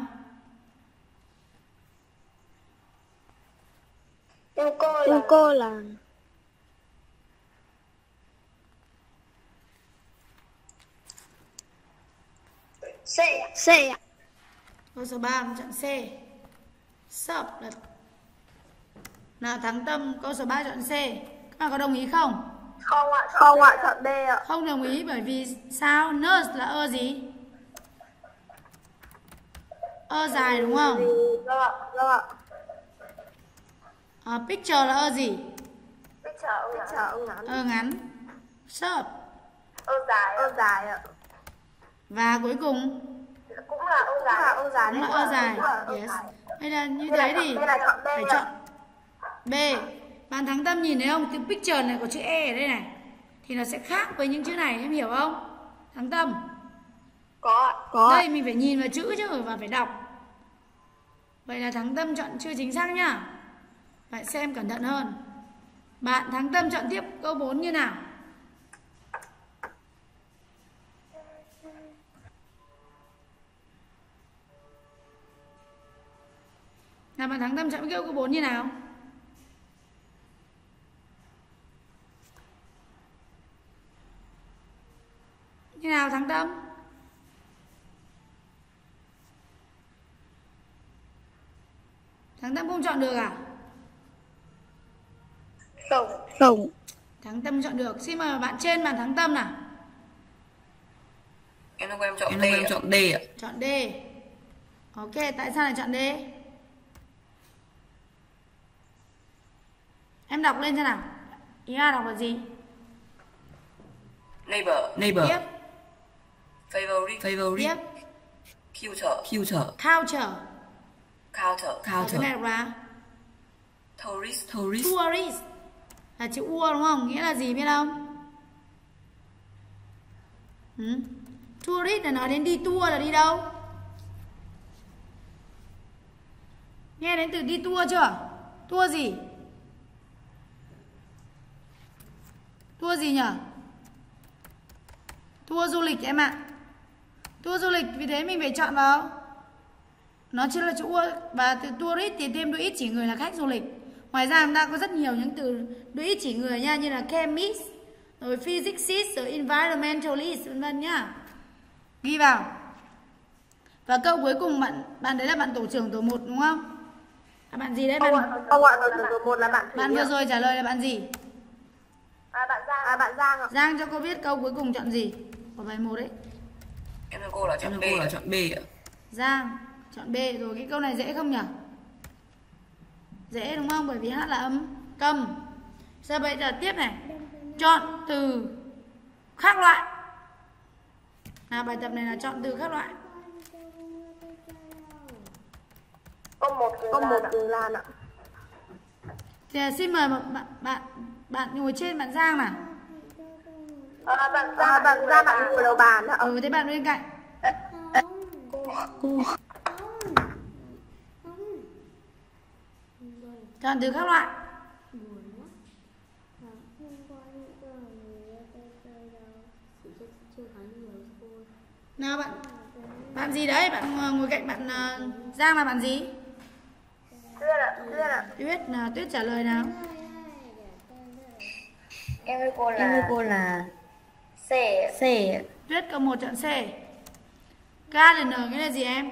Theo cô là Theo cô là C ạ. C ạ. Câu số ba mình chọn C. Sub là. Nào Thắng Tâm câu số ba chọn C. Các bạn có đồng ý không? Không ạ, không ạ, chọn D ạ. Không đồng ý bởi vì sao? Nurse là ơ gì? Ơ dài đúng không? Vâng ạ, vâng ạ. À, picture là ơ gì? Picture ông ngắn. Picture ông ngắn. Ơ ngắn. Sub. Ơ dài. Ơ dài ạ. Và cuối cùng Cũng là ơ dài. Cũng là ơ dài. cũng là ơ dài. Yes. Đây là như thế thì phải chọn B. Bạn Thắng Tâm nhìn thấy không? Từ picture này có chữ E ở đây này. Thì nó sẽ khác với những chữ này, em hiểu không? Thắng Tâm. Có ạ. Có. Đây mình phải nhìn vào chữ chứ và phải đọc. Vậy là Thắng Tâm chọn chưa chính xác nhá. Phải xem cẩn thận hơn. Bạn Thắng Tâm chọn tiếp câu bốn như nào? Nào bạn Thắng Tâm chọn câu bốn như nào? Như nào Thắng Tâm? Thắng Tâm không chọn được à? Không. Không. Thắng Tâm chọn được. Xin mời bạn trên bạn Thắng Tâm nào. Em không em chọn em D. Em chọn D ạ. Chọn D. Ok, tại sao lại chọn D? Em đọc lên xem nào. Ý A đọc là gì? Neighbor. Neighbor. Tiếp. Favorite. Favorite. Tiếp. Culture. Culture. Culture. Counter. Và cái Counter. này đọc là Tourist. Tourist. tourist. Là chữ U đúng không? Nghĩa là gì biết không? Ừ. Tourist là nói đến đi tour là đi đâu? Nghe đến từ đi tour chưa? Tour gì? Tour gì nhỉ? Tour du lịch em ạ. Tour du lịch, vì thế mình phải chọn vào. Nó chỉ là chữ U và từ tourist thì thêm đuôi ít chỉ người là khách du lịch. Ngoài ra chúng ta có rất nhiều những từ đuôi ít chỉ người nha, như là chemist, rồi physicist, rồi environmentalist vân vân nhá. Ghi vào. Và câu cuối cùng bạn bạn đấy là bạn tổ trưởng tổ một đúng không? À, bạn gì đấy bạn? Ông ạ, tổ trưởng tổ một là bạn. Bạn vừa rồi trả lời là bạn gì? À bạn Giang. À bạn Giang ạ. Giang cho cô biết câu cuối cùng chọn gì của bài một đấy. Em thưa cô là chọn B. Cô là chọn B ạ. Giang chọn B rồi. Cái câu này dễ không nhỉ? Dễ đúng không? Bởi vì H là âm cầm. Giờ bây giờ tiếp này. Chọn từ khác loại. Nào bài tập này là chọn từ khác loại. Có một Có một đường lan ạ. Thì xin mời bạn bạn bạn, bạn ngồi trên bạn Giang nào. À, bạn À, bạn ra bạn ngồi đầu bàn ạ. Ừ, thế bạn bên cạnh. Cô Chọn từ các loại. Nào bạn. Bạn gì đấy? Bạn ngồi cạnh bạn uh, Giang là bạn gì? Tuyết ạ. Tuyết ạ. Tuyết nào, Tuyết trả lời nào. Em với cô em với là cô là C. C. Tuyết câu một chọn C. Gardener nghĩa là gì em?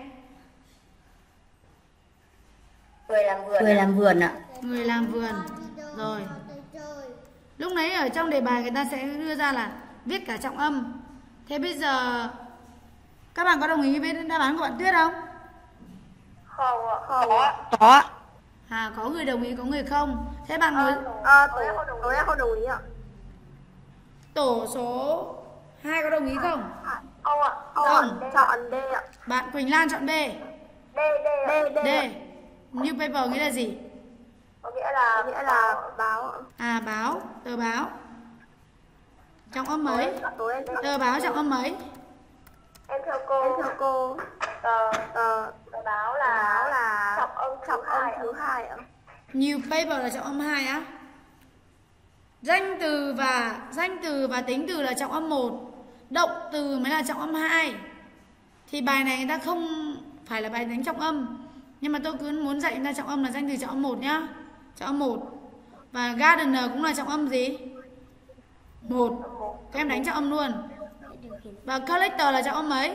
Người làm vườn. Người làm vườn ạ. Người làm vườn. Rồi. Lúc nãy ở trong đề bài người ta sẽ đưa ra là viết cả trọng âm. Thế bây giờ các bạn có đồng ý với đáp án của bạn Tuyết không? Không ạ. Không ạ. Có. À, có người đồng ý, có người không. Thế bạn ngồi À, tổ, tổ em không đồng ý ạ. tổ số hai có đồng ý không? Không ạ. Không. Chọn D ạ. Bạn Quỳnh Lan chọn B. D, D ạ. D, D. D. ạ. Newspaper nghĩa là gì? Có nghĩa là Nghĩa là báo ạ. À, báo, tờ báo. Trọng âm mấy? Tối em Tờ báo trọng âm mấy? em theo cô. em theo cô. Tờ, Tờ tờ báo là báo là trọng âm trọng thứ âm hai ạ. thứ hai ạ. Newspaper là trọng âm hai á. Danh từ và danh từ và tính từ là trọng âm một. Động từ mới là trọng âm hai. Thì bài này người ta không phải là bài đánh trọng âm, nhưng mà tôi cứ muốn dạy người ta trọng âm là danh từ trọng âm một nhá. Trọng âm một. Và gardener cũng là trọng âm gì? Một. Các em đánh trọng âm luôn. Và collector là trọng âm mấy?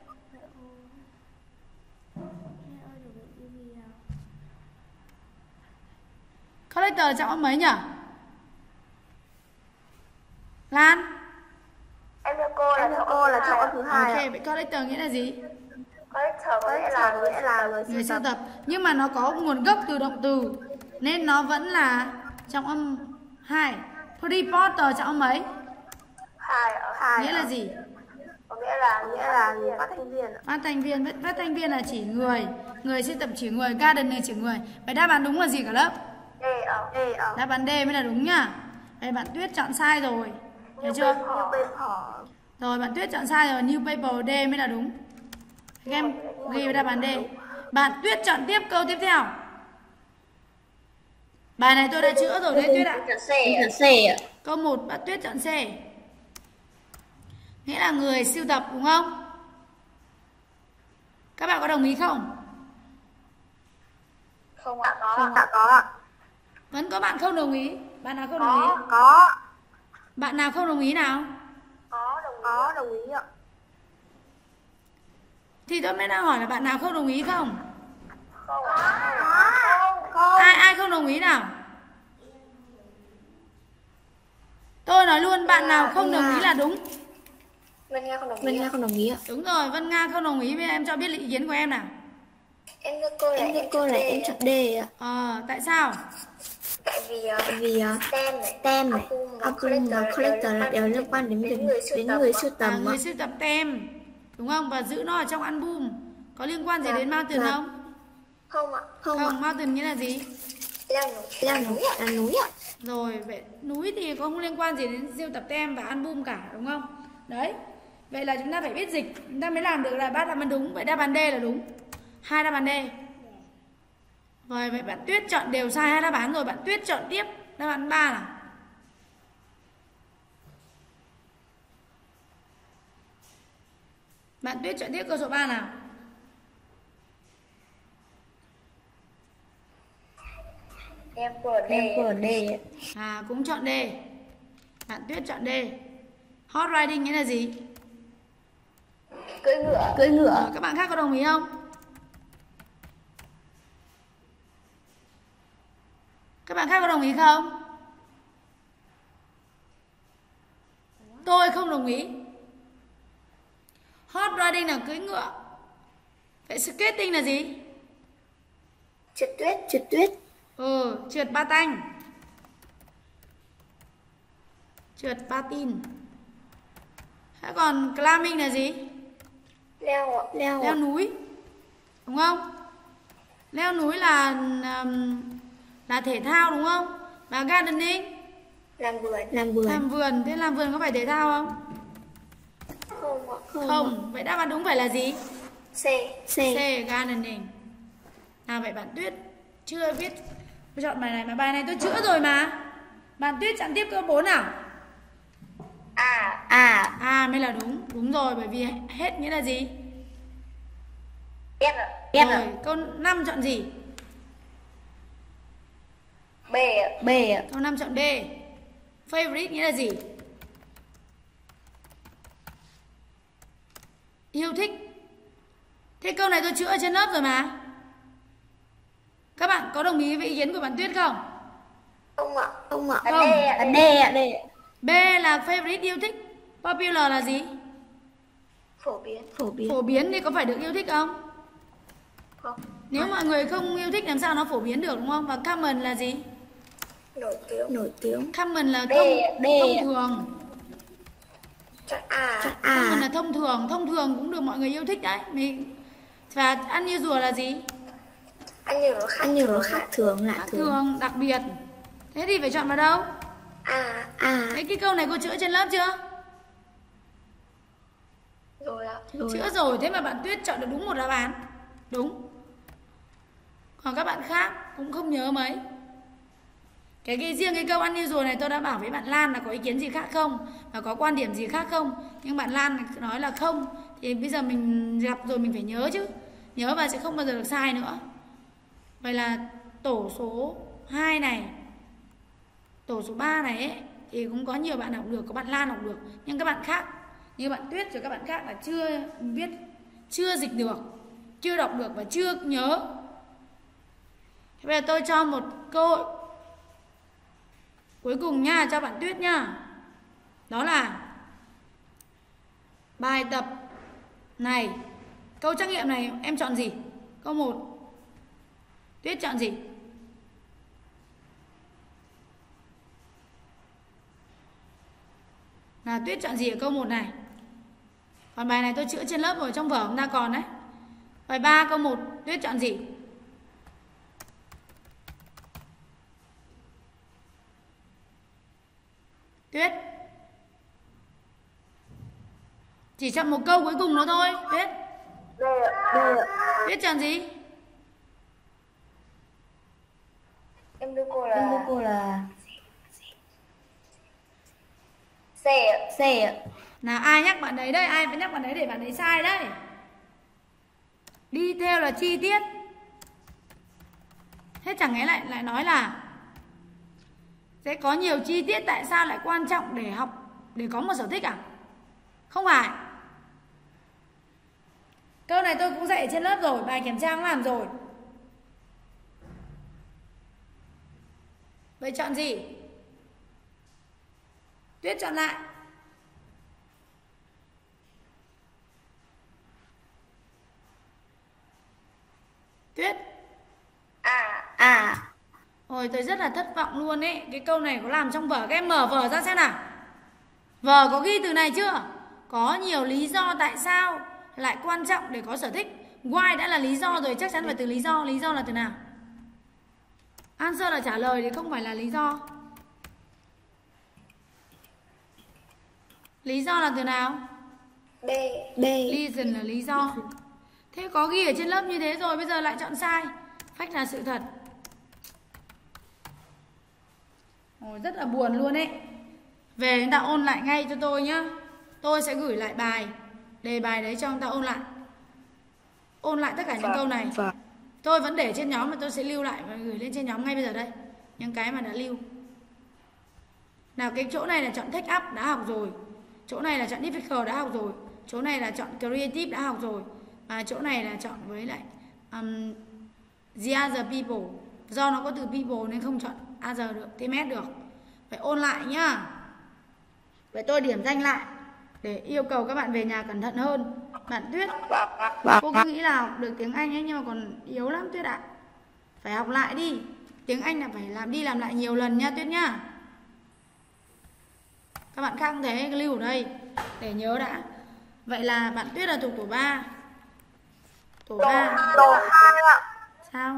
Collector là trọng âm mấy nhỉ? Lan? Em theo cô là Em theo cô là trọng âm thứ hai Ok, ạ. vậy collector nghĩa là gì? Collector có nghĩa Collector là nghĩa là người Người sưu sưu tập. tập. Nhưng mà nó có nguồn gốc từ động từ nên nó vẫn là trọng âm hai. Reporter trọng âm mấy? hai ạ. Hai Nghĩa là ạ. gì? Có nghĩa là Nghĩa là người phát thanh viên ạ. Phát thanh viên, phát thanh viên là chỉ người, người sưu tập chỉ người, gardener chỉ người. Vậy đáp án đúng là gì cả lớp? D ạ. D ạ. Đáp án D mới là đúng nhá. Đây bạn Tuyết chọn sai rồi. Thấy chưa? Newspaper. Rồi bạn Tuyết chọn sai rồi, newspaper D mới là đúng. Các em ghi vào đáp án D. Bạn Tuyết chọn tiếp câu tiếp theo. Bài này tôi đã chữa rồi đấy Tuyết ạ. Chọn C Em ạ. chọn C ạ. Câu một bạn Tuyết chọn C. Nghĩa là người sưu tập đúng không? Các bạn có đồng ý không? Không ạ. Có. Dạ có ạ. Vẫn có bạn không đồng ý. Bạn nào không đồng ý? Có. Bạn nào không đồng ý nào? Có đồng ý. Có đồng ý ạ. Thì tôi mới đang hỏi là bạn nào không đồng ý không? Không ạ. Không. Ai ai không đồng ý nào? Tôi nói luôn bạn nào không đồng ý là đúng. Vân Nga không đồng Vân ý. Nga không đồng ý ạ. Đúng rồi, Vân Nga không đồng ý với em, cho biết ý kiến của em nào. Em với cô là Em với em cô chọn là D em ạ. chọn D ạ. Ờ, tại sao? Tại vì ờ, Tại vì uh, tem này, tem này, album và album và collector là đều liên quan đến đến, đến người sưu À, tầm người ạ. sưu tập tem, đúng không? Và giữ nó ở trong album. Có liên quan gì đến Mountain dạ. không? không ạ. Không ạ. Không, Mountain nghĩa là gì? Leo núi. Là núi ạ. Là núi ạ. Rồi, vậy núi thì có không liên quan gì đến sưu tập tem và album cả, đúng không? Đấy. Vậy là chúng ta phải biết dịch, chúng ta mới làm được là bác đáp án đúng. Vậy đáp án D là đúng. Hai đáp án D. Rồi, vậy bạn Tuyết chọn đều sai hai đáp án rồi. Bạn Tuyết chọn tiếp đáp án ba nào. Bạn Tuyết chọn tiếp câu số ba nào. Em của D. Em của D ạ. À, cũng chọn D. Bạn Tuyết chọn D. Hot riding nghĩa là gì? Cưỡi ngựa. Cưỡi ngựa. Ờ, các bạn khác có đồng ý không? Các bạn khác có đồng ý không? Tôi không đồng ý. Hot riding là cưỡi ngựa. Vậy skating là gì? Trượt tuyết. Trượt tuyết. Ừ, trượt ba tanh. Trượt patin. Thế còn climbing là gì? Leo ạ. Leo Leo ạ. núi. Đúng không? Leo núi là um, là thể thao đúng không? Và gardening Làm vườn. Làm vườn. làm vườn. Thế làm vườn có phải thể thao không? Không ạ. Không. Không. Vậy đáp án đúng phải là gì? C. C. C, gardening. Nào vậy bạn Tuyết chưa viết chọn bài này mà bài này tôi chữa rồi mà. Bạn Tuyết chọn tiếp câu bốn nào. A. À. À mới là đúng. Đúng rồi, bởi vì hết nghĩa là gì? F ạ. F Rồi, ạ. câu năm chọn gì? B ạ. B ạ. Câu năm chọn B. Favorite nghĩa là gì? Yêu thích. Thế câu này tôi chữa ở trên lớp rồi mà. Các bạn có đồng ý với ý kiến của bạn Tuyết không? Không ạ. Không ạ. Là D ạ. À, D ạ. D ạ. B là favorite yêu thích. Popular là gì? Phổ biến. Phổ biến. Phổ biến thì có phải được yêu thích không? Không. Nếu mọi người không yêu thích làm sao nó phổ biến được đúng không? Và common là gì? Nổi tiếng. Nổi tiếng. Common là D. thông, D. thông thường. Chọn A. Chọn Common A. là thông thường. Thông thường cũng được mọi người yêu thích đấy. Mình... Và unusual là gì? Ăn nhiều nó khác. Ăn nhiều nó khác thường, lạ thường. Thường, đặc biệt. Thế thì phải chọn vào đâu? A. À. Thế cái câu này cô chữa trên lớp chưa? Rồi ạ. Rồi. Chữa rồi, thế mà bạn Tuyết chọn được đúng một đáp án. Đúng. Còn các bạn khác cũng không nhớ mấy. Cái, cái riêng cái câu unusual này tôi đã bảo với bạn Lan là có ý kiến gì khác không? Và có quan điểm gì khác không? Nhưng bạn Lan nói là không. Thì bây giờ mình gặp rồi mình phải nhớ chứ. Nhớ và sẽ không bao giờ được sai nữa. Vậy là tổ số hai này, tổ số ba này ấy, thì cũng có nhiều bạn học được, có bạn Lan học được. Nhưng các bạn khác, như bạn Tuyết rồi các bạn khác là chưa viết, chưa dịch được, chưa đọc được và chưa nhớ. Thế bây giờ tôi cho một cơ hội cuối cùng nha, cho bạn Tuyết nha. Đó là bài tập này, câu trắc nghiệm này em chọn gì? Câu một. Tuyết chọn gì? Là Tuyết chọn gì ở câu một này? Còn bài này tôi chữa trên lớp rồi, trong vở chúng ta còn đấy. Bài ba câu một, Tuyết chọn gì? Tuyết chỉ chọn một câu cuối cùng nữa thôi. Tuyết D ạ. D ạ. Tuyết chọn gì? Em đưa cô là Em thưa cô là C ạ. C ạ. Nào ai nhắc bạn đấy đấy, ai phải nhắc bạn đấy để bạn ấy sai đấy. Đi theo là chi tiết. Thế chẳng lẽ lại lại nói là sẽ có nhiều chi tiết, tại sao lại quan trọng để học, để có một sở thích à? Không phải. Câu này tôi cũng dạy trên lớp rồi, bài kiểm tra cũng làm rồi. Vậy chọn gì? Tuyết chọn lại. Tuyết. A. À. Ôi tôi rất là thất vọng luôn ấy. Cái câu này có làm trong vở, các em mở vở ra xem nào. Vở có ghi từ này chưa? Có nhiều lý do tại sao lại quan trọng để có sở thích. Why đã là lý do rồi, chắc chắn phải từ lý do. Lý do là từ nào? Answer là trả lời thì không phải là lý do. Lý do là từ nào? B. B. Reason là lý do. Thế có ghi ở trên lớp như thế rồi, bây giờ lại chọn sai. Fact là sự thật. Ôi, rất là buồn luôn ấy. Về chúng ta ôn lại ngay cho tôi nhá. Tôi sẽ gửi lại bài, đề bài đấy cho chúng ta ôn lại. Ôn lại tất cả những câu này. Vâng. Tôi vẫn để trên nhóm mà tôi sẽ lưu lại và gửi lên trên nhóm ngay bây giờ đây. Những cái mà đã lưu. Nào cái chỗ này là chọn take up đã học rồi. Chỗ này là chọn difficult đã học rồi. Chỗ này là chọn creative đã học rồi. Và chỗ này là chọn với lại um, the other people. Do nó có từ people nên không chọn other được, thêm s được. Phải ôn lại nhá. Vậy tôi điểm danh lại để yêu cầu các bạn về nhà cẩn thận hơn. Bạn Tuyết, cô cứ nghĩ là học được tiếng Anh ấy nhưng mà còn yếu lắm Tuyết ạ. Phải học lại đi. Tiếng Anh là phải làm đi làm lại nhiều lần nha Tuyết nhá. Các bạn khác cũng thế, lưu ở đây để nhớ đã. Vậy là bạn Tuyết là thuộc tổ ba. Tổ ba. Tổ hai ạ. Sao?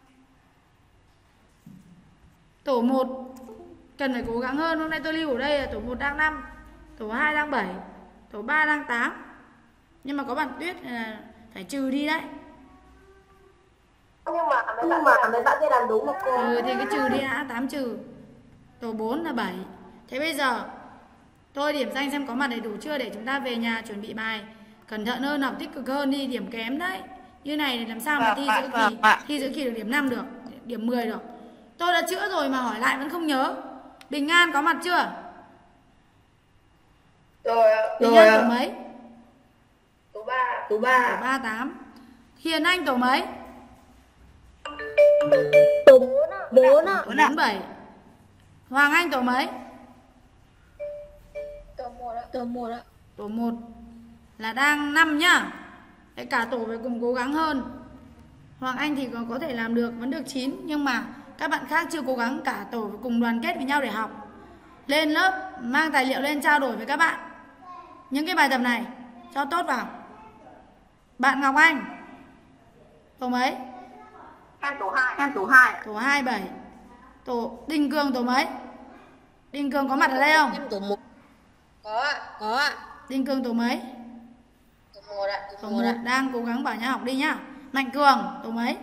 Tổ một cần phải cố gắng hơn. Hôm nay tôi lưu ở đây là tổ một đang năm, tổ hai đang bảy, tổ ba đang tám. Nhưng mà có bạn Tuyết là phải trừ đi đấy. Nhưng mà mấy bạn, mà mấy bạn kia làm đúng một cô. Ừ thì cái trừ đi đã, tám trừ. Tổ bốn là bảy. Thế bây giờ tôi điểm danh xem có mặt đầy đủ chưa để chúng ta về nhà chuẩn bị bài. Cẩn thận hơn, học tích cực hơn đi, điểm kém đấy. Như này thì làm sao mà thi giữa kỳ, thi giữa kỳ được điểm năm được, điểm mười được. Tôi đã chữa rồi mà hỏi lại vẫn không nhớ. Bình An có mặt chưa? Rồi ạ. Bình An tổ mấy? Tổ ba. Tổ ba. Tổ ba tám. Hiền Anh tổ mấy? Tổ bốn ạ. Bốn ạ. Bốn bảy. Hoàng Anh tổ mấy? Tổ một ạ. Tổ một ạ. Tổ một là đang năm nhá. Đấy, cả tổ phải cùng cố gắng hơn. Hoàng Anh thì còn có thể làm được, vẫn được chín. Nhưng mà các bạn khác chưa cố gắng, cả tổ phải cùng đoàn kết với nhau để học. Lên lớp, mang tài liệu lên trao đổi với các bạn những cái bài tập này cho tốt vào. Bạn Ngọc Anh tổ mấy? Em tổ hai. Em tổ hai. Tổ hai bảy. Tổ Đinh Cường tổ mấy? Đinh Cường có mặt ở đây không? Em tổ một. Có ạ. Có ạ. Đinh Cường tổ mấy? Tổ một ạ. Tổ một đang cố gắng bảo nhau học đi nhá. Mạnh Cường tổ mấy?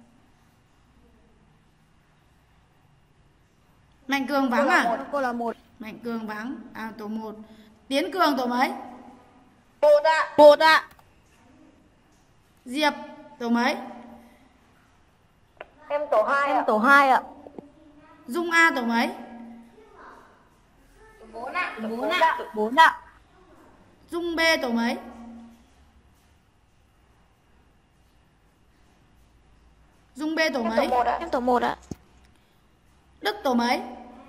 Mạnh Cường vắng à? Cô là một. Mạnh Cường vắng. À tổ một. Tiến Cường tổ mấy? Một ạ. Một ạ. Diệp tổ mấy? Em tổ hai ạ. Em tổ hai ạ. Dung A tổ mấy? Tổ bốn ạ. Tổ bốn ạ. Tổ bốn ạ. Dung B tổ mấy? Dung B tổ mấy? Tổ một ạ. Em tổ một ạ. Đức tổ mấy?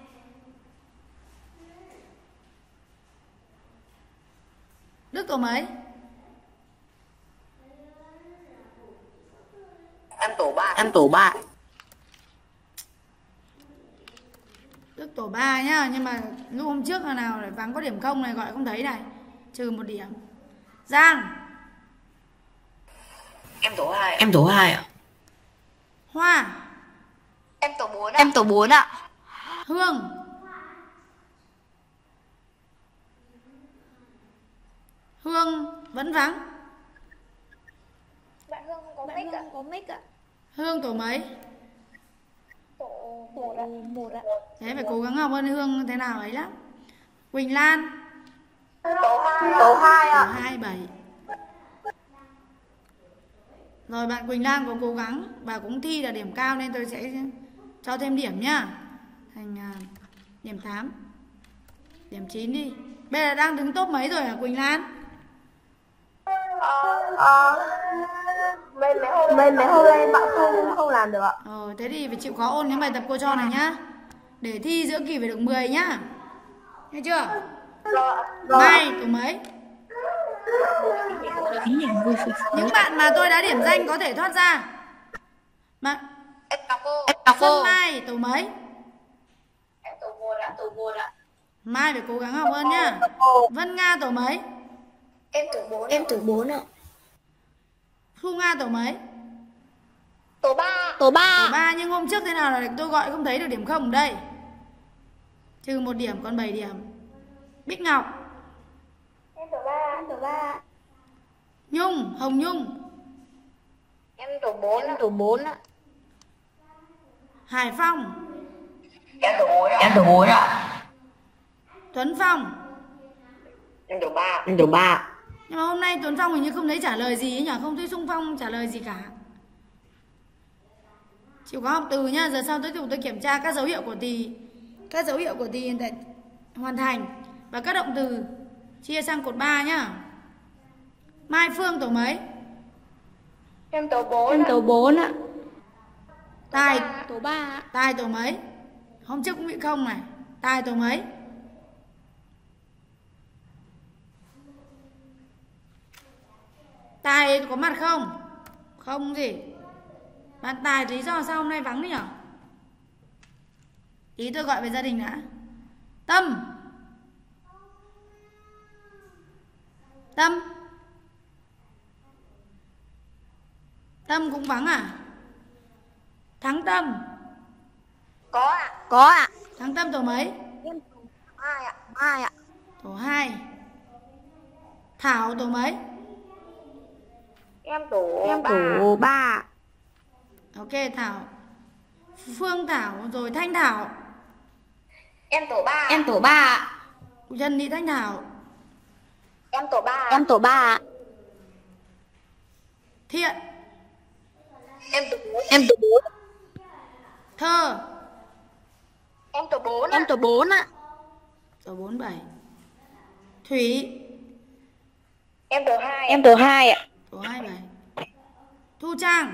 Đức tổ mấy? Em tổ ba. Em tổ ba. Đức tổ ba nhá. Nhưng mà lúc hôm trước là nào lại vắng có điểm không này, gọi không thấy này, trừ một điểm. Giang Em tổ hai. Em tổ hai ạ. Hoa Em tổ bốn ạ. Em tổ bốn ạ. Hương Hương vẫn vắng. Bạn Hương không có mic ạ. Có mic ạ. Hương tổ mấy? Tổ một ạ. Một ạ. Thế phải cố gắng học hơn Hương thế nào ấy lắm. Quỳnh Lan Tổ hai. Tổ hai tổ ạ. hai bảy. Rồi bạn Quỳnh Lan có cố gắng và cũng thi là điểm cao nên tôi sẽ cho thêm điểm nhá. Thành à, điểm tám. Điểm chín đi. Bây giờ đang đứng top mấy rồi hả Quỳnh Lan? Ờ, ờ, mấy mấy hôm mấy mấy hôm nay bạn không không làm được ạ. Ờ, thế thì phải chịu khó ôn những bài tập cô cho này nhá. Để thi giữa kỳ phải được mười nhá. Nghe chưa? Mai tổ mấy? Những bạn mà tôi đã điểm danh có thể thoát ra. Bạn Em chào cô. Em chào Xuân cô. Mai tổ mấy? Em tổ một ạ. Tổ một ạ. Mai phải cố gắng học hơn nhá. Vân Nga tổ mấy? Em tổ bốn. Em tổ bốn ạ. Thu Nga tổ mấy? Tổ ba. Tổ ba. Tổ ba, nhưng hôm trước thế nào là tôi gọi không thấy được điểm không ở đây. Trừ một điểm còn bảy điểm. Bích Ngọc Em tổ ba. Em tổ ba. Nhung, Hồng Nhung Em tổ bốn. Em tổ bốn ạ. Hải Phong Em tổ bốn. Em tổ bốn ạ. Tuấn Phong. Em tổ ba. Em tổ ba. Nhưng mà hôm nay Tuấn Phong hình như không thấy trả lời gì ấy nhỉ. Không thấy Xung Phong trả lời gì cả. Chịu có học từ nhá. Giờ sau tới tục tôi kiểm tra các dấu hiệu của từ. Các dấu hiệu của từ hiện tại hoàn thành. Và các động từ chia sang cột ba nhá. Mai Phương tổ mấy? Em tổ bốn. Em tổ bốn ạ. Tài Tổ ba ạ. Tài tổ mấy? Hôm trước cũng bị không này. Tài tổ mấy? Tài có mặt không? Không gì. Bạn Tài lý do sao hôm nay vắng đấy nhở? Ý tôi gọi về gia đình đã. Tâm Tâm Tâm cũng vắng à? Thắng Tâm. Có ạ. Có ạ. Thắng Tâm tổ mấy? Em tổ hai ạ. Hai ạ. Tổ hai. Thảo tổ mấy? Em tổ Em ba. tổ ba. Ok Thảo. Phương Thảo rồi Thanh Thảo. Em tổ ba. Em tổ ba ạ. Trần Thị Thanh Thảo. Em tổ ba. Em tổ ba ạ. Thiện. Em tổ bốn. Em tổ bốn. Thơ. Em tổ bốn. Em tổ bốn ạ. Tổ bốn bảy. Thủy. Em tổ hai. Em tổ hai ạ. Tổ hai bảy. Thu Trang.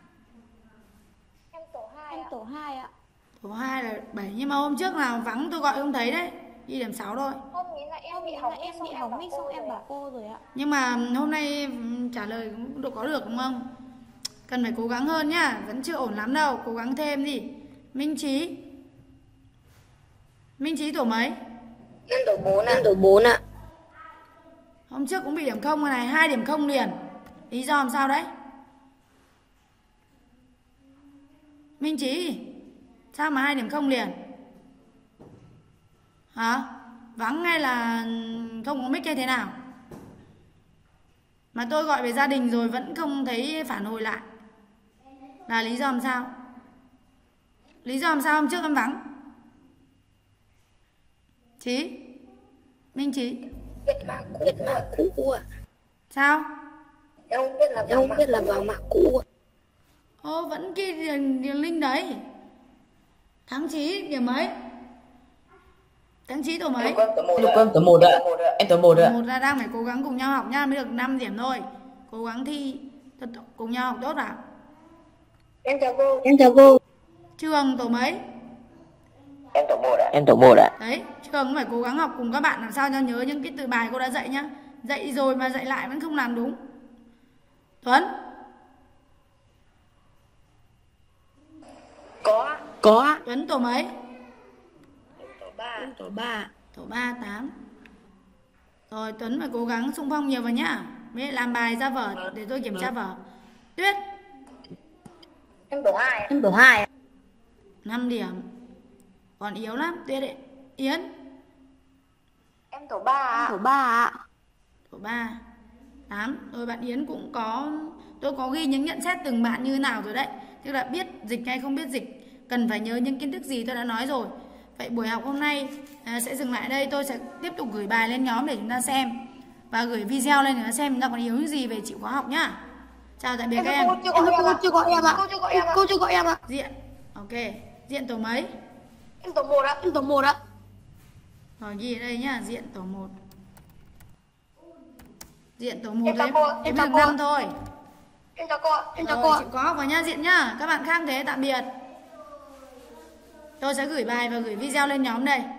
Em tổ hai. Em tổ hai ạ. Tổ hai là bảy, nhưng mà hôm trước nào vắng tôi gọi không thấy đấy. Ghi điểm sáu thôi. Hôm ấy là em bị hỏng mic, Em bị hỏng mic xong em bảo cô rồi ạ. Nhưng mà hôm nay trả lời cũng được, có được đúng không? Cần phải cố gắng hơn nhá, vẫn chưa ổn lắm đâu, cố gắng thêm đi. Minh Trí. Minh Trí tổ mấy? Em tổ bốn ạ. Em tổ bốn ạ. Hôm trước cũng bị điểm không này, hai điểm không liền. Lý do làm sao đấy? Minh Trí, sao mà hai điểm không liền? Hả? Vắng hay là không có mic hay thế nào? Mà tôi gọi về gia đình rồi vẫn không thấy phản hồi lại. Là lý do làm sao? Lý do làm sao hôm trước em vắng? Trí? Minh Trí? Biết mà cũ. Biết mà cũ ạ. Sao? Em không biết là Em không biết là vào mạng cũ ạ. Ô, vẫn cái đường, đường link đấy. Thắng Trí điểm mấy? Thắng Trí tổ mấy? Lục em tổ một ạ. Em tổ một ạ. Một là đang phải cố gắng cùng nhau học nha, mới được năm điểm thôi. Cố gắng thi thật cùng nhau học tốt vào. Em chào cô. Em chào cô. Trường tổ mấy? Em tổ một ạ. Em tổ một ạ. Đấy, Trường cũng phải cố gắng học cùng các bạn làm sao cho nhớ những cái từ bài cô đã dạy nhá. Dạy rồi mà dạy lại vẫn không làm đúng. Tuấn. Có. Có. Tuấn tổ mấy? Tổ ba. Em tổ ba. Tổ ba, tám. Rồi Tuấn phải cố gắng xung phong nhiều vào nhá. Mới làm bài ra vở để tôi kiểm tra vở. Tuyết. Em tổ hai. Em tổ hai. năm điểm. Còn yếu lắm Tuyết đấy. Yến. Em tổ ba. Em tổ ba ạ. Tổ ba, tám. Rồi bạn Yến cũng có, tôi có ghi những nhận xét từng bạn như thế nào rồi đấy. Tức là biết dịch hay không biết dịch, cần phải nhớ những kiến thức gì tôi đã nói rồi. Vậy buổi học hôm nay à, sẽ dừng lại đây. Tôi sẽ tiếp tục gửi bài lên nhóm để chúng ta xem, và gửi video lên để chúng ta xem chúng ta còn yếu những gì về chịu khóa học nhá. Chào tạm biệt các em. Em cô chưa gọi em ạ. Cô chưa gọi em ạ. Diện. Ok. Diện tổ mấy? Em tổ một ạ. Em tổ một ạ. Rồi ghi ở đây nhá. Diện tổ một. Diện tổ một Em chào đấy. cô. Em Em chào được cô. năm thôi. Em chào cô. Em chào Rồi, cô ạ. chịu có học vào nha Diện nhá. Các bạn khác thế tạm biệt. Tôi sẽ gửi bài và gửi video lên nhóm đây.